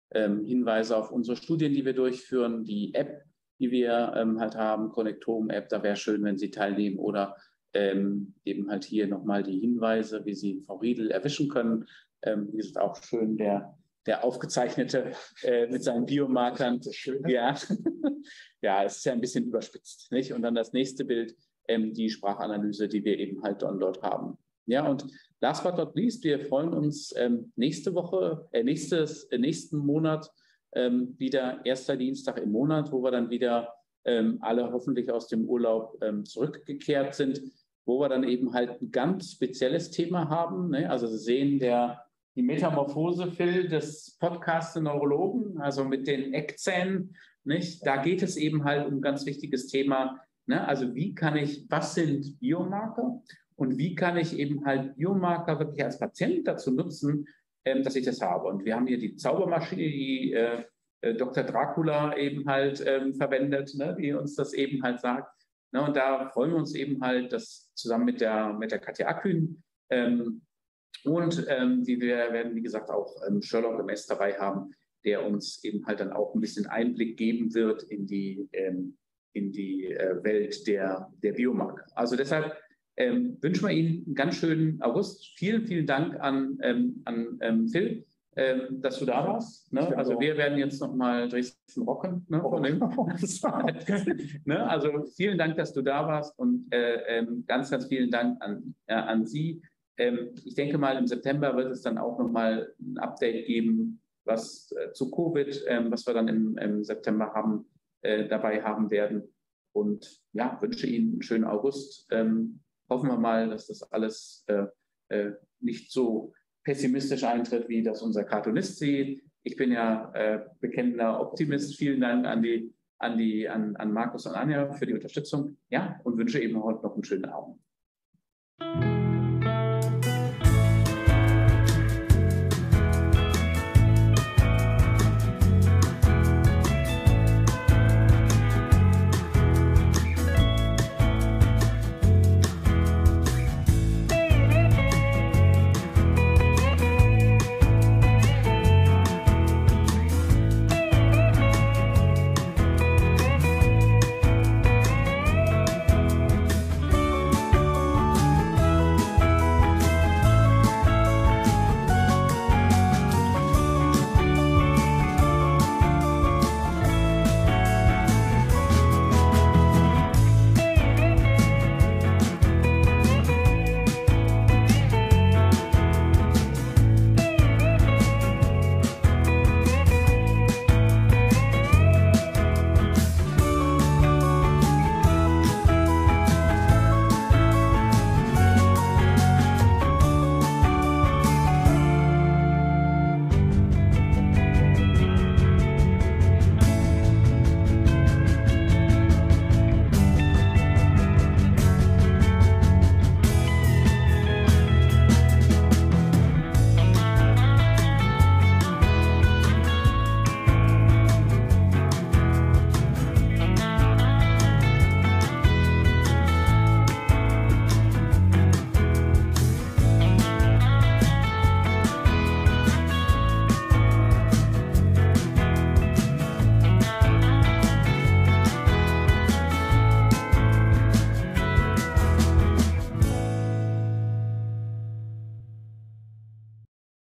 ähm, Hinweise auf unsere Studien, die wir durchführen, die App, die wir ähm, halt haben, Connectome-App, da wäre schön, wenn Sie teilnehmen, oder ähm, eben halt hier nochmal die Hinweise, wie Sie Frau Riedel erwischen können. Ähm, wie gesagt, auch schön der, der aufgezeichnete äh, mit seinen Biomarkern. Das ist schön. Ja. Ja, es ist ja ein bisschen überspitzt, nicht? Und dann das nächste Bild, ähm, die Sprachanalyse, die wir eben halt dann dort haben. Ja, und last but not least, wir freuen uns ähm, nächste Woche, äh, nächstes, äh, nächsten Monat ähm, wieder erster Dienstag im Monat, wo wir dann wieder ähm, alle hoffentlich aus dem Urlaub ähm, zurückgekehrt sind, wo wir dann eben halt ein ganz spezielles Thema haben. Ne? Also Sie sehen der, die Metamorphose, Phil, des Podcasts der Neurologen, also mit den Eckzähnen, nicht? Da geht es eben halt um ein ganz wichtiges Thema. Ne? Also wie kann ich, was sind Biomarker und wie kann ich eben halt Biomarker wirklich als Patient dazu nutzen, ähm, dass ich das habe. Und wir haben hier die Zaubermaschine, die äh, äh, Doktor Dracula eben halt ähm, verwendet, ne? Die uns das eben halt sagt. Ne? Und da freuen wir uns eben halt, dass zusammen mit der, mit der Katja Akün ähm, und ähm, die wir werden, wie gesagt, auch ähm, Sherlock M S dabei haben, der uns eben halt dann auch ein bisschen Einblick geben wird in die, ähm, in die äh, Welt der, der Biomarker. Also deshalb ähm, wünschen wir Ihnen einen ganz schönen August. Vielen, vielen Dank an, ähm, an ähm, Phil, ähm, dass du da warst. Ne? Also wir werden jetzt nochmal Dresden rocken. Ne? Von dem. Ne? Also vielen Dank, dass du da warst, und äh, ähm, ganz, ganz vielen Dank an, äh, an Sie. Ähm, ich denke mal, im September wird es dann auch nochmal ein Update geben, was äh, zu Covid, ähm, was wir dann im, im September haben, äh, dabei haben werden. Und ja, wünsche Ihnen einen schönen August. Ähm, hoffen wir mal, dass das alles äh, äh, nicht so pessimistisch eintritt, wie das unser Cartoonist sieht. Ich bin ja äh, bekennender Optimist. Vielen Dank an, die, an, die, an, an Markus und Anja für die Unterstützung. Ja, und wünsche eben heute noch einen schönen Abend.